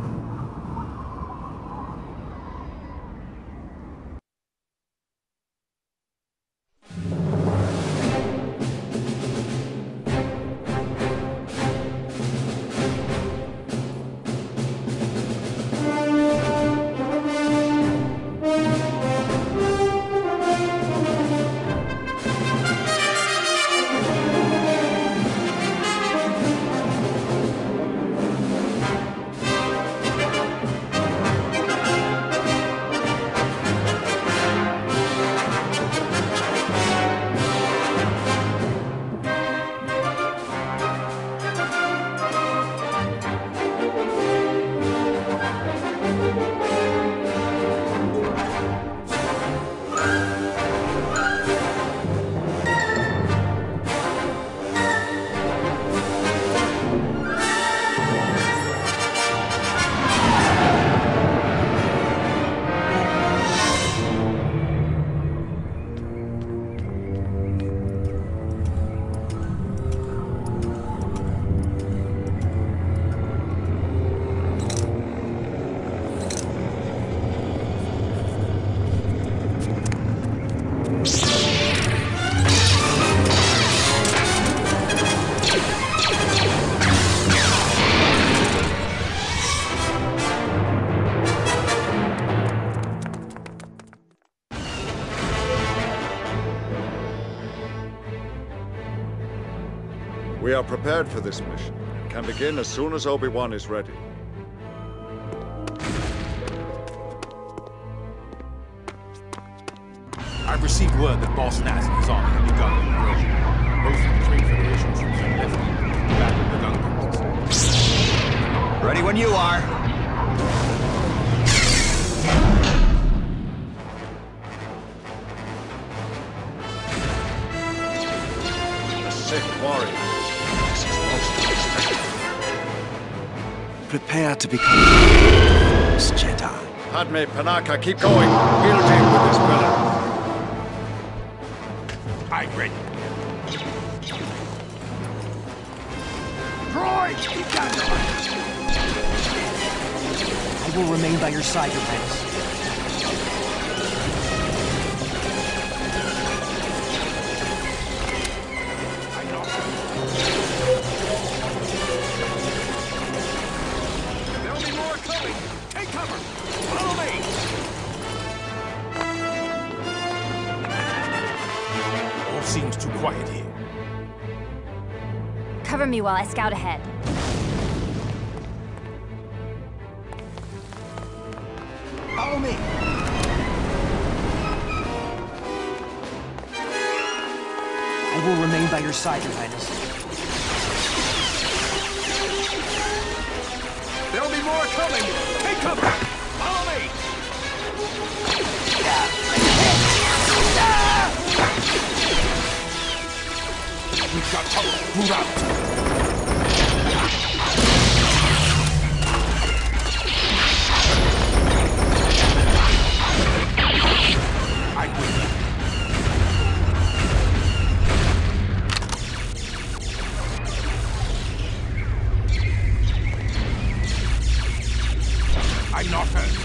We are prepared for this mission and can begin as soon as Obi-Wan is ready. I've received word that Boss Nass and his army have begun the invasion. Most of the Trade Federation troops have left and abandoned the gun posts. Ready when you are. A Sith warrior. This is most unexpected. Prepare to become the Force Jedi. Padme, Panaka, keep going. We'll deal with this villain. I'm ready. Droid, keep down your hands. I will remain by your side, Your Highness. There'll be more coming. Take cover. Follow me. All seems too quiet here. Cover me while I scout ahead. Follow me. I will remain by your side, Your Highness. There'll be more coming. Take cover. Follow me. We've got trouble. Move out. I'm with you. I'm not hurt.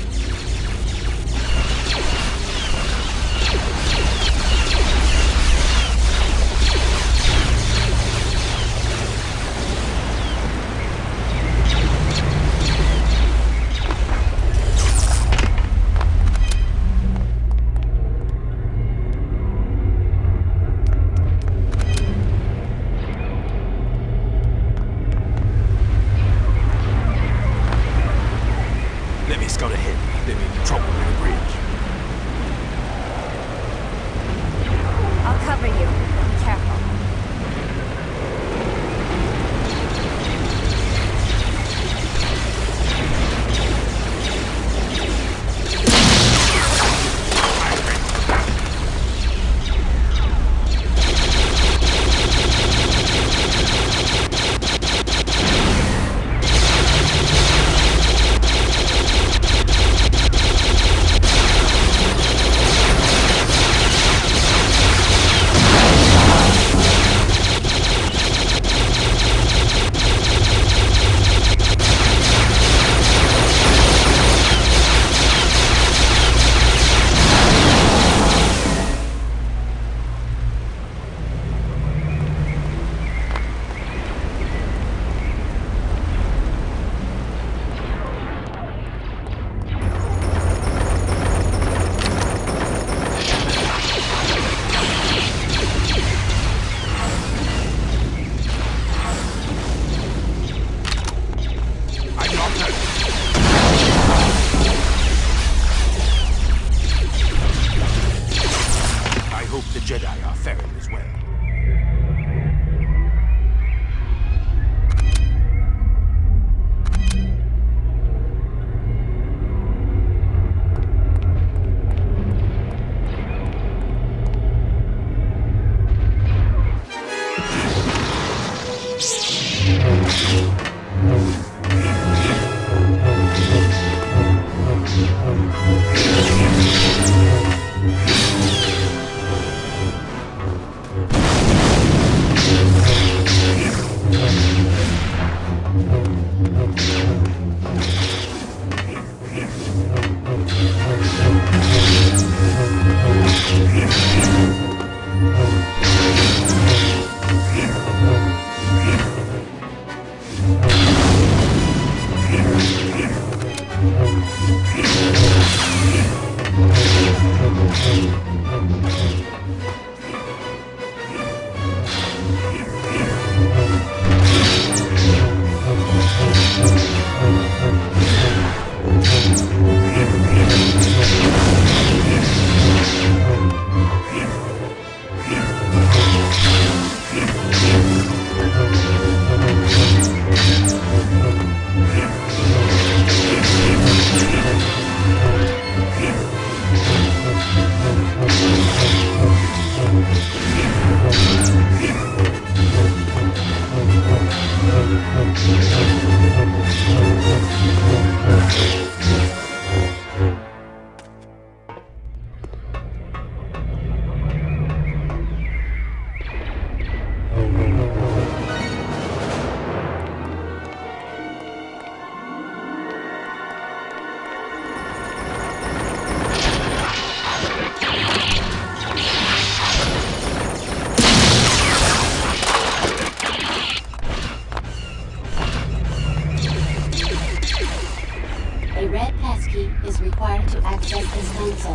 A red passkey is required to access this console.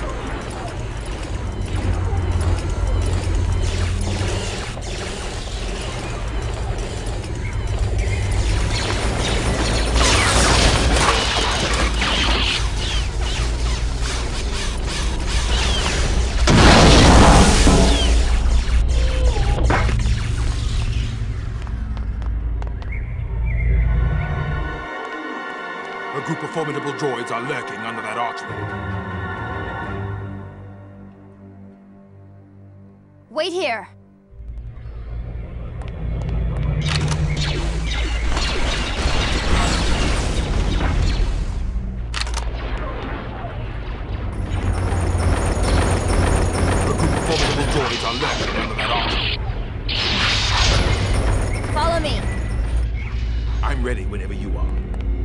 A group of formidable droids are lurking under that archway. Wait here. A group of formidable droids are lurking under that archway. Follow me. I'm ready whenever you are.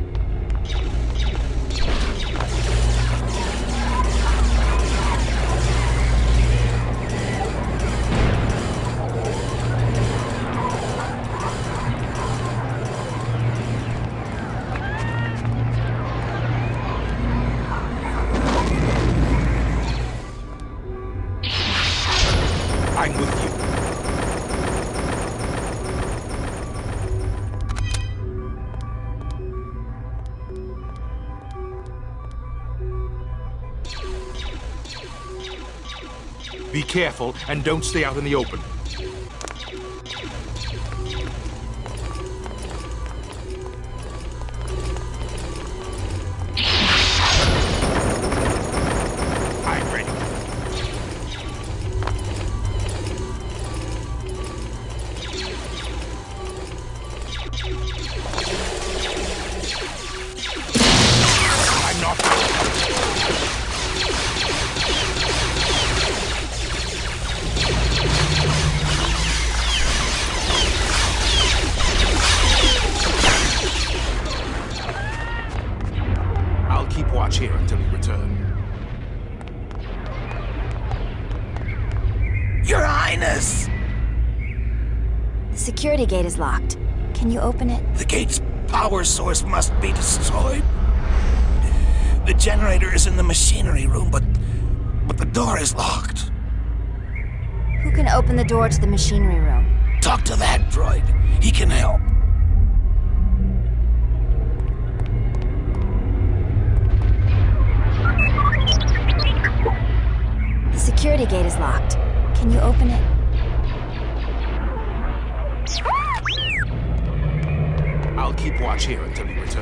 I'm with you. Be careful and don't stay out in the open. I'm ready. I'm not ready. I'll keep watch here until you return. Your Highness! The security gate is locked. Can you open it? The gate's power source must be destroyed. The generator is in the machinery room, but... but the door is locked. Who can open the door to the machinery room? Talk to that droid. He can help. The security gate is locked. Can you open it? I'll keep watch here until you return.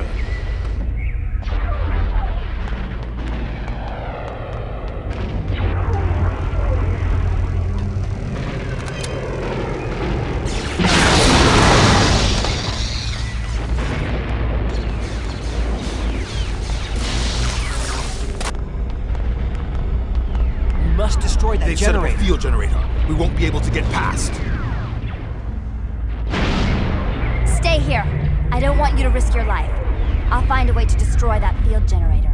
We must destroy that They've generator. set up a field generator. We won't be able to get past. Stay here. I don't want you to risk your life. I'll find a way to destroy that field generator.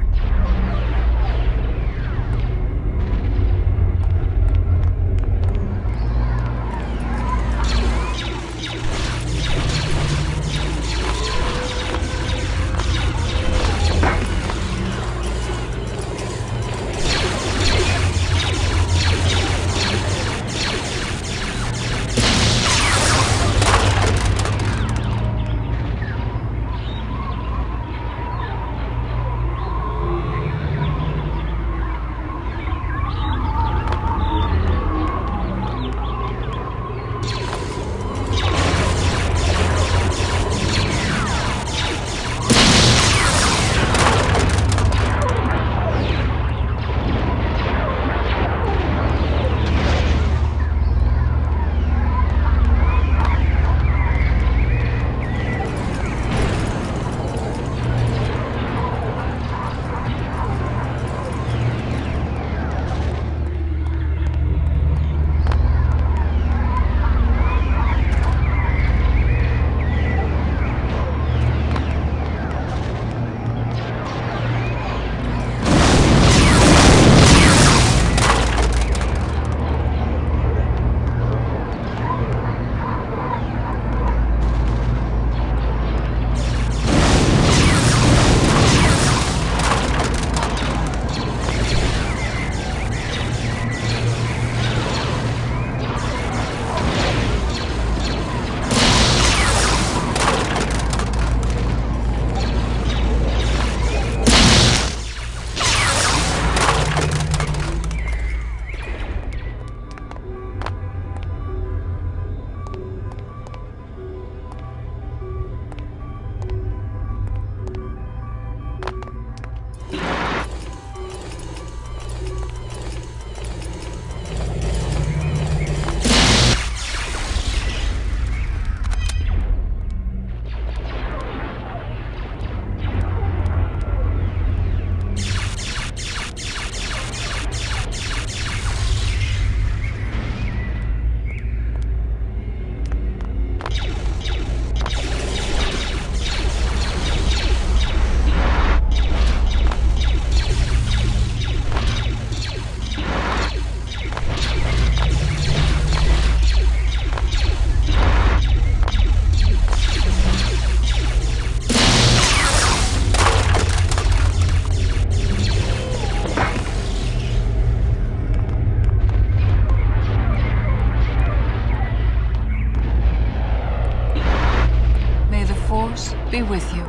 be with you.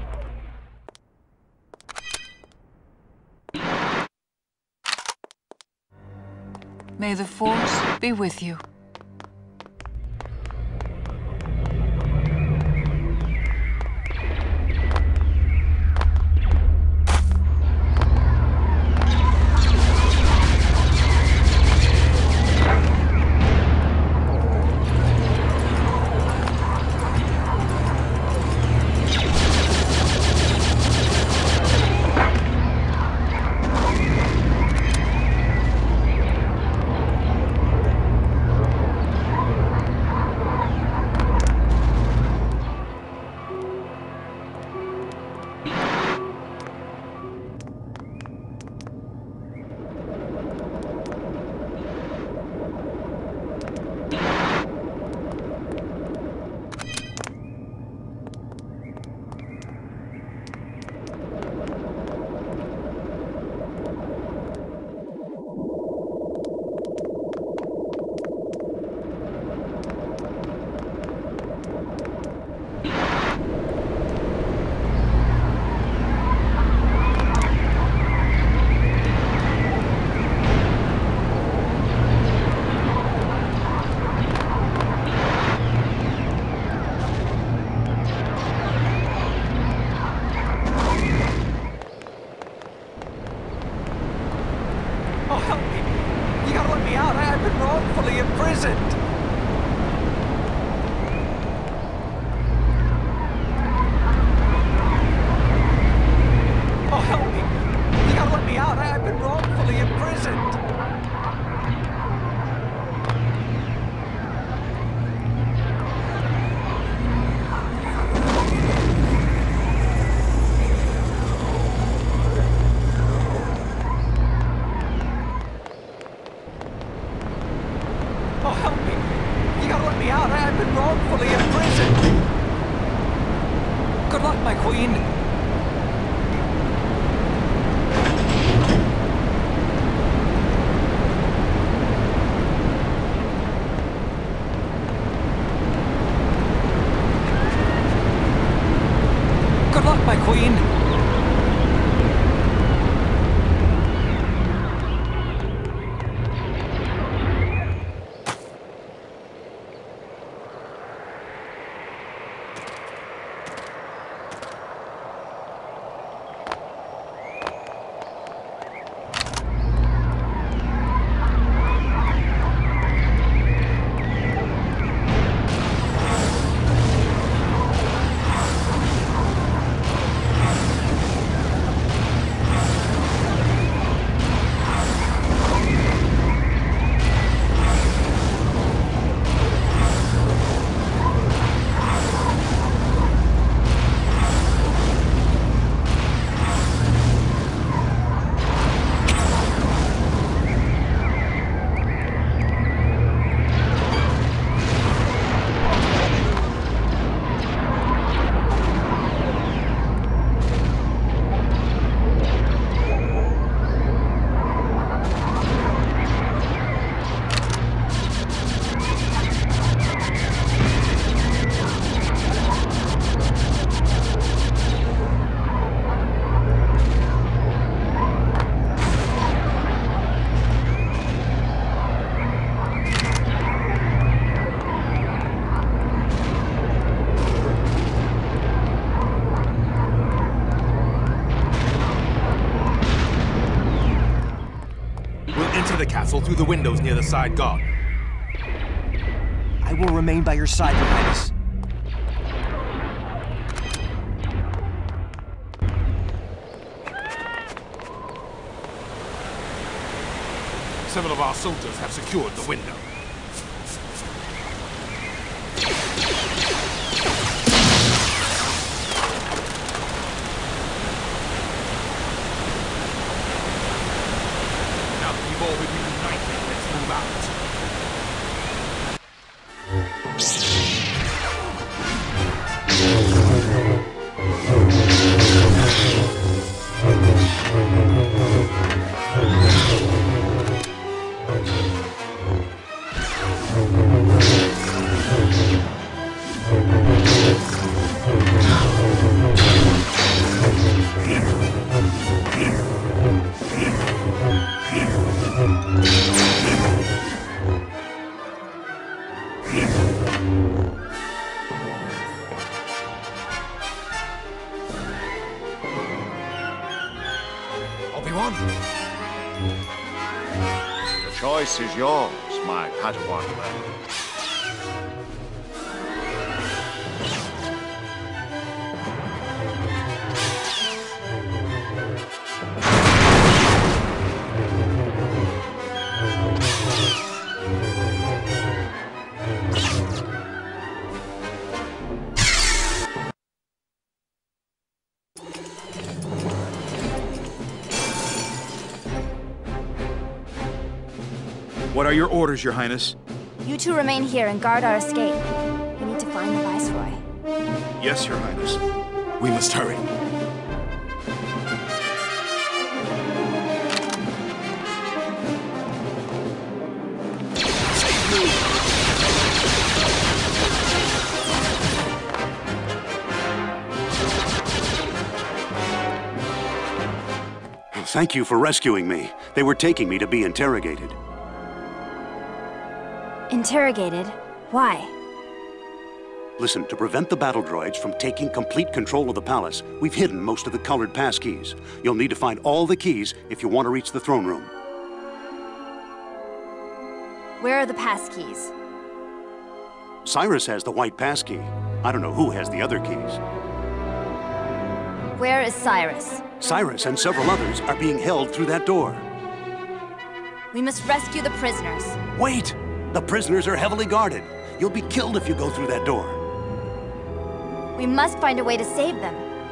May the Force be with you. Through the windows near the side guard. I will remain by your side, Your Highness. Several of our soldiers have secured the window. Oh, Obi-Wan? The choice is yours, my Padawan friend. What are your orders, Your Highness? You two remain here and guard our escape. We need to find the Viceroy. Yes, Your Highness. We must hurry. Thank you for rescuing me. They were taking me to be interrogated. Interrogated? Why? Listen, to prevent the battle droids from taking complete control of the palace, we've hidden most of the colored pass keys. You'll need to find all the keys if you want to reach the throne room. Where are the pass keys? Cyrus has the white pass key. I don't know who has the other keys. Where is Cyrus? Cyrus and several others are being held through that door. We must rescue the prisoners. Wait! The prisoners are heavily guarded. You'll be killed if you go through that door. We must find a way to save them.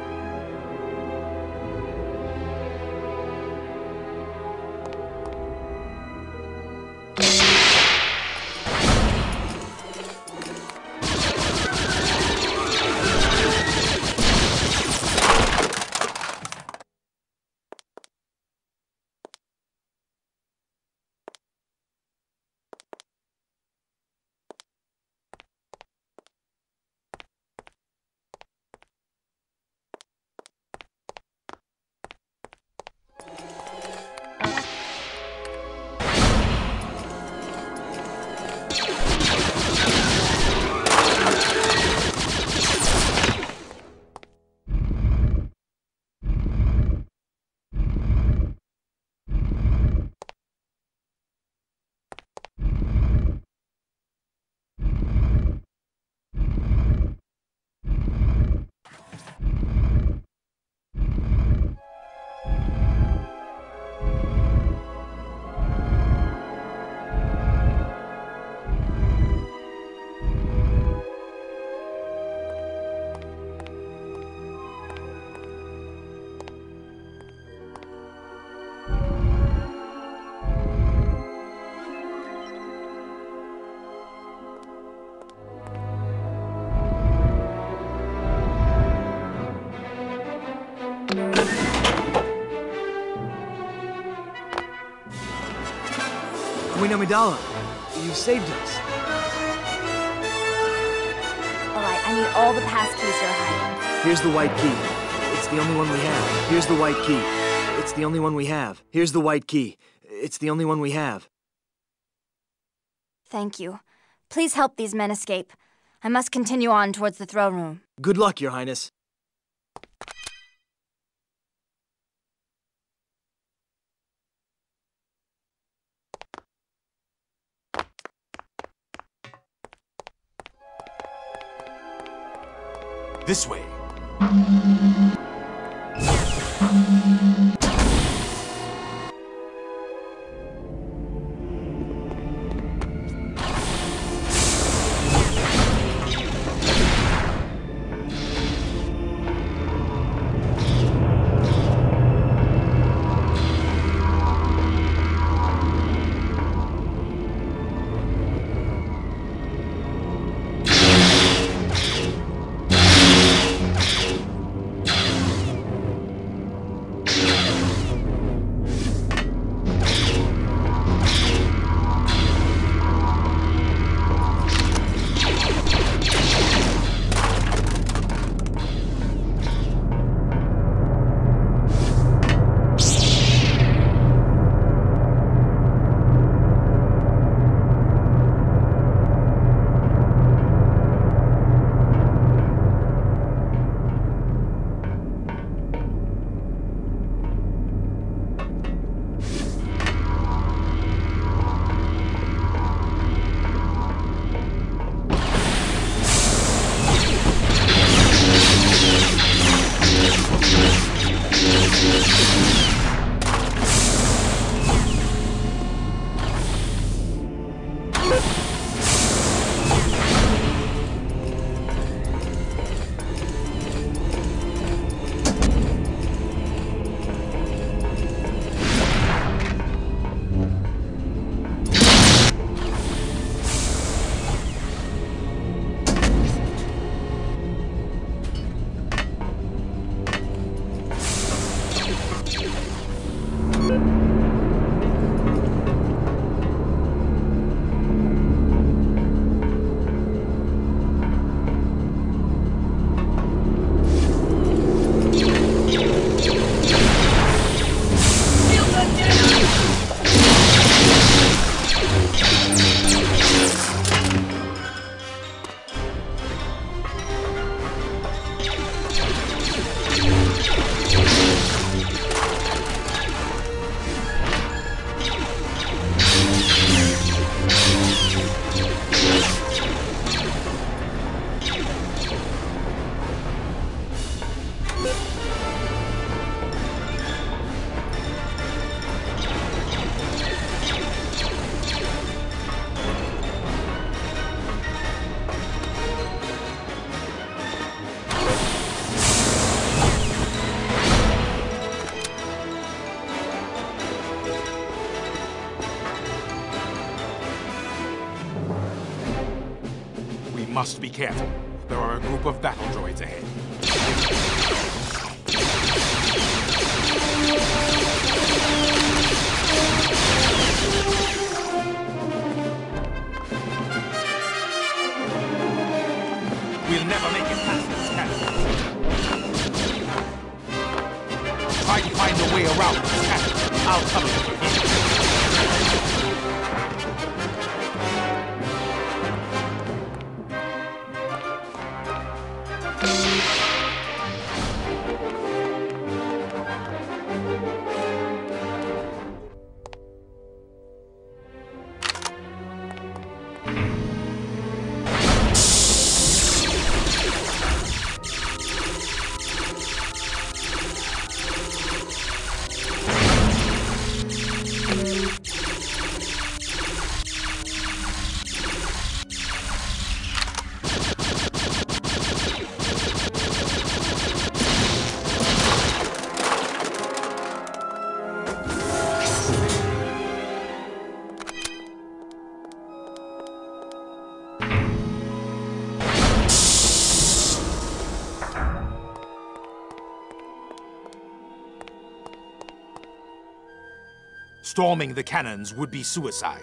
Queen Amidala, you saved us. All right, I need all the pass keys you're hiding. Here's the white key. It's the only one we have. Here's the white key. It's the only one we have. Here's the white key. It's the only one we have. Thank you. Please help these men escape. I must continue on towards the throne room. Good luck, Your Highness. This way. must be careful. There are a group of battle droids ahead. We'll never make it past this cannon. Try to find a way around this cannon. I'll cover it from here. Storming the cannons would be suicide.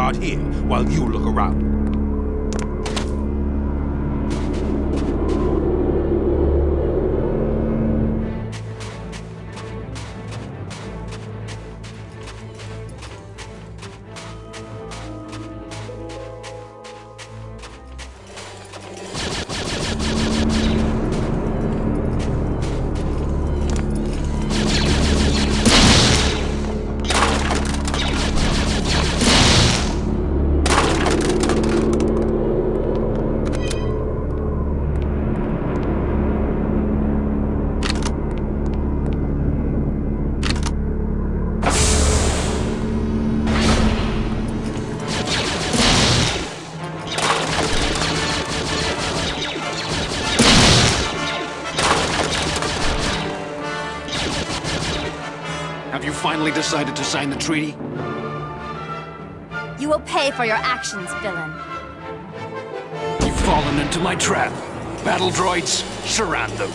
guard here while you look around. Have you finally decided to sign the treaty? You will pay for your actions, villain. You've fallen into my trap. Battle droids, surround them.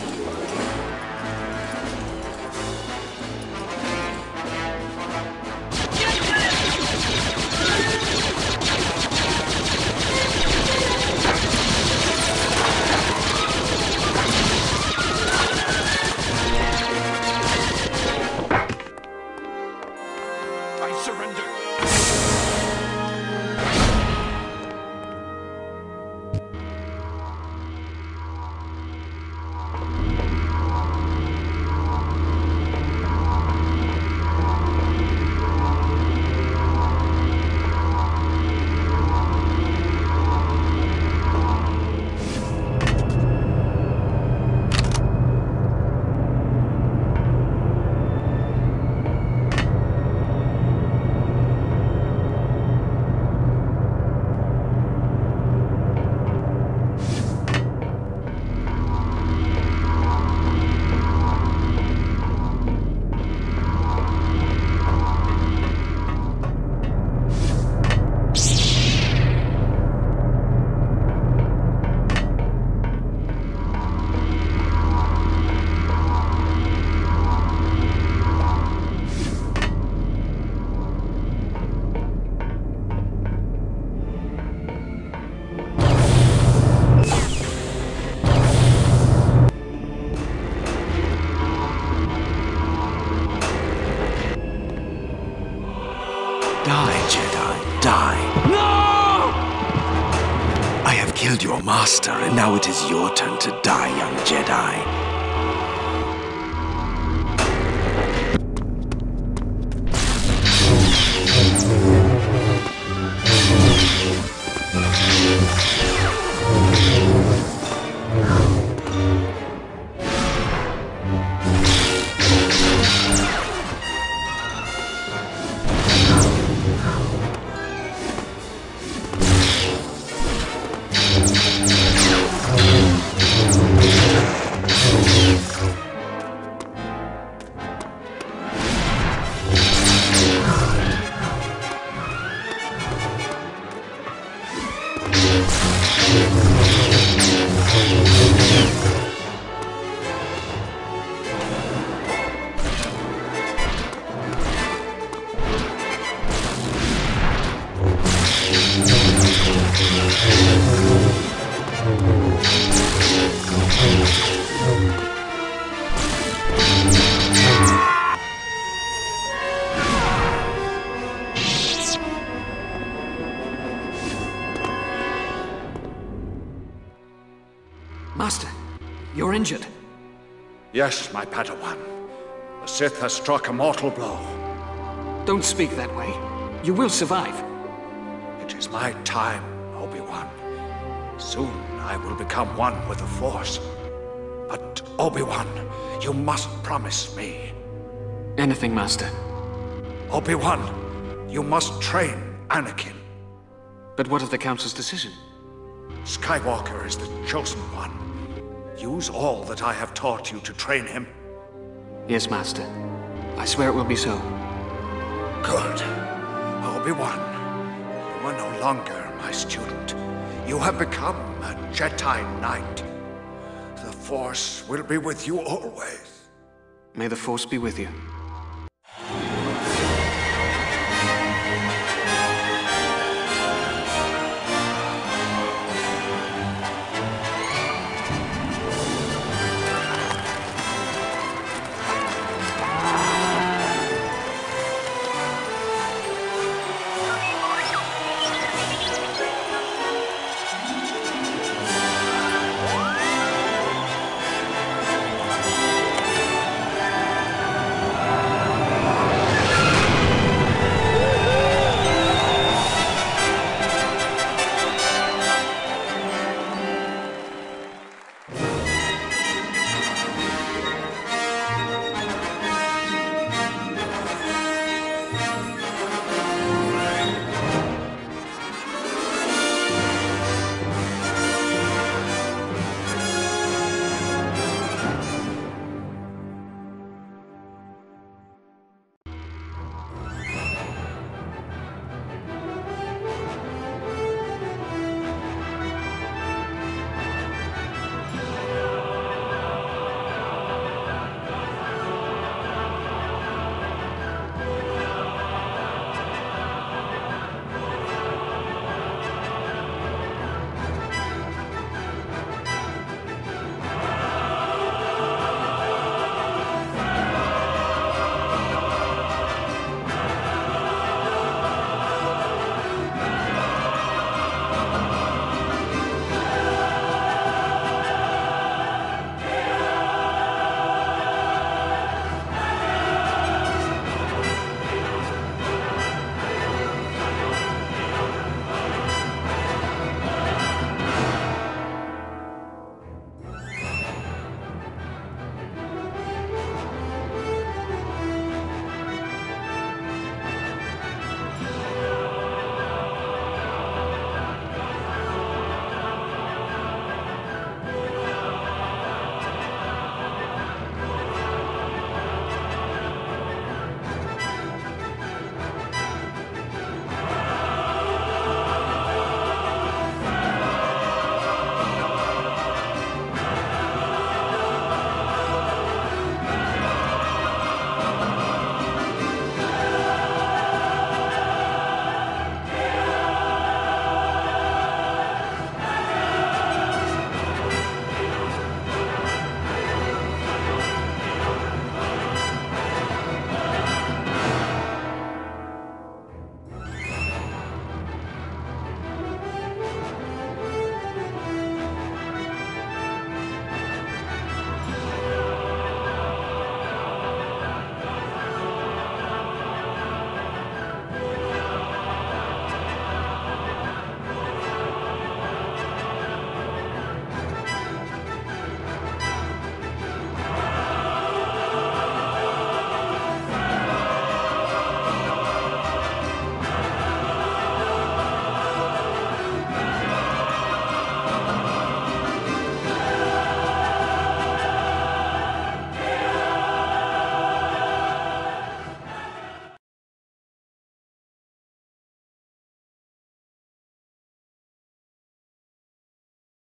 Die, Jedi, die. No! I have killed your master, and now it is your turn to die, young Jedi. Master, you're injured. Yes, my Padawan. The Sith has struck a mortal blow. Don't speak that way. You will survive. It is my time, Obi-Wan. Soon I will become one with the Force. But, Obi-Wan, you must promise me. Anything, Master. Obi-Wan, you must train Anakin. But what of the Council's decision? Skywalker is the chosen one. Use all that I have taught you to train him. Yes, Master. I swear it will be so. Good. Obi-Wan, you are no longer my student. You have become a Jedi Knight. The Force will be with you always. May the Force be with you.